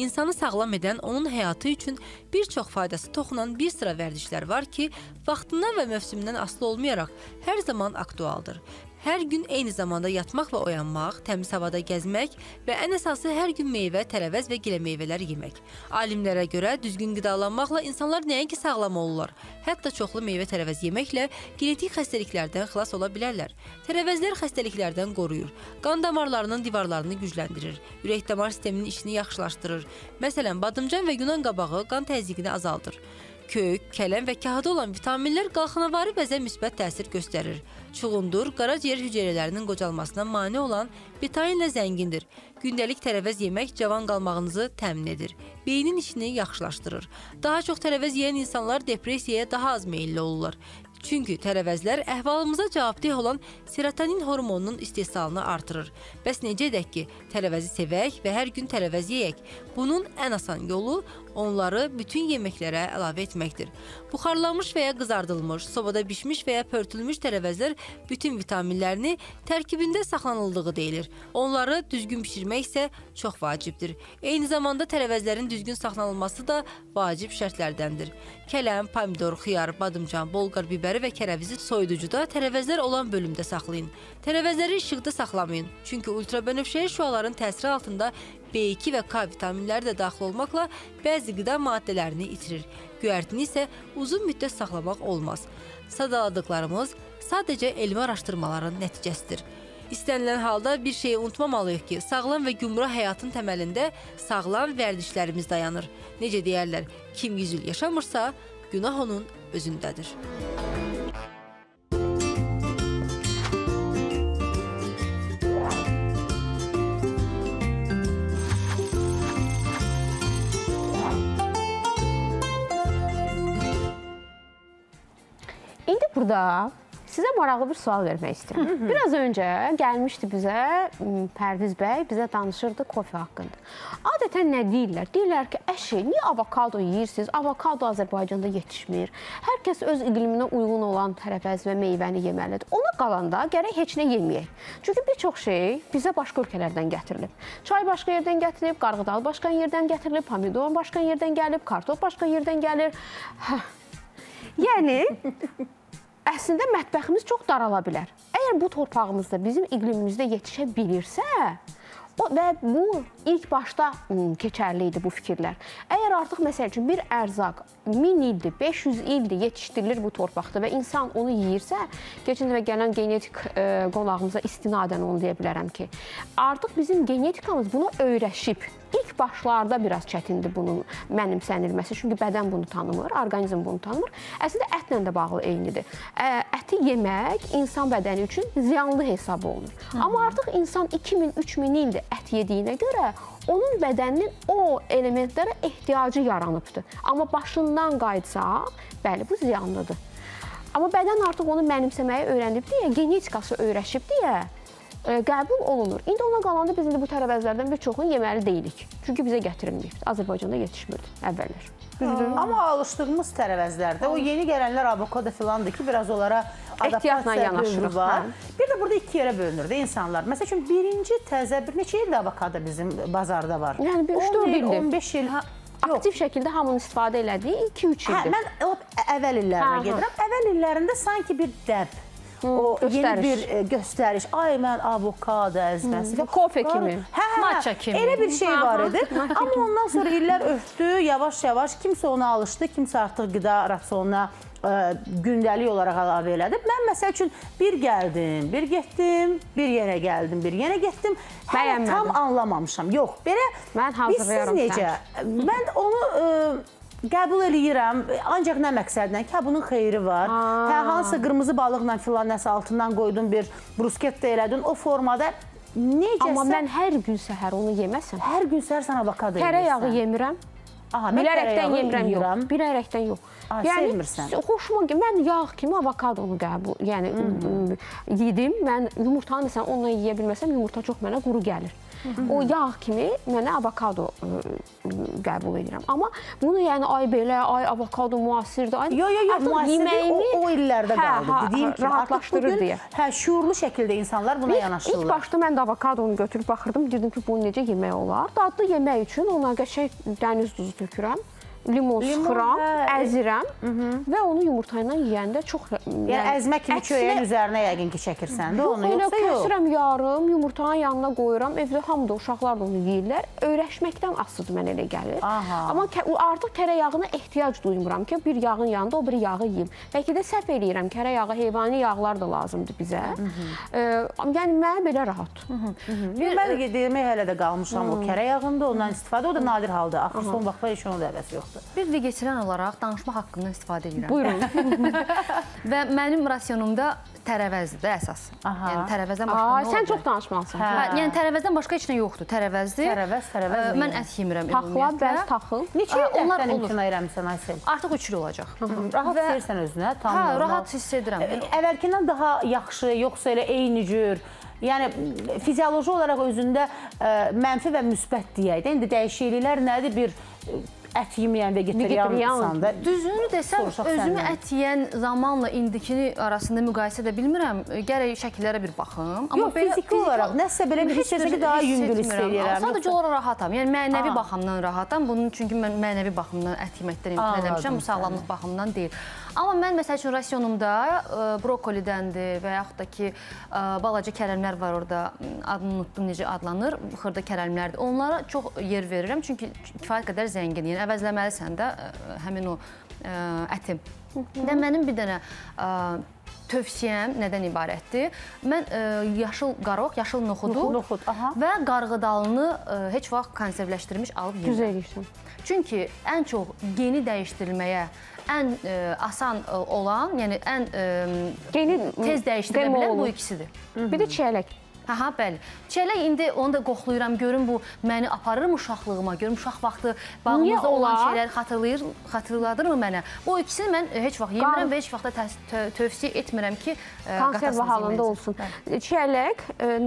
insanı sağlam edən, onun həyatı üçün bir çox faydası toxunan bir sıra vərdişlər var ki, vaxtından və mövsümündən asılı olmayaraq hər zaman aktualdır. Hər gün eyni zamanda yatmaq və oyanmaq, təmiz havada gəzmək və ən əsası hər gün meyvə, tərəvəz və gilə meyvələr yemək. Alimlərə görə düzgün qidalanmaqla insanlar nəinki sağlam olurlar, hətta çoxlu meyvə tərəvəz yeməklə genetik xəstəliklərdən xilas ola bilərlər. Tərəvəzlər xəstəliklərdən qoruyur, qan damarlarının divarlarını gücləndirir, ürək-damar sisteminin işini yaxşılaşdırır. Məsələn, badımcan və yunan qabağı qan təzyiqini azaldır. Kök, kələm və kahada olan vitaminlər qalxanavari bəzə müsbət təsir göstərir. Çuğundur, qaraciyər hüceyrələrinin qocalmasına mane olan betainlə zəngindir. Gündəlik tərəvəz yemək cavan qalmağınızı təmin edir. Beynin işini yaxşılaşdırır. Daha çox tərəvəz yeyən insanlar depressiyaya daha az meyilli olurlar. Çünki tərəvəzlər əhvalımıza cavabdeh olan serotonin hormonunun istehsalını artırır. Bəs necə edək ki, tərəvəzi sevək və hər gün tərəvəz yeyək? Bunun ən asan yolu onları bütün yeməklərə əlavə etməkdir. Buxarlanmış və ya qızardılmış, sobada bişmiş və ya pörtülmüş tərəvəzlər bütün vitaminlərini tərkibində saxlanıldığı deyilir. Onları düzgün bişirmək isə çox vacibdir. Eyni zamanda tərəvəzlərin düzgün saxlanılması da vacib şərtlərdəndir. Kələm, pomidor, xiyar, badımcan, bolqar bibəri və kərəvizi soyuducuda tərəvəzlər olan bölümdə saxlayın. Tərəvəzləri işıqda saxlamayın. Çünki ultrabənövşəyi şüaların təsiri altında B iki və K vitaminləri də daxil olmaqla bəzi qida maddələrini itirir. Göyərtini isə uzun müddət saxlamaq olmaz. Sadaladıqlarımız sadəcə elmi araşdırmaların nəticəsidir. İstənilən halda bir şeyi unutmamalıyıq ki, sağlam və gümrah həyatın təməlində sağlam vərdişlərimiz dayanır. Necə deyərlər, kim yüz il yaşamırsa, günah onun özündədir. İndi burada sizə maraqlı bir sual vermək istəyirəm. Hı -hı. Biraz öncə gəlmişdi bizə Pərviz bəy, bizə danışırdı kofe haqqında. Adətən nə deyirlər? Deyirlər ki, əşi, niyə avokado yeyirsiniz? Avokado Azərbaycanda yetişmir. Hər kəs öz iqliminə uyğun olan tərəvəz və meyvəni yeməlidir. Ona qalanda gərək heç nə yeməyək. Çünki bir çox şey bizə başqa ölkələrdən gətirilib. Çay başqa yerdən gətirilib, qarğıdal başqa yerdən gətirilib, pomidor başqa yerdən gəlib, kartof başqa yerdən gəlir. Hə. Yəni... Əslində, mətbəximiz çox darala bilər. Əgər bu torpağımızda, bizim iqlimimizdə yetişə bilirsə, o, və bu ilk başda keçərli idi bu fikirlər. Əgər artıq, məsəl üçün, bir ərzaq min ildir, beş yüz ildir yetişdirilir bu torpaqda və insan onu yeyirsə, keçən dəfə gələn genetik e, qonağımıza istinadən onu deyə bilərəm ki, artıq bizim genetikamız buna öyrəşib. İlk başlarda biraz çətindir bunun mənimsənilməsi. Çünki bədən bunu tanımır, orqanizm bunu tanımır. Əslində, ətlə də bağlı eynidir. Əti yemək insan bədəni üçün ziyanlı hesab olunur. Hı -hı. Amma artıq insan iki min üç min ildir ət yediyinə görə onun bədəninin o elementlərə ehtiyacı yaranıbdır. Amma başından qayıtsaq, bəli, bu ziyanlıdır. Amma bədən artıq onu mənimsəməyi öyrənib deyə, genetikası öyrəşib deyə, qəbul olunur. İndi ona qalanda biz indi bu tərəvəzlərdən bir çoxunu yeməli deyilik. Çünki bizə gətirilməyib. Azərbaycanda yetişmirdi əvvəllər. Amma alışdığımız tərəvəzlərdə o yeni gələnlər avokado filandır ki, biraz onlara adaptasiya dövrü var. Bir də burada iki yerə bölünür də insanlar. Məsəl üçün, birinci təzə bir neçə ildə avokado bizim bazarda var? Yəni, üç dörd ildir. on beş il. Aktiv şəkildə hamının istifadə elədiyi iki üç ildir. Mən əvvəl illərinə gedirəm. Əvvəl illərində sanki bir dəb, o yeni bir göstəriş. Ay, mən avokado əzməsi. Kofe kimi. Matcha kimi. Elə bir şey var idi. Amma ondan sonra illər ötdü, yavaş-yavaş. Kimsə ona alışdı, kimsə artıq qida rasionuna gündəlik olaraq əlavə elədi. Mən məsəl üçün bir gəldim, bir getdim, bir yenə gəldim, bir yenə getdim. Hələ tam anlamamışam. Yox, belə biz siz necə? Mən onu qəbul eləyirəm, ancaq nə məqsədlə ki, bunun xeyri var. Hə, hansı qırmızı balıqla filan nəsə altından qoydun, bir brusketta elədin, o formada necəsə... Amma mən hər gün səhər onu yeməsəm. Hər gün səhər sən avokado yemirsən. Tərə yağı yemirəm. Bilərəkdən yemirəm, yox. Bilərəkdən yox. Sevmirsən. Xoşuma gəlir. Mən yağ kimi avokadonu qəbul, yəni yedim. Mən yumurtanı məsələn onunla yeyə bilməsəm, yumurta çox mənə quru gəlir. O yağ kimi mənə avokado qəbul edirəm. Amma bunu yəni ay belə, ay avokado müasirdir. Yox, yox, yox, müasirdir. O illərdə qaldı. Dediyim kimi, rahatlaşdırır deyə. Hə, şuurlu şəkildə insanlar buna yanaşırlar. İlk başda mən də avokadonu götürüb baxırdım, dedim ki, bunu necə yemək olar. Dadlı yemək üçün ona qəşəng dəniz duzu tökürəm. Limon sıxıram, əzirəm və onu yumurta ilə yeyəndə çox... Yəni, əzmə kimi çöyən üzərinə yəqin ki, çəkirsən də onu, yoxsa yox? Kəsirəm yarım, yumurtanın yanına qoyuram, evdə hamı da, uşaqlar da onu yeyirlər. Öyrəşməkdən asıdır mən elə gəlir. Amma artıq kərə yağına ehtiyac duymuram ki, bir yağın yanında o bir yağı yiyeyim. Bəlkə də səhv eləyirəm, kərə yağı, heyvani yağlar da lazımdır bizə. Yəni, mənə belə rahat. Mən demək hələ də qalmışam o kərə yağında, ondan istifadə, o da nadir halda. Axı son vaxtlar heç onun da əvəsi yoxdur. Bir vegetarian olaraq danışmaq haqqından istifadə edirəm. Buyurun. Və mənim rasionumda tərəvəzdir də əsas. Yəni tərəvəzdən başqa nə olur? Sən çox danışmalısın. Yəni tərəvəzdən başqa heç nə yoxdur. Tərəvəzdir. Tərəvəz, tərəvəz. Mən ət yemirəm. Taxla, bəz, taxıl. Neçə ildən imtina irəmsən, Aysel? Artıq üç il olacaq. Rahat istəyirsən özünə? Hə, rahat hiss edirəm. Əvvəlkindən daha yaxşı, yoxsa elə eyni cür? Yəni, fizioloji olaraq özündə mənfi və müsbət deyək də. İndi dəyişikliklər nədir? Bir ət yeməyən vegetariansan da. Düzünü desəm, özümü ət yeyən zamanla indikini arasında müqayisə edə bilmirəm. Gərək şəkillərə bir baxım. Yox, fiziki olaraq nəsə belə bir hiss ki, daha yüngül hiss edirəm. Sadəcə olaraq rahatam. Yəni, mənəvi baxımdan rahatam. Bunun çünki mən mənəvi baxımdan ət yeməkdən imtina eləmişəm. Bu sağlamlıq baxımından deyil. Amma mən, məsəl üçün, rasionumda brokolidəndir və yaxud da ki, balaca kərəmlər var orada, adını unutdum, necə adlanır, xırda kərəmlərdir. Onlara çox yer verirəm, çünki kifayət qədər zəngin. Yəni, əvəzləməlisən də həmin o əti. Və mənim bir dənə tövsiyəm nədən ibarətdir? Mən yaşıl qaroq, yaşıl noxudu və qarğıdalını heç vaxt konservləşdirmiş alıb yemirəm. Güzel işin. Çünki ən çox geni dəyişdirilməyə ən asan olan, yəni ən tez dəyişdirə bilən bu ikisidir. Bir də çiyələk. Hə, bəli. Çiyələk indi onu da qoxluyuram, görüm bu məni aparırım uşaqlığıma, görüm uşaq vaxtı bağımızda olan şeyləri xatırladırmı mənə? Bu ikisini mən heç vaxt yemirəm və heç vaxt da tövsiyə etmirəm ki, konserv halında olsun. Çiyələk,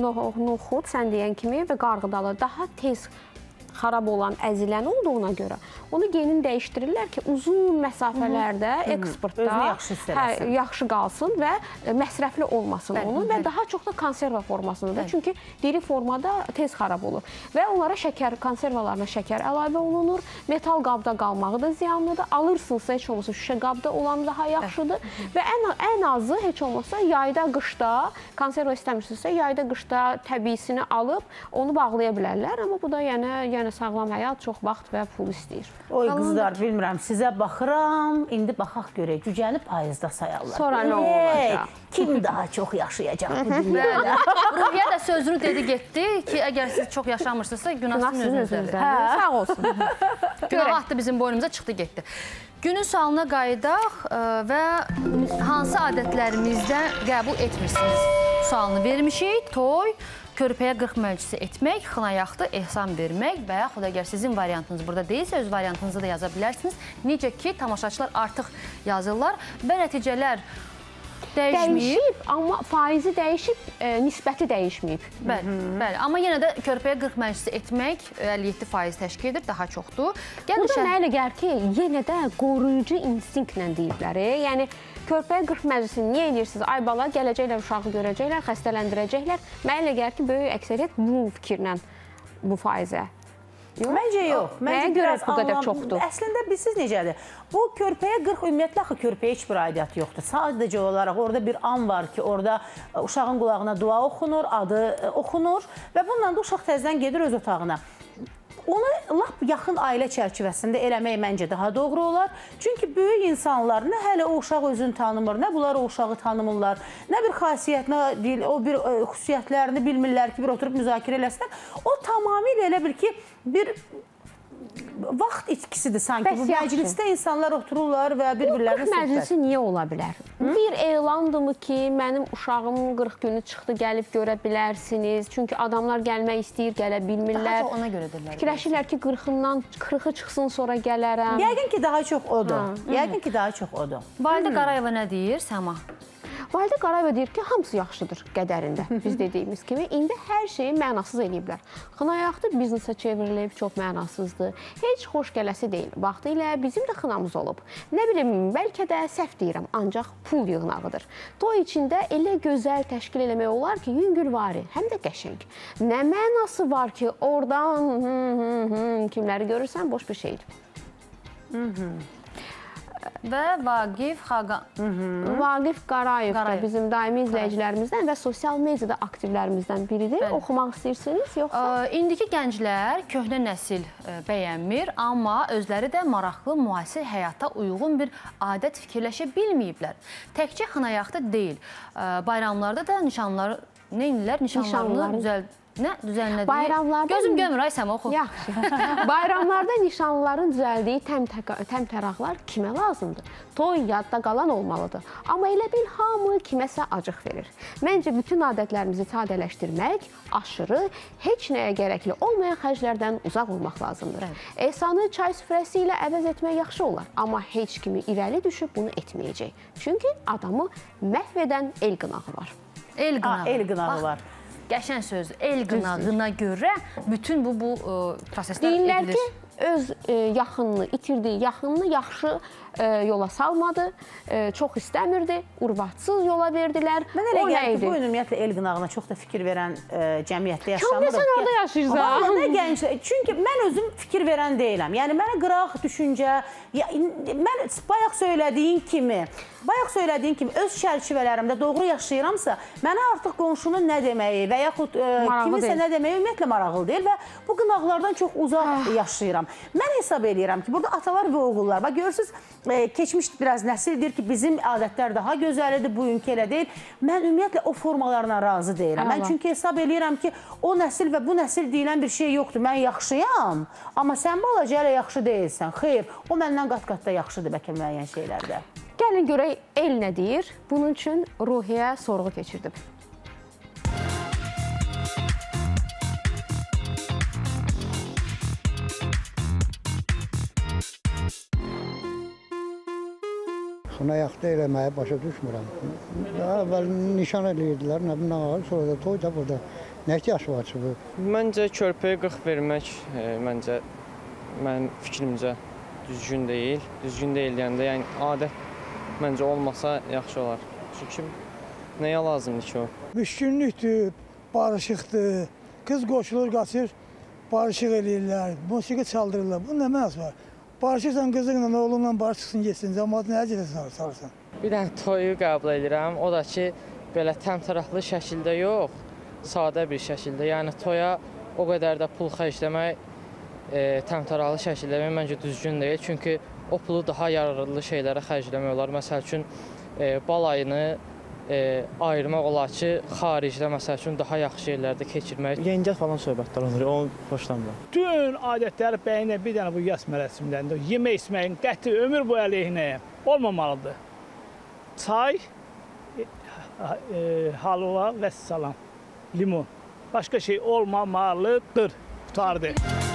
noxud, sən deyən kimi və qarğıdalı daha tez xarab olan, əzilən olduğuna görə onu genin dəyişdirirlər ki, uzun məsafələrdə eksportda yaxşı qalsın və məsrəfli olmasın onun və daha çox da konserva formasındadır. Çünki diri formada tez xarab olur. Və onlara şəkər, konservalarına şəkər əlavə olunur. Metal qabda qalmağı da ziyanlıdır. Alırsınızsa heç olmasa şüşə qabda olan daha yaxşıdır. Və ən azı heç olmasa yayda, qışda, konserva istəmirsinizsə, yayda, qışda təbiisini alıb onu bağlaya bilərlər. Amma bu da yəni sağlam həyat çox vaxt və pul istəyir. Oy qızlar, bilmirəm, sizə baxıram, indi baxaq görək, cücəni payızda sayarlar. Sonra nə olacaq? Kim daha çox yaşayacaq bu dünyada? Ruhiyyə də sözünü dedi, getdi ki, əgər siz çox yaşamırsınızsa, günah sizin özünüzdədir. Sağ olsun. Günah atdı bizim boynumuza, çıxdı, getdi. Günün sualına qayıdaq və hansı adətlərimizdən qəbul etmirsiniz? Sualını vermişik, toy, körpəyə qırx məclisi etmək, xınayaqda ehsan vermək və yaxud əgər sizin variantınız burada deyilsə, öz variantınızı da yaza bilərsiniz. Necə ki, tamaşaçılar artıq yazırlar və nəticələr dəyişməyib. Dəyişib, amma faizi dəyişib, nisbəti dəyişməyib. Bəli, bəli. Amma yenə də körpəyə qırx məclisi etmək əlli yeddi faiz təşkil edir, daha çoxdur. Burada mənə elə gəlir ki, yenə də qoruyucu instinktlə deyiblər. Yəni, körpəyə qırx məclisini niyə edirsiniz? Ay bala, gələcəklər, uşağı görəcəklər, xəstələndirəcəklər. Mənə elə gəlir ki, böyük əksəriyyət bu fikirlə bu faizə. Məncə yox. Nəyə görə bu qədər çoxdur? Əslində, bilsiz necədir? Bu körpəyə qırx, ümumiyyətlə, axı körpəyə heç bir aidiyyat yoxdur. Sadəcə olaraq orada bir an var ki, orada uşağın qulağına dua oxunur, adı oxunur və bununla da uşaq təzdən gedir öz otağına. Onu lap yaxın ailə çərçivəsində eləmək məncə daha doğru olar. Çünki böyük insanlar nə hələ o uşaq özünü tanımır, nə bunlar o uşağı tanımırlar, nə bir xasiyyətinə, o bir xüsusiyyətlərini bilmirlər ki, bir oturub müzakirə eləsinlər. O tamamilə elə bir ki, bir vaxt itkisidir sanki. Bəs Bu yaxşı. məclisdə insanlar otururlar və bir-birlərinə qırx məclisi niyə ola bilər? Bir elandımı ki, mənim uşağım qırx günü çıxdı, gəlib görə bilərsiniz. Çünki adamlar gəlmək istəyir, gələ bilmirlər. Daha çox ona görədirlər. Fikirləşirlər ki, qırxından qırxı çıxsın, sonra gələrəm. Yəqin ki, daha çox odur. Yəqin ki, daha çox odur. Validə Qarayeva nə deyir, Səma? Validə Qarayeva deyir ki, hamısı yaxşıdır qədərində, biz dediyimiz kimi. İndi hər şeyi mənasız eləyiblər. Xınayaxtı biznesə çevrilib, çox mənasızdır. Heç xoş gələsi deyil. Vaxtilə bizim də xınamız olub. Nə bilim, bəlkə də səhv deyirəm, ancaq pul yığınağıdır. Toy içində elə gözəl təşkil eləmək olar ki, yüngülvari, həm də qəşəng. Nə mənası var ki, oradan hı, hı, hı, kimləri görürsən, boş bir şeydir. Hı -hı. Və Vaqif Xaqan. Vaqif Qarayev da bizim daimi izləyicilərimizdən və sosial mediada aktivlərimizdən biridir. Bəli. Oxumaq istəyirsiniz, yoxsa? İndiki gənclər köhnə nəsil bəyənmir, amma özləri də maraqlı, müasir həyata uyğun bir adət fikirləşə bilməyiblər. Təkcə xınayaxtı deyil, bayramlarda da nişanları, nə inirlər? Nişanlarını düzəld... Nə düzənlədiyi? Bayramlarda... Gözüm görmür, ay Səma, oxu. Yaxşı. Bayramlarda nişanlıların düzəldiyi təmtəraqlar kimə lazımdır? Toy yadda qalan olmalıdır. Amma elə bil hamı kiməsə acıq verir. Məncə bütün adətlərimizi sadələşdirmək, aşırı, heç nəyə gərəkli olmayan xərclərdən uzaq olmaq lazımdır. Ehsanı çay süfrəsi ilə əvəz etmək yaxşı olar. Amma heç kimi irəli düşüb bunu etməyəcək. Çünki adamı məhv edən el qınağı var. El qınağı. El qınağı var. Qəşən söz, el qınağına görə bütün bu, bu proseslər edilir. Deyirlər ki, öz yaxınını itirdiyi, yaxınını yaxşı yola salmadı, çox istəmirdi, urvatsız yola verdilər. Mən elə gəldi ki, bu ümumiyyətlə el qınağına çox da fikir verən cəmiyyətdə yaşamırıq. Kamil, sən orada yaşayırsan. Vallahi gənclər, çünki mən özüm fikir verən deyiləm. Yəni, mənə qıraq düşüncə, mən bayaq söylədiyim kimi, bayaq söylədiyim kimi öz çərçivələrimdə doğru yaşayıramsa, mənə artıq qonşunun nə deməyi və yaxud kiminsə nə deməyi ümumiyyətlə maraqlı deyil və bu qınaqlardan çox uzaq yaşayıram. Mən hesab edirəm ki, burada atalar və oğullar, bax görürsünüz, keçmiş biraz nəsildir ki, bizim adətlər daha gözəlidir, bugünkü elə deyil. Mən ümumiyyətlə o formalarına razı deyirəm. Mən çünki hesab edirəm ki, o nəsil və bu nəsil deyilən bir şey yoxdur. Mən yaxşıyam, amma sən balaca elə yaxşı deyilsən. Xeyr, o məndən qat-qatda yaxşıdır bəlkə müəyyən şeylərdə. Gəlin görək, el nə deyir? Bunun üçün Ruhiyyə sorğu keçirdim. Xınayaxtı eləməyi başa düşmürəm. Əvvəl nişan eləyirdilər, nə bilim, ağır, sonra da toy da burada. Nə ihtiyaç var ki bu? Məncə körpəyə qırx vermək, e, məncə, mənim fikrimcə düzgün deyil. Düzgün deyil deyəndə, yəni adət məncə olmasa yaxşı olar. Çünki nəyə lazımdır ki o? Müşkünlükdür, barışıqdır, qız qoşulur, qaçır, barışıq eləyirlər, musiqi çaldırırlar. Bunun nə mənası var? Barışırsan qızınla, oğlunla barışıqsın, geçsin, cəmaatı nə əcələ salırsan? Bir dənə toyu qəbul edirəm, o da ki, belə təmtəraqlı şəkildə yox, sadə bir şəkildə. Yəni toya o qədər də pul xərcləmək, e, təmtəraqlı şəkildə məncə düzgün deyil. Çünki o pulu daha yararlı şeylərə xərcləmək olar. Məsəl üçün, e, balayını e, ayırmaq olar ki, xaricdə məsəl üçün daha yaxşı yerlərdə keçirmək. Yengə falan söhbətlər olur, onu xoşlamıram. Bütün adətləri bəyinə bir dənə bu yas mərəsimlərində yemək içməyin qəti ömür boyu əleyhinə olmamalıdır. Çay, e, e, halva və salam, limon. Başqa şey olmamalıdır. Qutardı.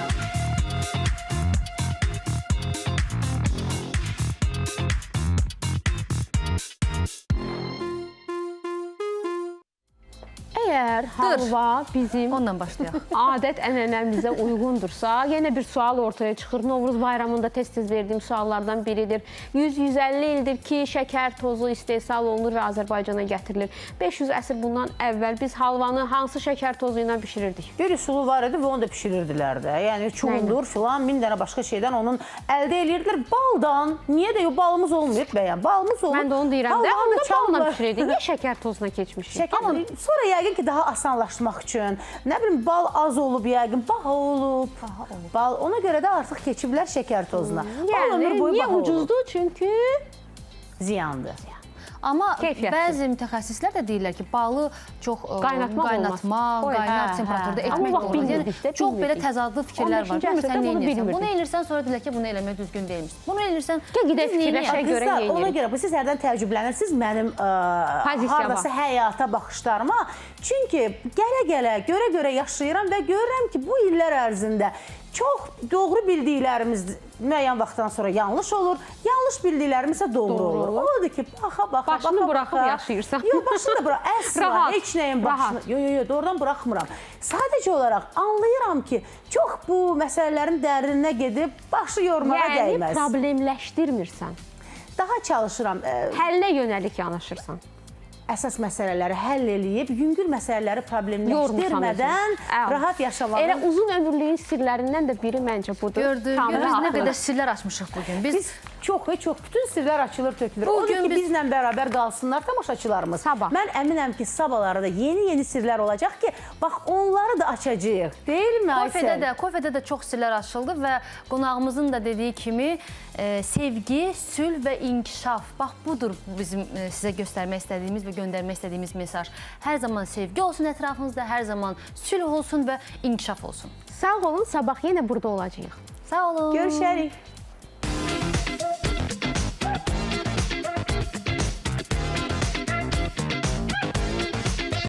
Əgər halva bizim ondan başlayaq. Adət ənənəmizə uyğundursa, yenə bir sual ortaya çıxır. Novruz bayramında tez-tez verdiyim suallardan biridir. yüz yüz əlli ildir ki, şəkər tozu istehsal olunur və Azərbaycana gətirilir. beş yüz əsr bundan əvvəl biz halvanı hansı şəkər tozu ilə bişirirdik? Bir üsulu var idi və onu da pişirirdilər də. Yəni çuldur filan, min dənə başqa şeydən onun əldə edirdilər. Baldan, niyə də balımız olmayıb bəyən? Balımız olub. Mən də onu deyirəm də, onda balla pişirirdik. Niyə şəkər tozuna keçmişik? Amma sonra yəqin ki, daha asanlaşmaq üçün, nə bilim, bal az olub yəqin, baha olub. Bal, ona görə də artıq keçiblər şəkər tozuna. Yəni, niyə ucuzdur? Çünki ziyandır. Amma Keyfiyyətli. bəzi mütəxəssislər də deyirlər ki, balı çox ə, Qaynatmaq qaynatma, olmaz. qaynar Hə, temperaturada hə. etmək Amma bax, olmaz. bilmirdik Yəni, də, çox belə bilmirdik. təzadlı fikirlər var. on beşinci Bilmirsən, əsrdə bunu neynirsən? bilmirdik. Bunu elirsən, sonra deyirlər ki, bunu eləmək düzgün deyilmiş. Bunu elirsən, Gedək fikirləşək görə Qızlar, yeyirik. ona görə bu siz hərdən təəccüblənirsiniz mənim ə, hardasa həyata baxışlarıma. Çünki gələ-gələ, görə-görə yaşayıram və görürəm ki, bu illər ərzində çox doğru bildiklərimiz müəyyən vaxtdan sonra yanlış olur, yanlış bildiklərimiz isə doğru, doğru olur. Odur ki, baxa, baxa, başını baxa, buraxıb baxa. yaşayırsan. Yox, başını da burax, əsla, heç nəyin başını. Yox, yox, yox, doğrudan buraxmıram. Sadəcə olaraq anlayıram ki, çox bu məsələlərin dərinə gedib başı yormağa yəni, dəyməz. Yəni, problemləşdirmirsən. Daha çalışıram. Həllə yönəlik yanaşırsan. Əsas məsələləri həll eləyib, yüngül məsələləri problemləşdirmədən rahat yaşamalı. Elə uzun ömürlüyün sirlərindən də biri məncə budur. Gördük, biz nə qədər sirlər açmışıq bugün. Biz, biz çox, çox, bütün sirlər açılır, tökülür. Odur ki, biz... bizlə bərabər qalsınlar tamaşaçılarımız. Sabah. Mən əminəm ki, sabahlara da yeni-yeni sirlər olacaq ki, bax, onları da açacağıq. Deyilmi Aysel? Kofedə də, kofedə də çox sirlər açıldı və qonağımızın da dediyi kimi e, sevgi, sülh və inkişaf. Bax, budur bizim e, sizə göstərmək istədiyimiz və göndərmək istədiyimiz mesaj. Hər zaman sevgi olsun ətrafınızda, hər zaman sülh olsun və inkişaf olsun. Sağ olun, sabah yenə burada olacağıq. Sağ olun. Görüşərik.